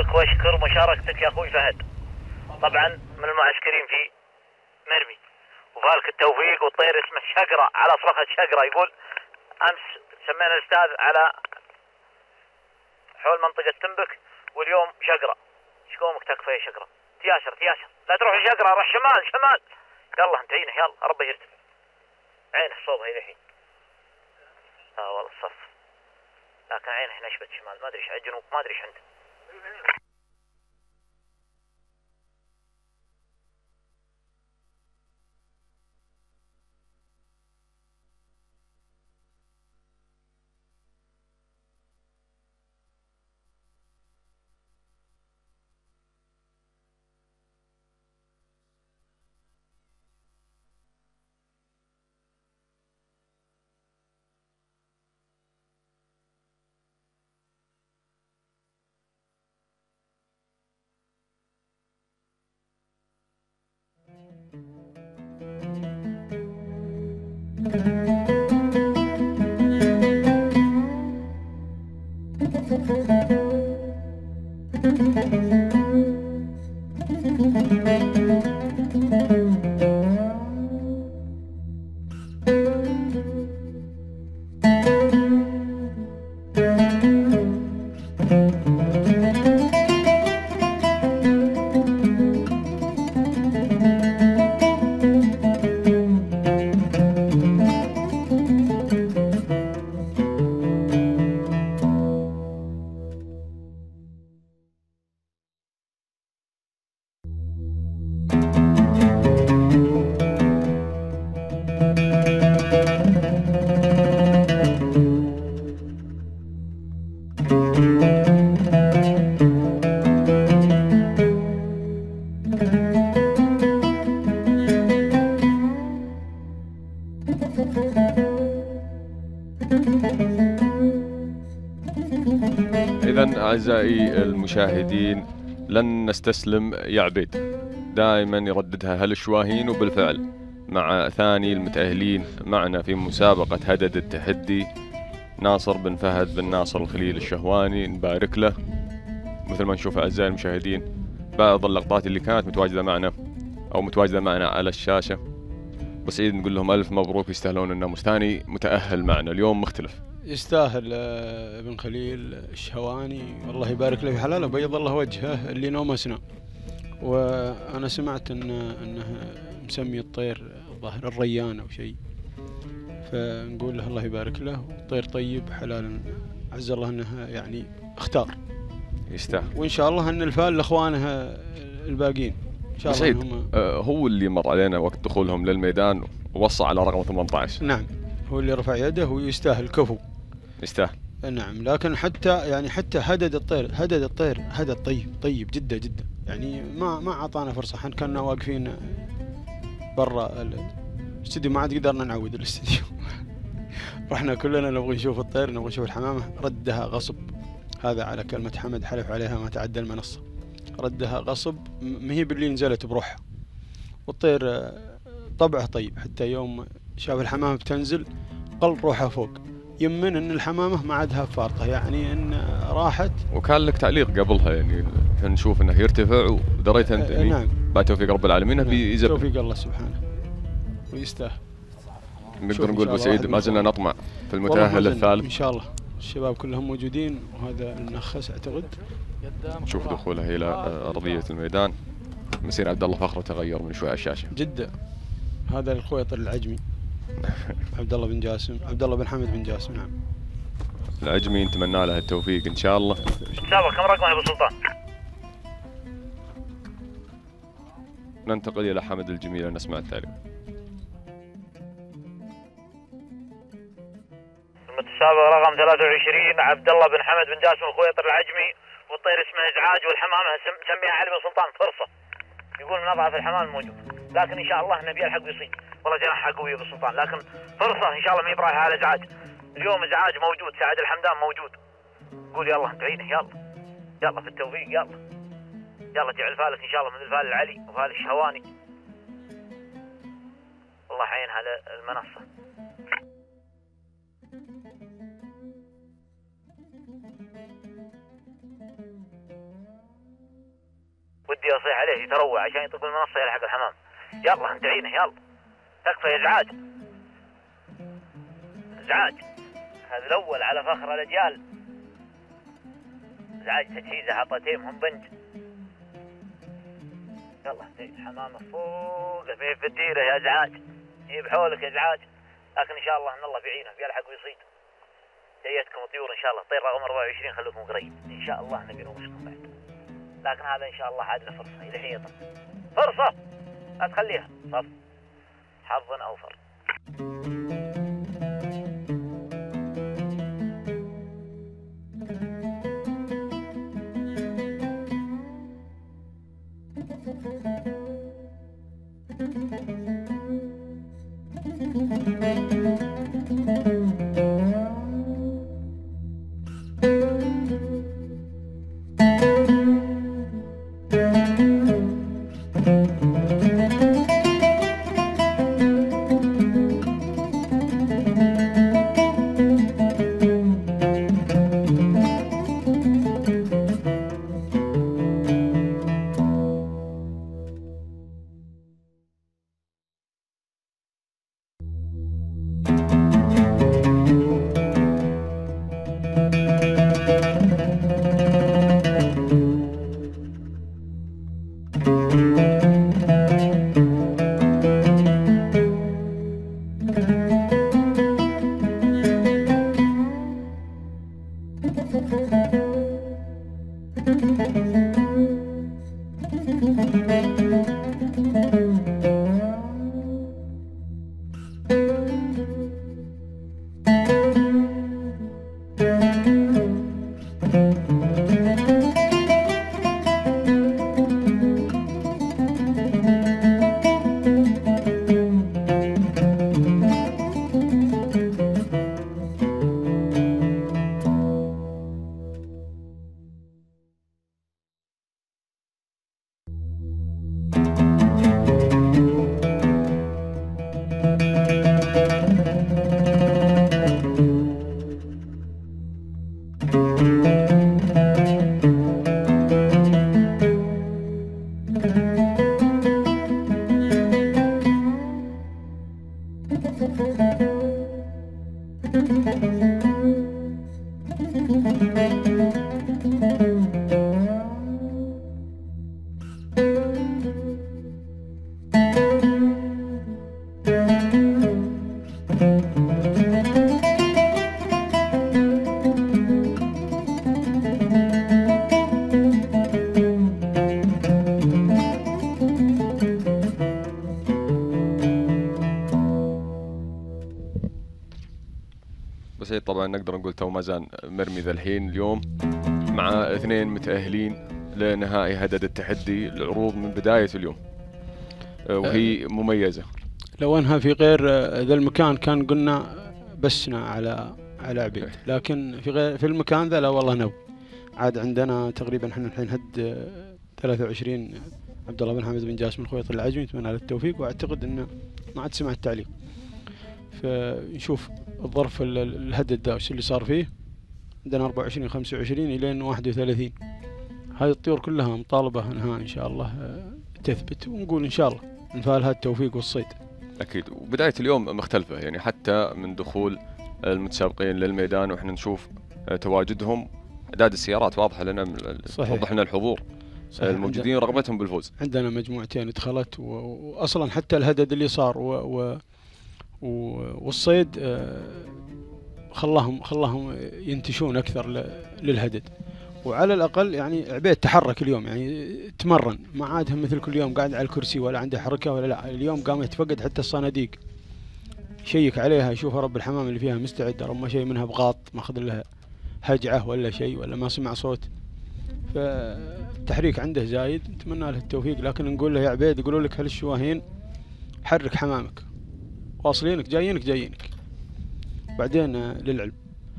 اشكرك واشكر مشاركتك يا اخوي فهد. طبعا من المعسكرين في مرمي، وفالك التوفيق. والطير اسمه شقرة على صرخة شقرة. يقول امس سمينا الاستاذ على حول منطقة تنبك واليوم شقرة. ايش قومك تكفى يا شقرة؟ تياسر تياسر لا تروح شقرة، روح شمال شمال. يلا انت عينه يلا ربي يرتفع. عينه صوبها الحين. اه والله الصف. لكن عينه نشبت شمال، ما ادري ايش على الجنوب، ما ادري ايش عنده. إذا أعزائي المشاهدين لن نستسلم يا عبيد، دائما يرددها هل الشواهين. وبالفعل مع ثاني المتأهلين معنا في مسابقة هدد التحدي ناصر بن فهد بن ناصر الخليل الشهواني، نبارك له. مثل ما نشوف أعزائي المشاهدين بعض اللقطات اللي كانت متواجدة معنا أو متواجدة معنا على الشاشة. بسعيد نقول لهم ألف مبروك، يستاهلون الناموس. ثاني متأهل معنا اليوم مختلف، يستاهل ابن خليل الشهواني، الله يبارك له في حلاله وبيض الله وجهه اللي نومسنا. وانا سمعت ان انه مسمي الطير ظاهر الريان او شيء، فنقول له الله يبارك له، طير طيب حلال، عز الله انه يعني اختار يستاهل. وان شاء الله ان الفال لاخوانه الباقيين ان شاء الله. هم... آه هو اللي مر علينا وقت دخولهم للميدان ووصى على رقم ثمانية عشر. نعم هو اللي رفع يده ويستاهل كفو، يستاهل. نعم لكن حتى يعني حتى هدد الطير هدد الطير هدد طيب طيب جدا جدا، يعني ما ما اعطانا فرصه. احنا كنا واقفين برا الاستديو، ما عاد قدرنا نعود الاستديو. رحنا كلنا نبغى نشوف الطير، نبغى نشوف الحمامه، ردها غصب. هذا على كلمه حمد حلف عليها ما تعدى المنصه، ردها غصب، ما هي باللي نزلت بروحها. والطير طبعه طيب، حتى يوم شاف الحمامه بتنزل قل روحها فوق، يمن ان الحمامه ما عادها فارطه، يعني ان راحت. وكان لك تعليق قبلها يعني نشوف انه يرتفع ودريت انت يعني نعم بعد توفيق رب العالمين نعم. بيزبط. توفيق الله سبحانه ويستاهل. نقدر نقول ابو سعيد ما زلنا نطمع في المتاهل الثالث ان شاء الله. الشباب كلهم موجودين، وهذا المنخس اعتقد. نشوف دخوله الى ارضيه الميدان. مسير عبد الله فخر تغير من شوي على الشاشه جدا. هذا الخويطر العجمي عبد الله بن جاسم، عبد الله بن حمد بن جاسم. نعم العجمي نتمنى له التوفيق ان شاء الله. سابق كم رقم يا ابو سلطان؟ ننتقل الى حمد الجميل نسمع التالي. المتسابق رقم ثلاثة وعشرين عبد الله بن حمد بن جاسم الخويطر العجمي، والطير اسمه ازعاج، والحمامه مسميها علي بن سلطان فرصه. يقول من اضعف الحمام الموجود، لكن ان شاء الله النبي الحق ويصيد. والله جناحها قوي ابو سلطان، لكن فرصه ان شاء الله ما يبراها على ازعاج. اليوم ازعاج موجود، سعد الحمدان موجود. قول يلا انت عينه يلا يلا في التوفيق يلا يلا جعل فالك ان شاء الله من الفال العلي وفال الشهواني. الله يعينها للمنصه. ودي اصيح عليه يتروع عشان يطق المنصه يلحق الحمام. يلا ندعينه يلا. تكفى ازعاج. ازعاج. هذا الاول على فخر الاجيال. ازعاج تجهيزه حطتين هم بنج. يلا حمامه فوق في الديره يا ازعاج. يجيب حولك يا ازعاج. لكن ان شاء الله ان الله في عينه بيلحق ويصيد. جيتكم طيور ان شاء الله، طير رقم أربعة وعشرين خليكم قريب ان شاء الله نبي نوشكم بعد. لكن هذا ان شاء الله عادنا فرصه الى حين يطلع. فرصه لا تخليها صف حظ اوفر. بسيط طبعا نقدر نقول تو ما زال مرمي ذا الحين اليوم مع اثنين متأهلين لنهائي هدد التحدي. العروض من بداية اليوم وهي مميزة. لو انها في غير ذا المكان كان قلنا بسنا على على عبيد، لكن في غير في المكان ذا لا والله نو عاد عندنا تقريبا احنا الحين هد ثلاثة وعشرين عبد الله بن حمد بن جاسم الخويط العجمي، نتمنى له التوفيق واعتقد انه ما عاد سمع التعليق. فنشوف الظرف الهدد ذا وش اللي صار فيه. عندنا أربعة وعشرين وخمسة وعشرين الين واحد وثلاثين. هذه الطيور كلها مطالبة انها ان شاء الله تثبت، ونقول ان شاء الله نفالها التوفيق والصيد. اكيد. وبداية اليوم مختلفة يعني حتى من دخول المتسابقين للميدان واحنا نشوف تواجدهم، اعداد السيارات واضحة لنا، توضح لنا الحضور صحيح. الموجودين رغبتهم بالفوز. عندنا مجموعتين دخلت، واصلا حتى الهدد اللي صار و... و... و... والصيد خلاهم خلاهم ينتشون اكثر ل... للهدد. وعلى الاقل يعني عبيد تحرك اليوم، يعني تمرن، ما عادهم مثل كل يوم قاعد على الكرسي ولا عنده حركه ولا لا. اليوم قام يتفقد حتى الصناديق، يشيك عليها يشوفها رب الحمام اللي فيها مستعد، ربما شيء منها بغاط ماخذ لها هجعه ولا شيء ولا ما سمع صوت، فالتحريك عنده زايد. نتمنى له التوفيق، لكن نقول له يا عبيد يقولوا لك هالشواهين حرك حمامك، واصلينك جايينك جايينك. بعدين للعلم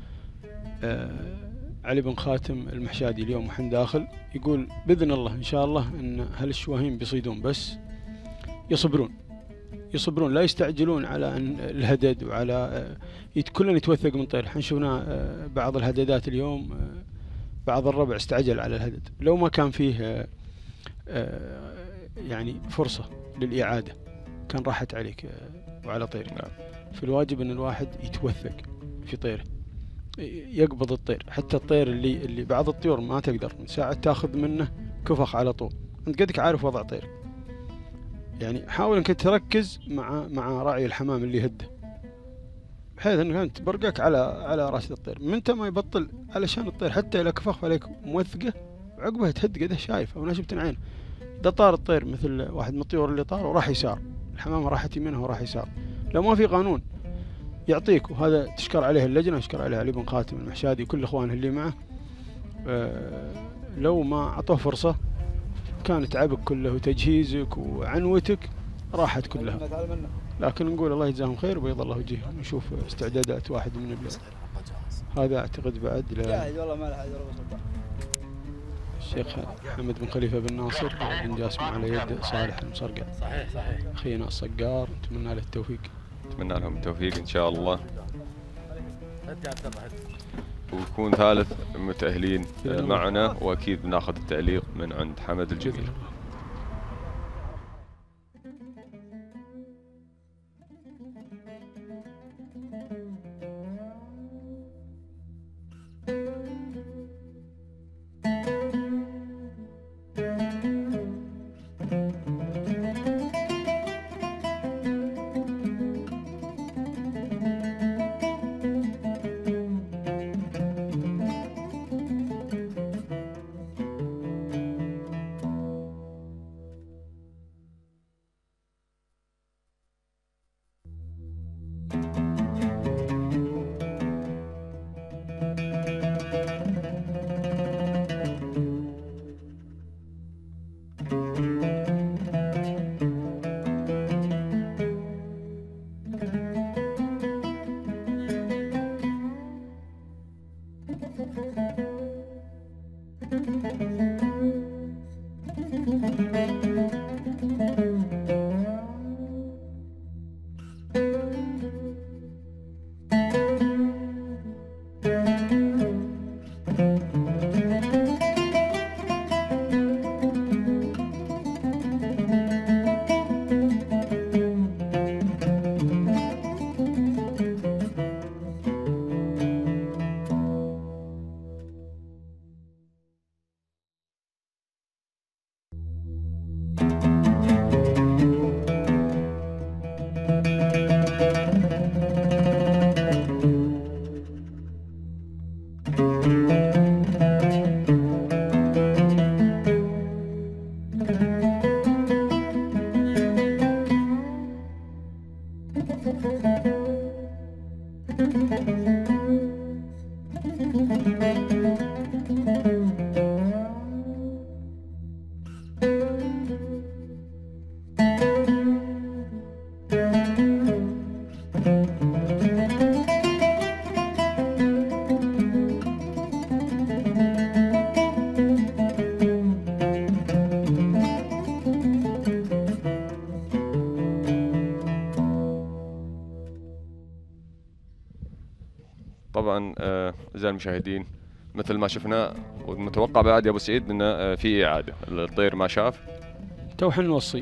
آه علي بن خاتم المحشادي اليوم وحن داخل يقول باذن الله ان شاء الله ان هالشواهين بيصيدون، بس يصبرون يصبرون لا يستعجلون على أن الهدد وعلى كلنا يتوثق من طير. حن شفنا بعض الهددات اليوم بعض الربع استعجل على الهدد، لو ما كان فيه يعني فرصة للإعادة، كان راحت عليك وعلى طيرك. نعم. في الواجب أن الواحد يتوثق في طيره، يقبض الطير. حتى الطير اللي اللي بعض الطيور ما تقدر من ساعة تاخذ منه كفخ على طول، أنت قدك عارف وضع طيرك. يعني حاول أنك تركز مع مع راعي الحمام اللي يهده، بحيث أنك أنت برقك على على راس الطير، من ما يبطل علشان الطير حتى إذا كفخ عليك موثقة عقبها تهد قده شايف أو ناشب عينه. إذا طار الطير مثل واحد من الطيور اللي طار وراح يسار، الحمامة راحت يمينها وراح يسار، لو ما في قانون يعطيك، وهذا تشكر عليه اللجنة، تشكر عليه علي بن خاتم المحشادي وكل إخوانه اللي معه. أه لو ما أعطوه فرصة كان تعبك كله وتجهيزك وعنوتك راحت كلها. لكن نقول الله يجزاهم خير وبيض الله وجههم، ونشوف استعدادات واحد من البلاد. هذا أعتقد بعد الشيخ محمد بن خليفة بن ناصر بن جاسم على يد صالح المصرقع. صحيح صحيح. أخينا الصقار، نتمنى له التوفيق. نتمنى لهم التوفيق إن شاء الله. ويكون ثالث متأهلين معنا، وأكيد بناخذ التعليق من عند حمد الجميل. طبعا اعزائي المشاهدين مثل ما شفنا والمتوقع بعد يا ابو سعيد انه في اعاده، الطير ما شاف توحن نوصي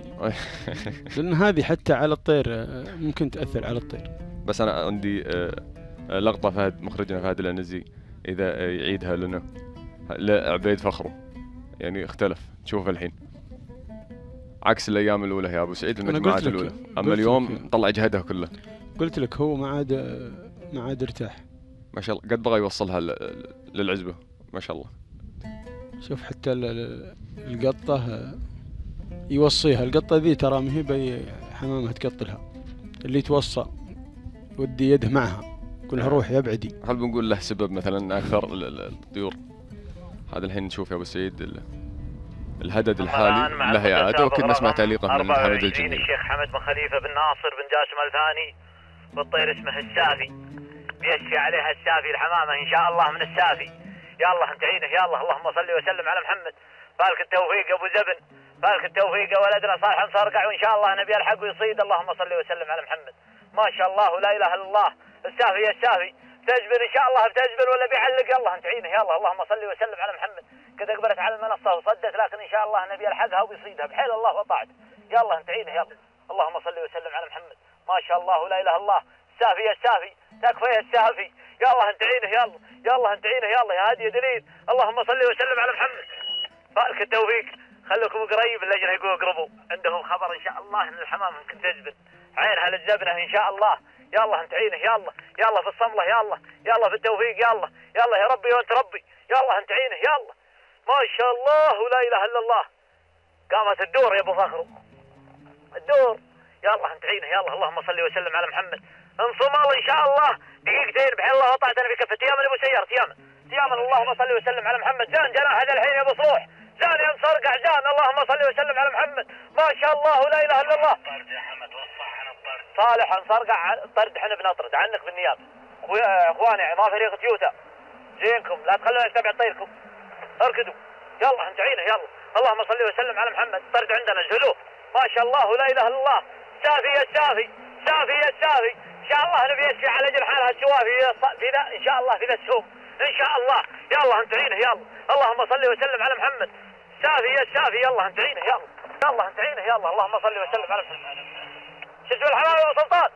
لان هذه حتى على الطير ممكن تاثر على الطير. بس انا عندي لقطه فهد مخرجنا فهد الانزي اذا يعيدها لنا لعبيد فخره، يعني اختلف تشوف الحين عكس الايام الاولى يا ابو سعيد المجموعات الاولى، اما اليوم طلع جهدها كله. قلت لك هو ما عاد ما عاد ارتاح ما شاء الله، قد بغى يوصلها للعزبه ما شاء الله. شوف حتى القطه يوصيها، القطه ذي ترى ما هي بي حمامه تقطلها، اللي توصى ودي يده معها يقول لها روح يا ابعدي. هل بنقول له سبب مثلا اكثر الطيور؟ هذا الحين نشوف يا ابو سعيد الهدد الحالي له اعاده، واكيد نسمع تعليقه من حمد الجميل. الشيخ حمد بن خليفه بن ناصر بن جاسم الثاني، والطير اسمه السافي، بيشفي عليها السافي الحمامه ان شاء الله من السافي. يا الله انت عينه يا الله، اللهم صل وسلم على محمد. فالك التوفيق ابو زبن، فالك التوفيق ولدنا صالح مصرقع، وان شاء الله نبي الحق ويصيد. اللهم صل وسلم على محمد. ما شاء الله لا اله الا الله. السافي يا السافي بتجبن ان شاء الله بتجبن ولا بيعلق. يلا انتعينه يلا. اللهم صل وسلم على محمد. قد اقبلت على المنصه وصدت لكن ان شاء الله نبي الحقها وبيصيدها بحيل الله وطاعته. يلا انتعينه يلا. اللهم صل وسلم على محمد. ما شاء الله لا اله الا الله. السافي يا السافي تكفى يا السافي. يلا انتعينه يلا. يلا انتعينه يلا يا هادي يا دليل. اللهم صل وسلم على محمد. فالك التوفيق. خليكم قريب اللجنه يقولوا اقربوا. عندهم خبر ان شاء الله ان الحمام ممكن تجبن. عينها للجبنه ان شاء الله. يلا انتعينه يلا. يلا في الصمله يلا. يلا في التوفيق يلا. يلا يا ربي وانت ربي. يلا انتعينه يلا. ما شاء الله ولا اله الا الله. قامت الدور يا ابو فخر. الدور. يلا انتعينه يلا. اللهم صل وسلم على محمد. انصمال ان شاء الله دقيقتين بحيل الله وطاعت انا في كفه تيامن ابو سيار تيامن. تيامن اللهم صل وسلم على محمد. زان جناح هذا الحين يا ابو صروح. زان يا مصرقع زان. اللهم صل وسلم على محمد. ما شاء الله ولا اله الا الله. صالح نصرقع طرد احنا بنطرد عنك بالنيابه. اخواني ما فريق تيوتا زينكم لا تخلونا نتبع طيركم. اركدوا يلا انتعينه يلا. اللهم صل وسلم على محمد. طرد عندنا الهلو. ما شاء الله ولا اله الا الله. سافي يا السافي سافي يا السافي. ان شاء الله نبي يسفي على اجل حالها السوافي في ذا ان شاء الله في ذا السوق ان شاء الله. يلا انتعينه يلا. اللهم صل وسلم على محمد. سافي يا السافي يلا انتعينه يلا. يلا انتعينه يلا. اللهم صل وسلم على محمد. شو اسم الحمام يا ابو سلطان؟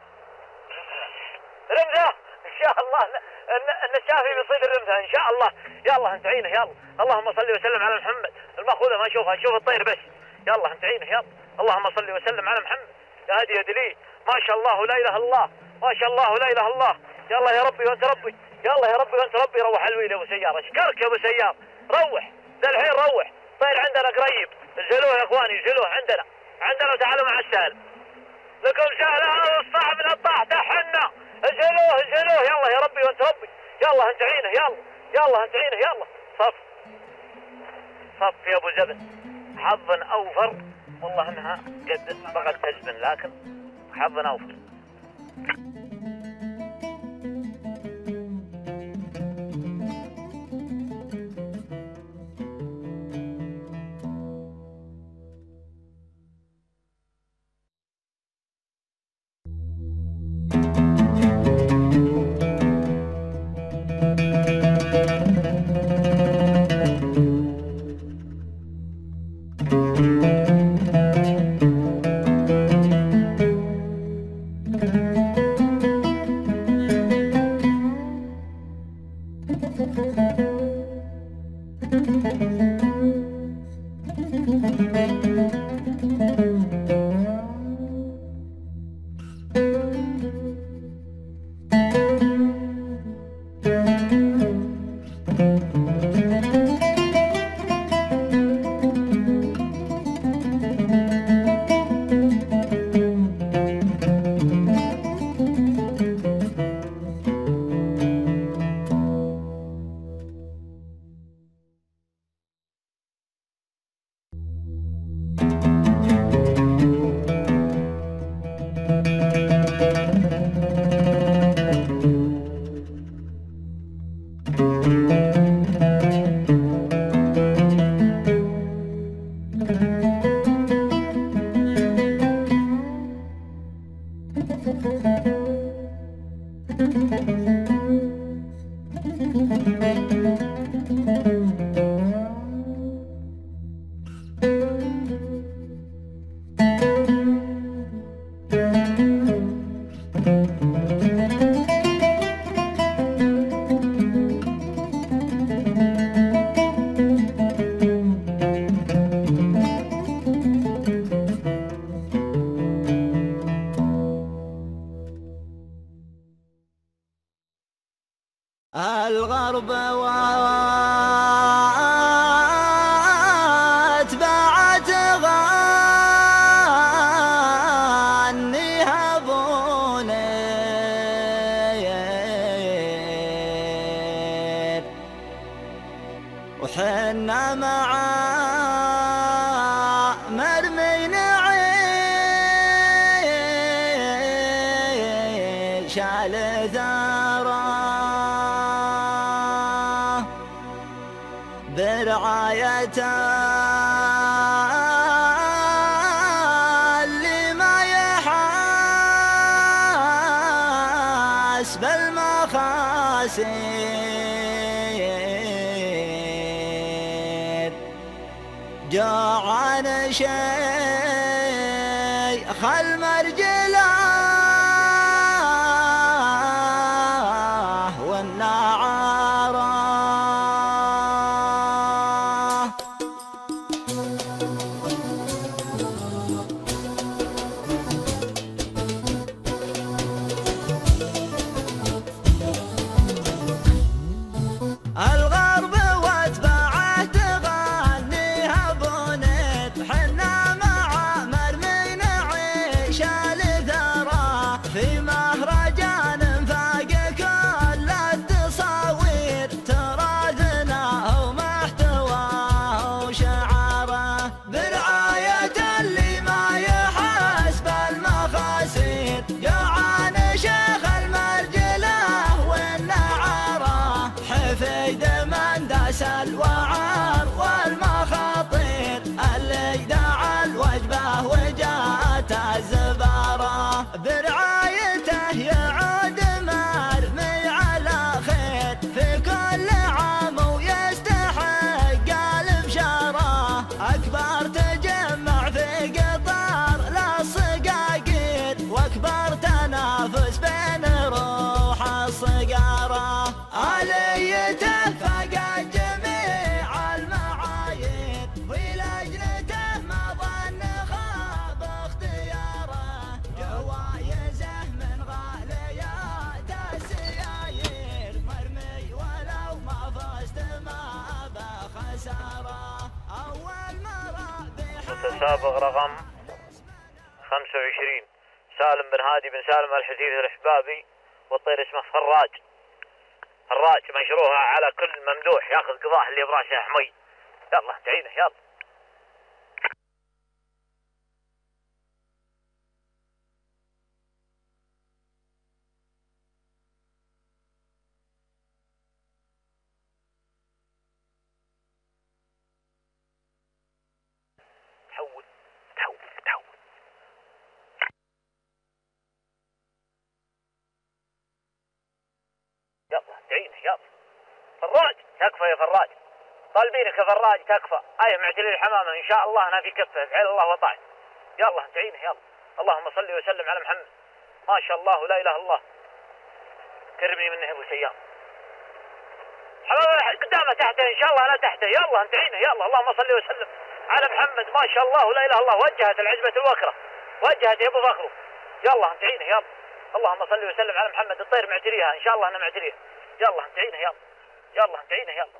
رمزه ان شاء الله ان الشافي بيصيد الرمزه ان شاء الله. يلا انتعينه يلا. اللهم صل وسلم على محمد. المأخوذه ما اشوفها اشوف الطير بس. يلا انتعينه يلا. اللهم صل وسلم على محمد. يا هادي يا دليل. ما شاء الله لا اله الا الله. ما شاء الله لا اله الا الله. يلا يا ربي وانت ربي. يلا يا ربي وانت ربي. روح الويل يا ابو سيار. اشكرك يا ابو سيار. روح ذا الحين روح. طير عندنا قريب. انزلوه يا اخواني انزلوه عندنا. عندنا وتعالوا مع السهل. لكم سهلها والصعب نطاح تحنا. انزلوه انزلوه يلا يا ربي وانت ربي. يلا انتعينه يلا. يلا انتعينه يلا. صف صف يا ابو زبن. حظ اوفر والله انها قد بغت تجبن لكن حظ اوفر. الغرب واتبعت غاني هبوني وحنا مع مرمين عين شال ثرى برعاية اللي ما يحاس بالمخايل المخاسير جوعان شيخ المرجله والنعاره الغرب واتباعه تغنيها بنت حنا مع مرمين عيش الثرى في مهرجان فاق كل التصاوير تراثنا ومحتواه وشعاره برعاية اللي ما يحس بالمخاسير جوعان شيخ المرجله والنعاره حفيد من داس الوعر والمخاطير اللي دعا الوجبه وجات الزباره برعايته يعود مرمي على خير في كل عام ويستحق البشاره اكبر تجمع في قطار للصقاقير واكبر تنافس بين روح الصقاره آليته فقد جميع المعايير ولجنته ما ظن خاب اختياره جوايزه من غاليات السيايير مرمي ولو ما فزت ما بخساره اول مرابح متسابق رقم خمسة وعشرين سالم بن هادي بن سالم الحديثي الحبابي والطير اسمه فراج. فراج مشروها على كل ممدوح ياخذ قضاح اللي براسه حمي. يلا تعينه يلا. تحول تحول تحول. يلا تعينه يلا. فراج تكفى يا فراج. طالبينك يا فراج تكفى. ايه معتلي الحمامه ان شاء الله انا في كفه فعل الله وطاعه. يلا تعينه يلا. اللهم صل وسلم على محمد. ما شاء الله لا اله الا الله. كرمني منه ابو سيام. حمامه قدامه تحته ان شاء الله انا تحته. يلا تعينه يلا. اللهم صل وسلم على محمد. ما شاء الله لا اله الا الله. وجهت العزبه الوكره. وجهت يا ابو فخرو. يلا تعينه يلا. اللهم صل وسلم على محمد. الطير معتريها ان شاء الله انا معتريها. يلا تعينه يلا. يلا تعينه يلا.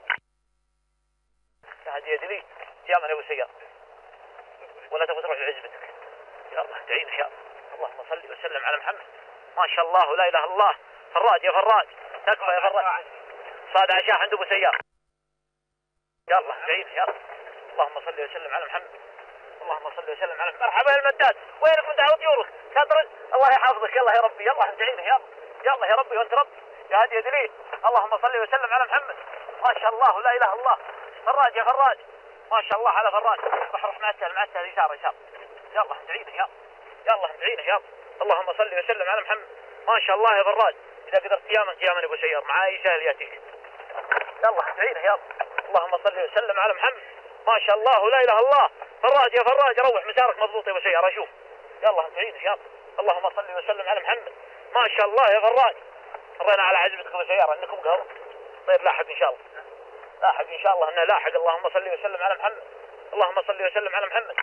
هذه يد لي سيام انا ابو سيار. ولا تبغى تروح لعزبتك. يلا تعينه يلا. اللهم صل وسلم على محمد. ما شاء الله لا اله الا الله. فراج يا فراج تكفى يا فراج. صاد عشاء عند ابو سيار. يلا تعينه يلا. اللهم صل وسلم على محمد. اللهم صل وسلم على محمد. مرحبا يا المداد. وينك من دعوة طيورك؟ تدرج الله يحفظك. يلا يا ربي يلا تعينه يلا. يلا يا ربي وانت ربي يا هادي يا دليل. اللهم صل وسلم على محمد. ما شاء الله لا اله الا الله. فراج يا فراج ما شاء الله على فراج. روح روح مع السهل مع السهل يسار يسار. يلا تعينه يلا. يلا تعينه يلا. اللهم صل وسلم على محمد. ما شاء الله يا فراج. اذا قدرت قياما قياما ابو سيار معاي سهل ياتيك. يلا تعينه يلا. اللهم صل وسلم على محمد. ما شاء الله لا اله الا الله. فراج يا فراج روح مسارك مضبوط يا ابو سيار اشوف. يلا تعينه يلا. اللهم صل وسلم على محمد. ما شاء الله يا فراج. مرينا على عزبتك ابو سياره انكم قهر. طيب لاحق ان شاء الله. لاحق ان شاء الله انه لاحق. اللهم صل وسلم على محمد. اللهم صل وسلم على محمد.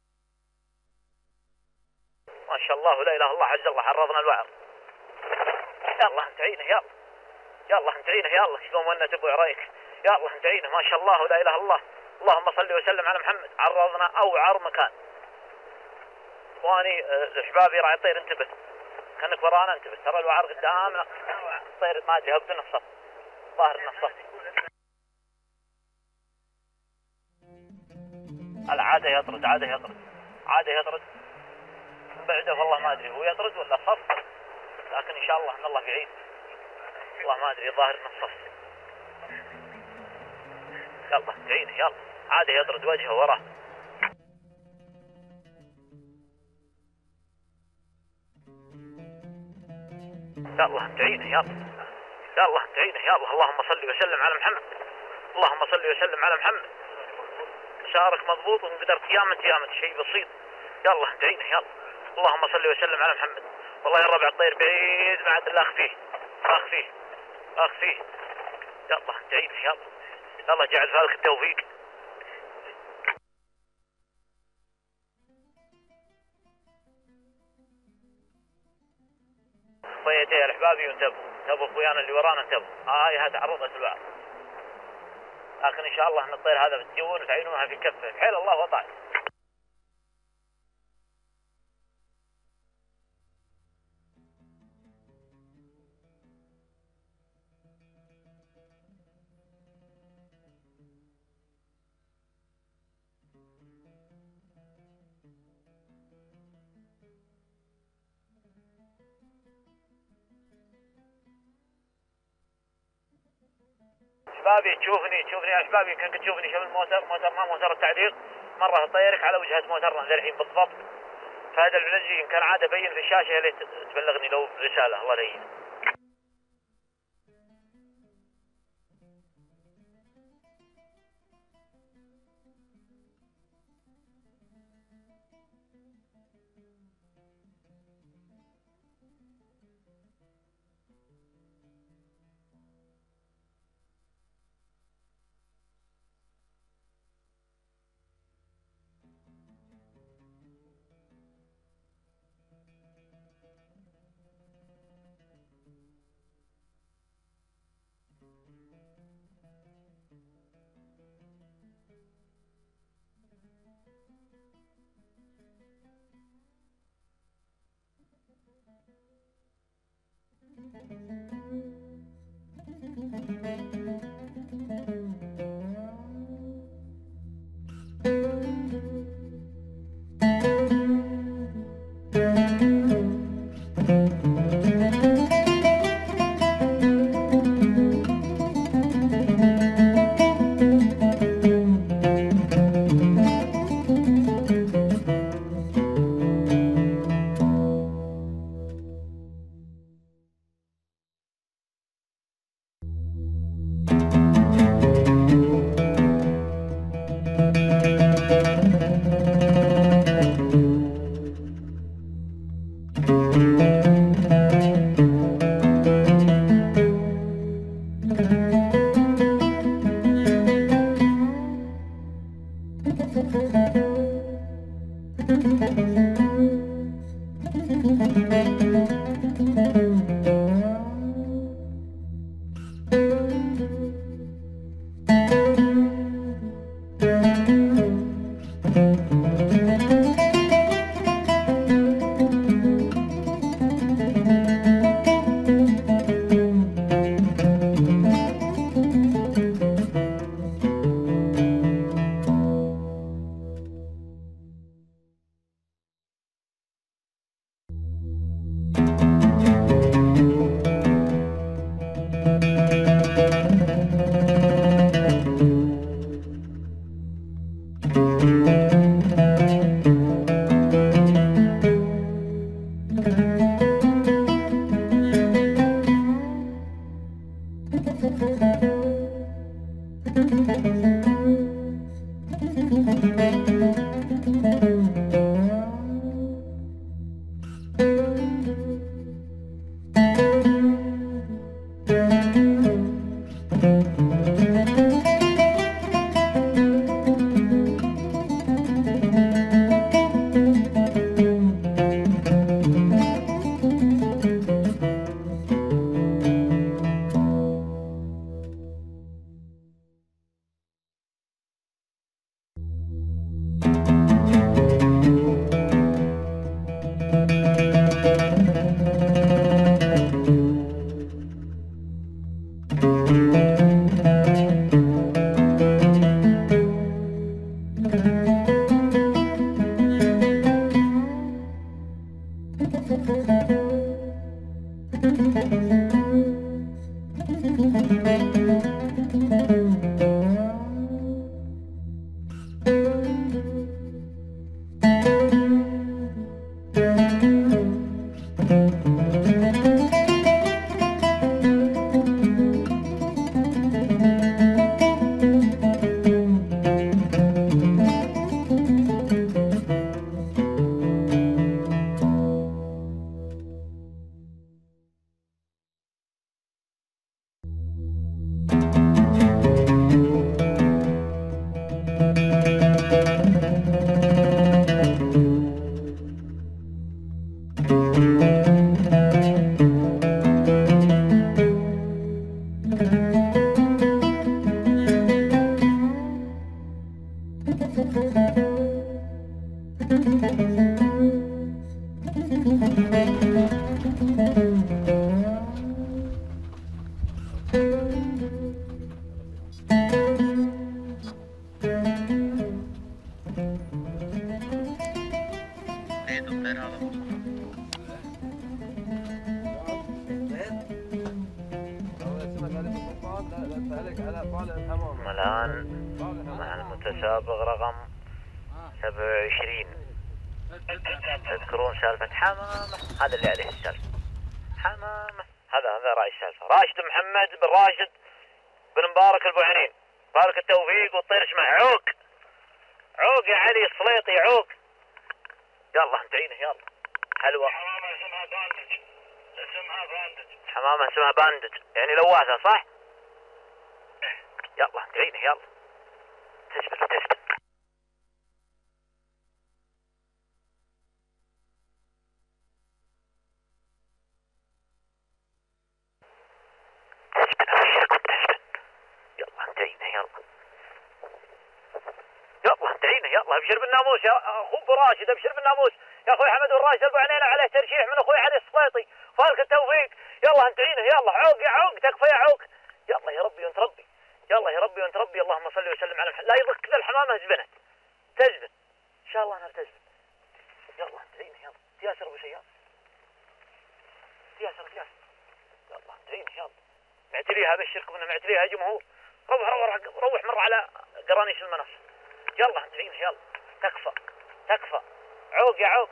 ما شاء الله لا اله الا الله. عز الله حرضنا الوعر. يلا تعينه يلا. يلا تعينه يلا. شلون ونت ابو عريك. يلا تعينه ما شاء الله لا اله الا الله. اللهم صل وسلم على محمد. عرضنا اوعر مكان. اخواني احبابي راعي الطير انتبه. كانك ورانا انتبه. ترى الوعر قدامنا. الطير ما ادري هبط الصف. ظاهر الصف. العاده يطرد عاده يطرد عاده يطرد. بعده والله ما ادري هو يطرد ولا صف. لكن ان شاء الله ان الله في عيد. والله ما ادري ظاهر انه الصف. يلا تعينه يلا. عاده يطرد وجهه وراه. يلا تعينه يلا. يلا ادعينا يلا. اللهم صل وسلم على محمد. اللهم صل وسلم على محمد. شعرك مضبوط وانقدرت يامت يامت شيء بسيط. يلا ادعينا يلا. اللهم صل وسلم على محمد. والله الربع الطير بعيد ما عاد الا اخفيه اخفيه اخفيه. يلا ادعينا يلا. يلا جعل فالك التوفيق. طيب يا احبابي وانتبهوا انتبهوا اخويانا اللي ورانا انتبهوا. هاي آه تعرضت البعض، لكن ان شاء الله ان الطير هذا بتجون وتعينونها في كفه بحيل الله وطاعته. احبابي تشوفني تشوفني يا احبابي يمكن تشوفني شوف الموتر موترنا موتر التعليق مره طيرك على وجهه موترنا للحين بالضبط. فهذا العنزي يمكن عاد ابين في الشاشه اللي تبلغني لو رساله الله يهيئ. الآن مع المتسابق رقم سبعة وعشرين. تذكرون سالفة حمامة؟ هذا اللي عليه السالفة. حمامة هذا هذا راعي السالفة. راشد محمد بن راشد بن مبارك البوعنين. بارك التوفيق والطير اسمه عوق. عوق يا علي السليطي عوق. يلا انتعينه يلا. حلوة. حمامة اسمها باندج. اسمها باندج. حمامة اسمها باندج يعني لواثة صح؟ يلا انتعينه يلا. تسبل تسبل. يلا ابشر بالناموس يا اخو ابو راشد ابشر بالناموس يا اخوي حمد بن راشد ابو عنينه عليه ترشيح من اخوي علي السليطي فارق التوفيق. يلا انتعينه يلا عوق يا عوق تكفى يا عوق. يلا يا ربي وانت ربي. يلا يا ربي وانت ربي. اللهم صل وسلم على محمد. لا يضك كذا الحمامه زبنت تزبن ان شاء الله انها تزبن. يلا انتعينه يلا. تياسر ابو سيار تياسر تياسر. يلا انتعينه يلا. معتليها ابشركم انه معتليها يا جمهور. روح روح روح مره على قرانيش المنصه. يلا انتعينه يلا. تكفى تكفى عوق يا عوق.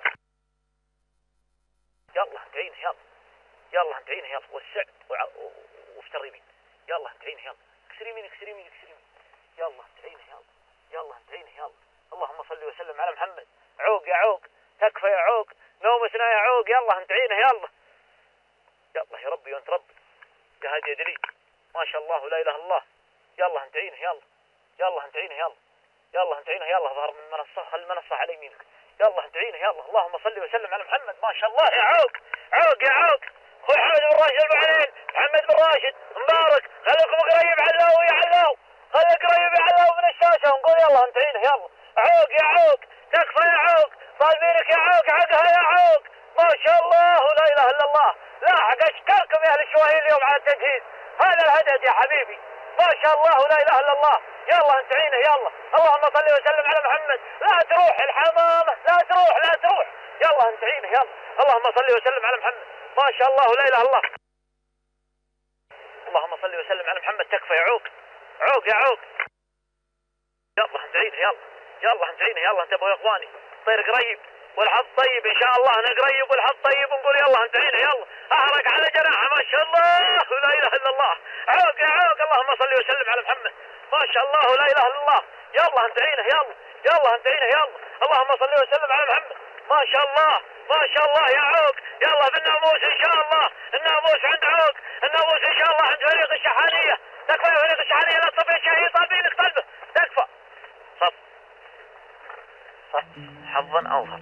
يلا انتعينه يلا. يلا انتعينه يلا. والسعد وافتر يمين. يلا انتعينه يلا. اكسر يمين اكسر يمين اكسر يمين. يلا انتعينه يلا. يلا انتعينه يلا. اللهم صل وسلم على محمد. عوق يا عوق تكفى يا عوق. نومسنا يا عوق. يلا انتعينه يلا. يلا يا ربي وانت ربي. يا هادي يا دليل ما شاء الله لا اله الا الله. يلا انتعينه يلا. يلا انتعينه يلا. يلا انتعينه يلا. ظهر من المنصة خلي المنصة على يمينك. يلا انتعينه يلا. اللهم صل وسلم على محمد. ما شاء الله يا عوق عوق يا عوق. اخوي حمد بن راشد البعلين محمد بن راشد مبارك خليكم قريب علاو يا علاو. خليك قريب يا علاو من الشاشة ونقول يلا انتعينه يلا. عوق يا عوق تكفى يا عوق. طالبينك يا عوق حقها يا عوق. ما شاء الله لا اله الا الله. لاحق اشكركم يا اهل الشواهين اليوم على التجهيز. هذا الهدد يا حبيبي ما شاء الله لا اله الا الله. يلا انتعينه يلا. اللهم صل وسلم على محمد. لا تروح الحمامة لا تروح لا تروح. يلا انتعينه يلا. اللهم صل وسلم على محمد. ما شاء الله لا اله الا الله. اللهم صل وسلم على محمد. تكفى يا عوق عوق يا عوق. يلا انتعينه يلا. يلا انتعينه يلا. انتبهوا يا اخواني طير قريب والحظ طيب ان شاء الله. انا قريب والحظ طيب ونقول يلا انتعينه يلا. احرق على جناحه ما شاء الله لا اله الا الله. عوق يا عوق. اللهم صل وسلم على محمد. ما شاء الله لا اله الا الله. يلا انتعينه يلا. يلا انتعينه يلا. اللهم صل وسلم على محمد. ما شاء الله ما شاء الله يا عوق. يلا بالناموس ان شاء الله. الناموس عند عوق. الناموس ان شاء الله عند فريق الشحانيه. تكفى يا فريق الشحانيه. لا تصفي الشهيد طالبينك طلبه. تكفى صف صف حظا اوفر.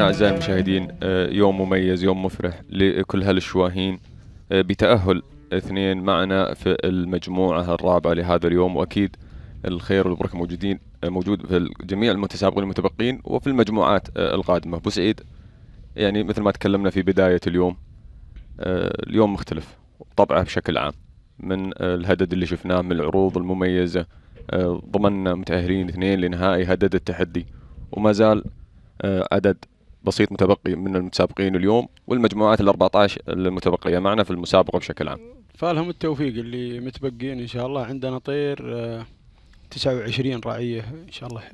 عندنا أعزائي المشاهدين يوم مميز، يوم مفرح لكل هالشواهين بتأهل اثنين معنا في المجموعة الرابعة لهذا اليوم، وأكيد الخير والبركة موجودين موجود في جميع المتسابقين المتبقين وفي المجموعات القادمة. أبو سعيد، يعني مثل ما تكلمنا في بداية اليوم، اليوم مختلف طبعه بشكل عام من الهدد اللي شفناه من العروض المميزة. ضمننا متأهلين اثنين لنهائي هدد التحدي، وما زال عدد بسيط متبقي من المتسابقين اليوم والمجموعات الأربعة عشر المتبقية معنا في المسابقة بشكل عام. فالهم التوفيق اللي متبقين إن شاء الله. عندنا طير تسعة وعشرين راعية إن شاء الله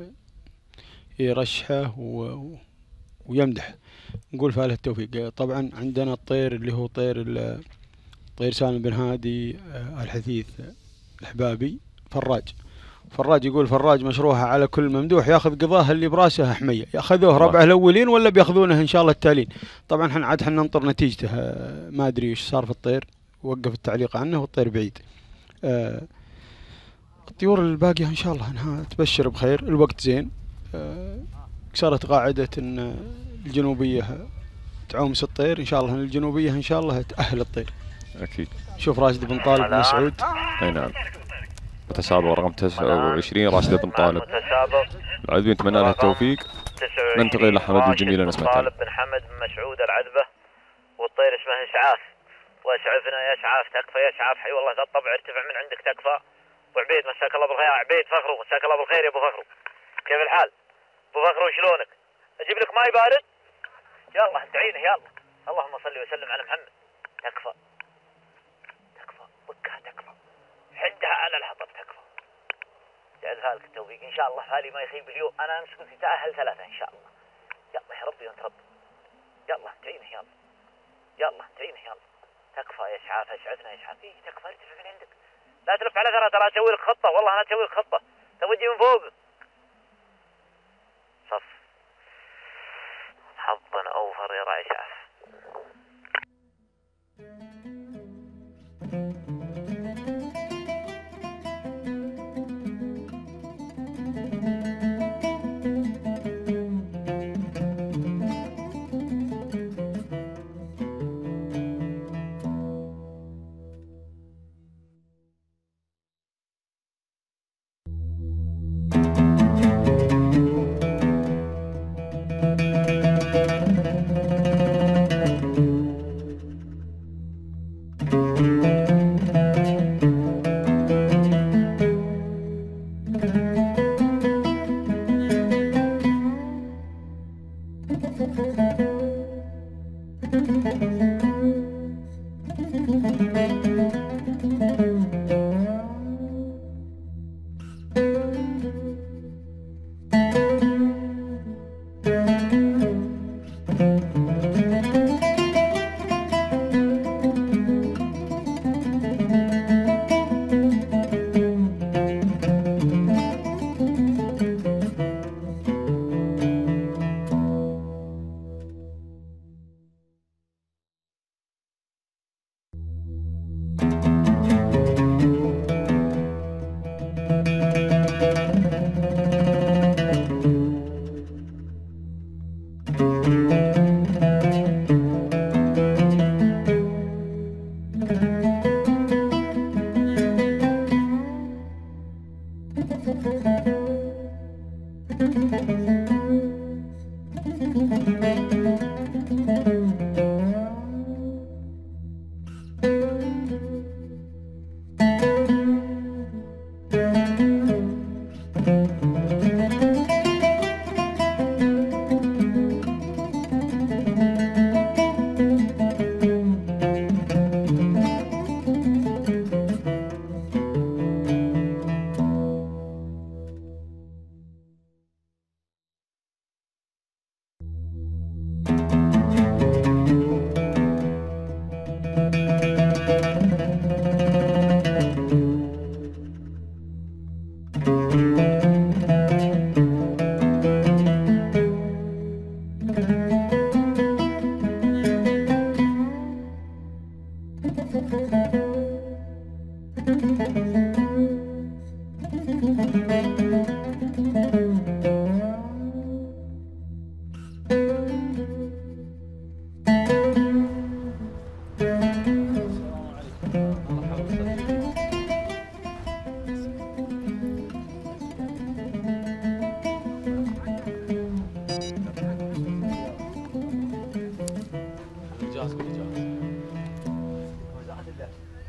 يرشحه و... ويمدح، نقول فاله التوفيق. طبعا عندنا الطير اللي هو طير طير سالم بن هادي الحثيث الحبابي فراج. فراج يقول فراج مشروعها على كل ممدوح ياخذ قضاه اللي براسه حميه. ياخذوه ربعه الاولين ولا بياخذونه ان شاء الله التالين؟ طبعا احنا عاد احنا ننطر نتيجته، ما ادري وش صار في الطير، وقف التعليق عنه والطير بعيد. آه الطيور الباقيه ان شاء الله انها تبشر بخير، الوقت زين. آه كسرت قاعده ان الجنوبيه تعومس الطير، ان شاء الله الجنوبيه ان شاء الله تاهل الطير. اكيد. شوف راشد بن طالب بن مسعود. اي نعم. متسابق رقم تسعة وعشرين راشد بن طالب. العذبي نتمنى له التوفيق. ننتقل الى حمد الجميل نسمع طالب بن حمد بن مسعود العذبه، والطير اسمه اسعاف. واسعفنا يا اسعاف، تكفى يا اسعاف، حي والله الطبع ارتفع من عندك تكفى. وعبيد مساك الله بالخير. عبيد فخرو مساك الله بالخير يا ابو فخرو، كيف الحال؟ ابو فخرو شلونك؟ اجيب لك ماي بارد؟ يلا ادعينا يلا. اللهم صل وسلم على محمد. تكفى تكفى بكها تكفى، حدها على الحطب تكفى. جعلها لك التوفيق ان شاء الله. فالي ما يخيب اليوم، انا امس كنت تاهل ثلاثه ان شاء الله. يلا يا ربي وانت رب. يلا ادعينا يلا. يلا ادعينا يلا. تكفى يا اسعاف، اسعفنا يا اسعاف. ايه تكفى ارتفع من عندك، لا تلف على ثرى، ترى اسوي لك خطه، والله انا اسوي لك خطه، توجي من فوق. صف حظا اوفر يا راعي اسعاف.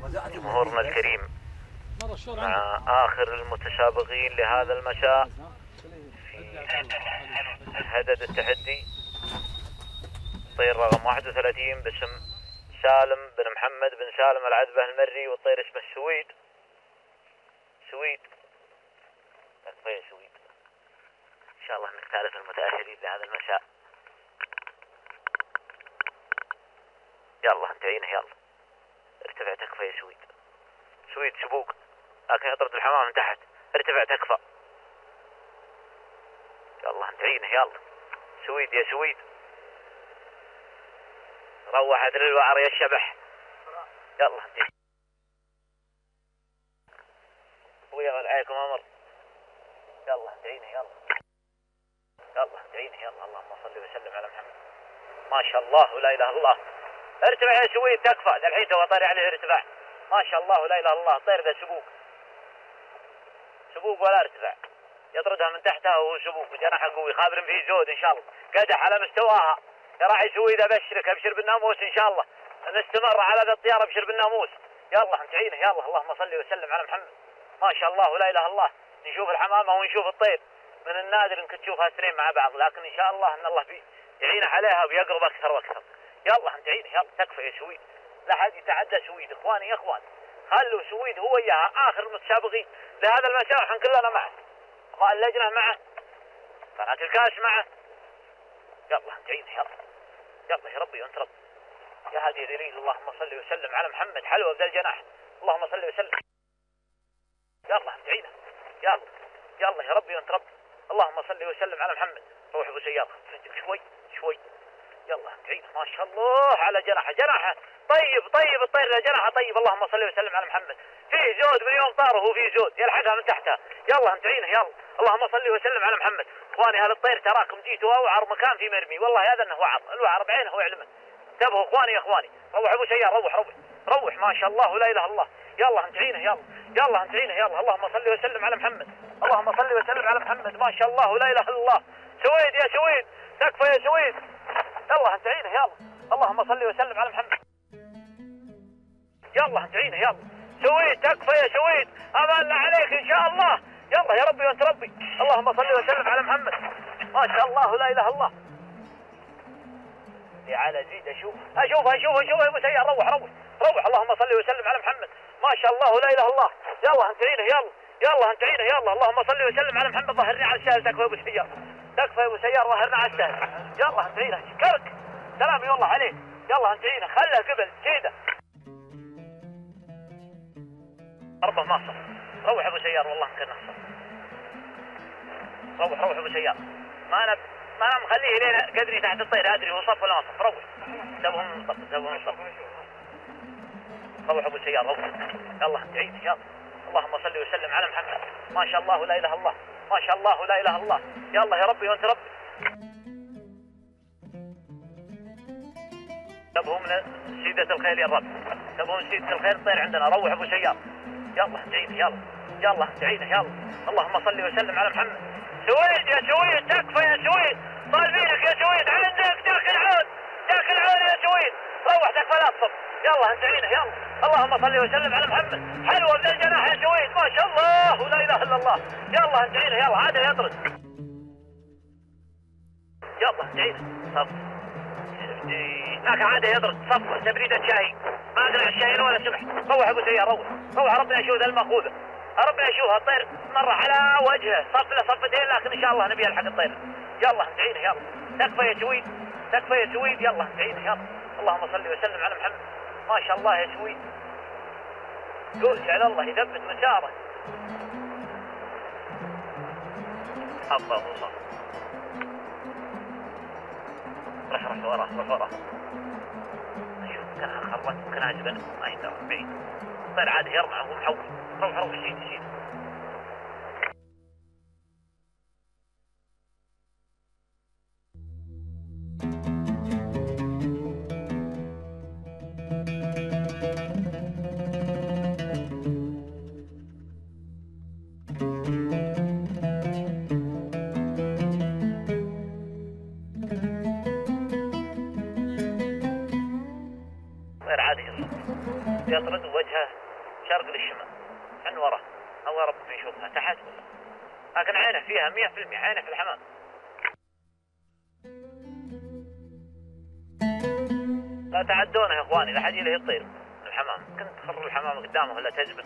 جمهورنا الكريم مع آخر المتسابقين لهذا المساء في هدد التحدي. الطير رقم واحد وثلاثين باسم سالم بن محمد بن سالم العذبة المري، والطير اسمه السويد. سويد طير سويد. إن شاء الله انك تعرف المتأهلين لهذا المساء. يلا انتهينا، يلا ارتفع تكفى يا سويد. سويد سبوق لكن يطرد الحمام من تحت. ارتفع تكفى. يلا انتهينا، يلا سويد يا سويد. روحت للوعر يا الشبح. يلا انتهينا. ويا عليكم امر. يلا انتهينا، يلا يلا انتهينا، يلا. اللهم صل وسلم على محمد. ما شاء الله ولا اله الا الله. ارتفع يا سويد تكفى. الحين تو طاري عليه ارتفاع. ما شاء الله ولا اله الا الله. طير ذا سبوق سبوق ولا ارتفاع. يطردها من تحتها وهو سبوق وجناحه قوي. خابر فيه زود ان شاء الله. قدح على مستواها. يا راعي سويد ابشرك، ابشر بالناموس ان شاء الله. نستمر على ذا الطياره، ابشر بالناموس. يلا انتهينا، يلا. اللهم صل وسلم على محمد. ما شاء الله ولا اله الا الله. نشوف الحمامه ونشوف الطير. من النادر انك تشوفها اثنين مع بعض، لكن ان شاء الله ان الله بي يعين عليها ويقرب اكثر واكثر. يلا انتهينا، يلا تكفى يا سويد. لا حد يتعدى سويد. اخواني يا اخوان، خلوا سويد هو اياها اخر المتسابقين لهذا المساء. احنا كلنا معه، اعضاء اللجنه معه، قناه الكاس معه. يلا انتهينا، يلا يلا يا ربي وانت رب. يا هادي يا دليل. اللهم صل وسلم على محمد. حلوه بذا الجناح. اللهم صل وسلم. يلا انتهينا، يلا يلا يا ربي وانت رب. اللهم صل وسلم على محمد. روح ابو سياره شوي شوي. يلا انتهينا. ما شاء الله على جناحه. جناحه طيب طيب. الطير له جناحه طيب. اللهم صل وسلم على محمد. فيه زود من يوم طاره وفيه زود يلحقها من تحتها. يلا انتهينا، يلا. اللهم صل وسلم على محمد. اخواني هذا الطير تراكم جيتوا اوعر مكان في مرمي. والله هذا انه وعر. الوعر بعينه ويعلمه. انتبهوا اخواني يا اخواني. روح ابو سيار. روح روح روح. ما شاء الله ولا اله الا الله. يلا انتهينا، يلا يلا انتهينا، يلا. اللهم صل وسلم على محمد. اللهم صل وسلم على محمد. ما شاء الله ولا اله الا الله. سويد يا سويد تكفى يا سويد. يلا انتهينا، يلا. اللهم صل وسلم على محمد. يلا انتهينا، يلا سويد تكفى يا سويد. امان عليك ان شاء الله. يلا يا ربي وانت ربي. اللهم صل وسلم على محمد. ما شاء الله لا اله الا الله. على زيد اشوف اشوف اشوف اشوف يا ابو سيار. روح روح روح. اللهم صل وسلم على محمد. ما شاء الله لا اله الا الله. يلا انتهينا، يلا يلا انتهينا، يلا. اللهم صل وسلم على محمد. ظهرني على السهل. تكفى يا ابو سيار. تكفى يا ابو سيار. ظهرنا على السهل. يلا انتهينا. كرك سلامي والله عليك. يلا انتهينا. خلها قبل كذا. أربع ماصر. روح ابو سيار والله يمكن نخسر. روح روح ابو سيار. ما انا ما انا مخليه لين قدري تحت الطير. ادري هو صف ولا ما صف. روح سبهم صف سبهم صف. روح ابو سيار روح. يلا انتهينا، يلا. اللهم صل وسلم على محمد. ما شاء الله لا اله الا الله. ما شاء الله لا اله الا الله. يلا يا ربي وانت ربي. تبهم سيدة الخيل يا رب. تبهم سيدة الخيل. الطير عندنا. روح ابو سيار. يلا انتهينا، يلا يلا انتهينا، يلا. اللهم صل وسلم على محمد. سويد يا سويد تكفى يا سويد. طالبينك يا سويد. عندك جاك العون. جاك العون يا سويد. روح تكفى لا تصف. يلا انتهينا، يلا. اللهم صل وسلم على محمد. حلوه من الجناح يا سويد. ما شاء الله ولا اله الا الله. يلا انتهينا، يلا. عاد يطرد. يلا انتهينا. صف. لكن عاد يطرد. صف تبريده شاي. ما ادري الشاي ولا سمح. روح ابو سيار. روح روح. ربنا يشوف المأخوذه. ربنا يشوفها. الطير مر على وجهه. صف له صفتين لكن ان شاء الله نبي نلحق الطير. يلا انتهينا، يلا. تكفى يا سويد. تكفى يا سويد. يلا انتهينا، يلا. اللهم صل وسلم على محمد. ما شاء الله يا سويد. قول على الله يثبت مساره. الله الله. رح رح وراه رح وراه. شوف كانها خربت كانها جبن. ما يقدر بعيد. الطير عاد يرمع وهو محول. روح روح شيد شيد. غير عادي يطرد وجهه شرق للشمال عن وراه. الله رب نشوفها تحت لكن عينه فيها مية في المية، عينه في الحمام. لا تعدونه يا اخواني، لا حد يله يطير الحمام، كنت تخر الحمام قدامه ولا تزبن.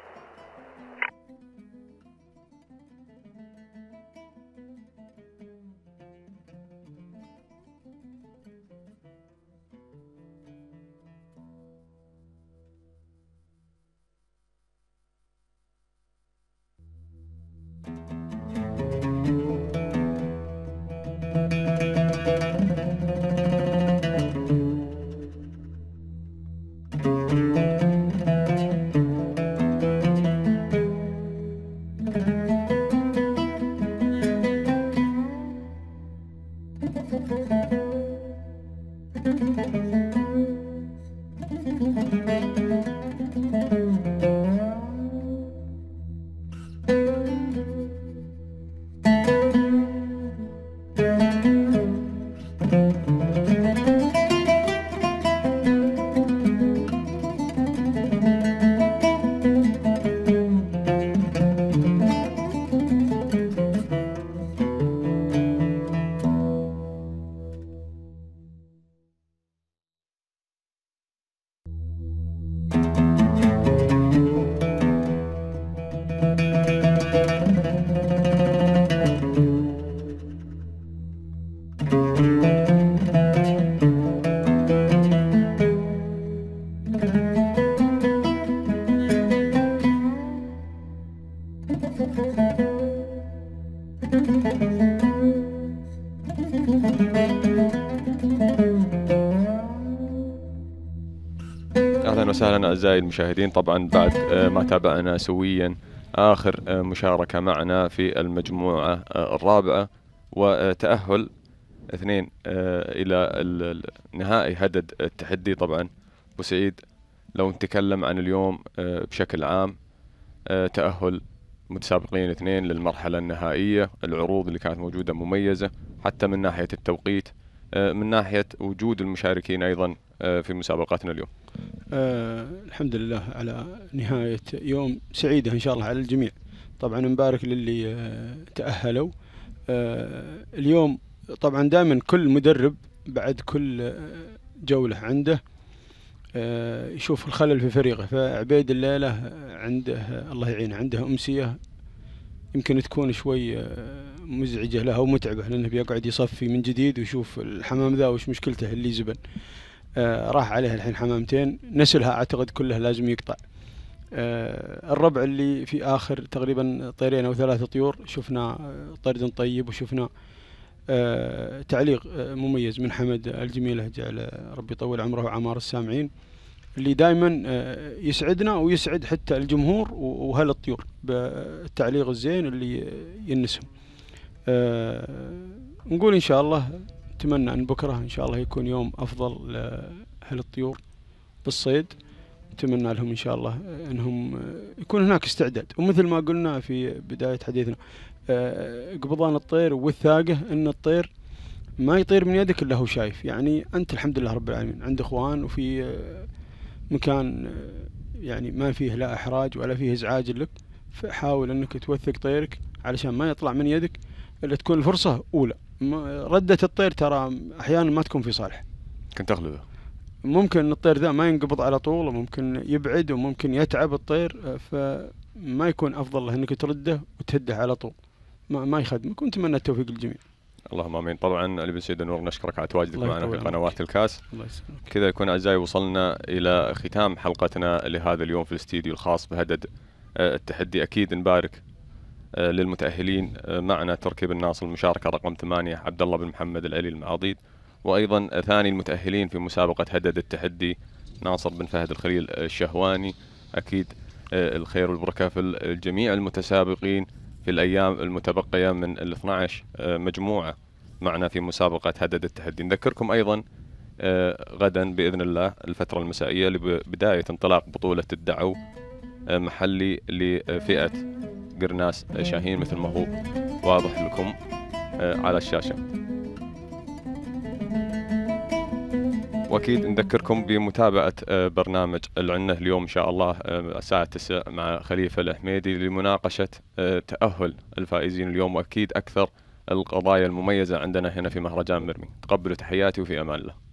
أهلا وسهلا أعزائي المشاهدين. طبعا بعد ما تابعنا سويا آخر مشاركة معنا في المجموعة الرابعة وتأهل اثنين إلى نهائي هدد التحدي. طبعا أبو سعيد لو نتكلم عن اليوم بشكل عام، تأهل متسابقين اثنين للمرحلة النهائية، العروض اللي كانت موجودة مميزة حتى من ناحية التوقيت، من ناحية وجود المشاركين أيضا في مسابقاتنا اليوم. أه الحمد لله على نهاية يوم سعيدة إن شاء الله على الجميع. طبعا نبارك للي أه تأهلوا. أه اليوم طبعا دائما كل مدرب بعد كل جولة عنده أه يشوف الخلل في فريقه. فعبيد الليلة عنده الله يعينه عنده أمسية يمكن تكون شوي مزعجة له أو متعبة، لأنه بيقعد يصفي من جديد ويشوف الحمام ذا وش مشكلته اللي زبن. آه راح عليه الحين حمامتين، نسلها أعتقد كلها لازم يقطع. آه الربع اللي في آخر تقريبا طيرين أو ثلاثة طيور شفنا طرد طيب، وشفنا آه تعليق آه مميز من حمد الجميلة جعل ربي يطول عمره وعمار السامعين، اللي دائما آه يسعدنا ويسعد حتى الجمهور وهل الطيور بالتعليق الزين اللي ينسهم. آه نقول إن شاء الله نتمنى أن بكرة إن شاء الله يكون يوم أفضل لأهل الطيور بالصيد. نتمنى لهم إن شاء الله أنهم يكون هناك استعداد، ومثل ما قلنا في بداية حديثنا قبضان الطير والثاقة أن الطير ما يطير من يدك إلا هو شايف. يعني أنت الحمد لله رب العالمين عند إخوان وفي مكان يعني ما فيه لا إحراج ولا فيه إزعاج لك، فحاول أنك توثق طيرك علشان ما يطلع من يدك إلا تكون الفرصة أولى. ردة الطير ترى أحيانا ما تكون في صالح، كنت تغلبه. ممكن الطير ذا ما ينقبض على طول، وممكن يبعد، وممكن يتعب الطير، فما يكون أفضل له أنك ترده وتهده على طول، ما, ما يخدمك. ونتمنى التوفيق للجميع. اللهم امين. طبعا ابن سيد النور نشكرك على تواجدك معنا في قنوات الكاس. الله يسلمك. كذا يكون اعزائي وصلنا الى ختام حلقتنا لهذا اليوم في الاستديو الخاص بهدد التحدي. اكيد نبارك للمتأهلين معنا تركيب الناصر المشاركة رقم ثمانية عبد الله بن محمد العلي المعاضيد، وايضا ثاني المتأهلين في مسابقة هدد التحدي ناصر بن فهد الخليل الشهواني. اكيد الخير والبركة في الجميع المتسابقين في الايام المتبقية من ال اثني عشر مجموعة معنا في مسابقة هدد التحدي. نذكركم ايضا غدا باذن الله الفترة المسائية لبداية انطلاق بطولة الدعو محلي لفئة قرناس شاهين مثل ما هو واضح لكم على الشاشة. واكيد نذكركم بمتابعه برنامج العنه اليوم ان شاء الله الساعه التاسعة مع خليفه الحميدي لمناقشه تاهل الفائزين اليوم، واكيد اكثر القضايا المميزه عندنا هنا في مهرجان مرمي. تقبلوا تحياتي وفي امان الله.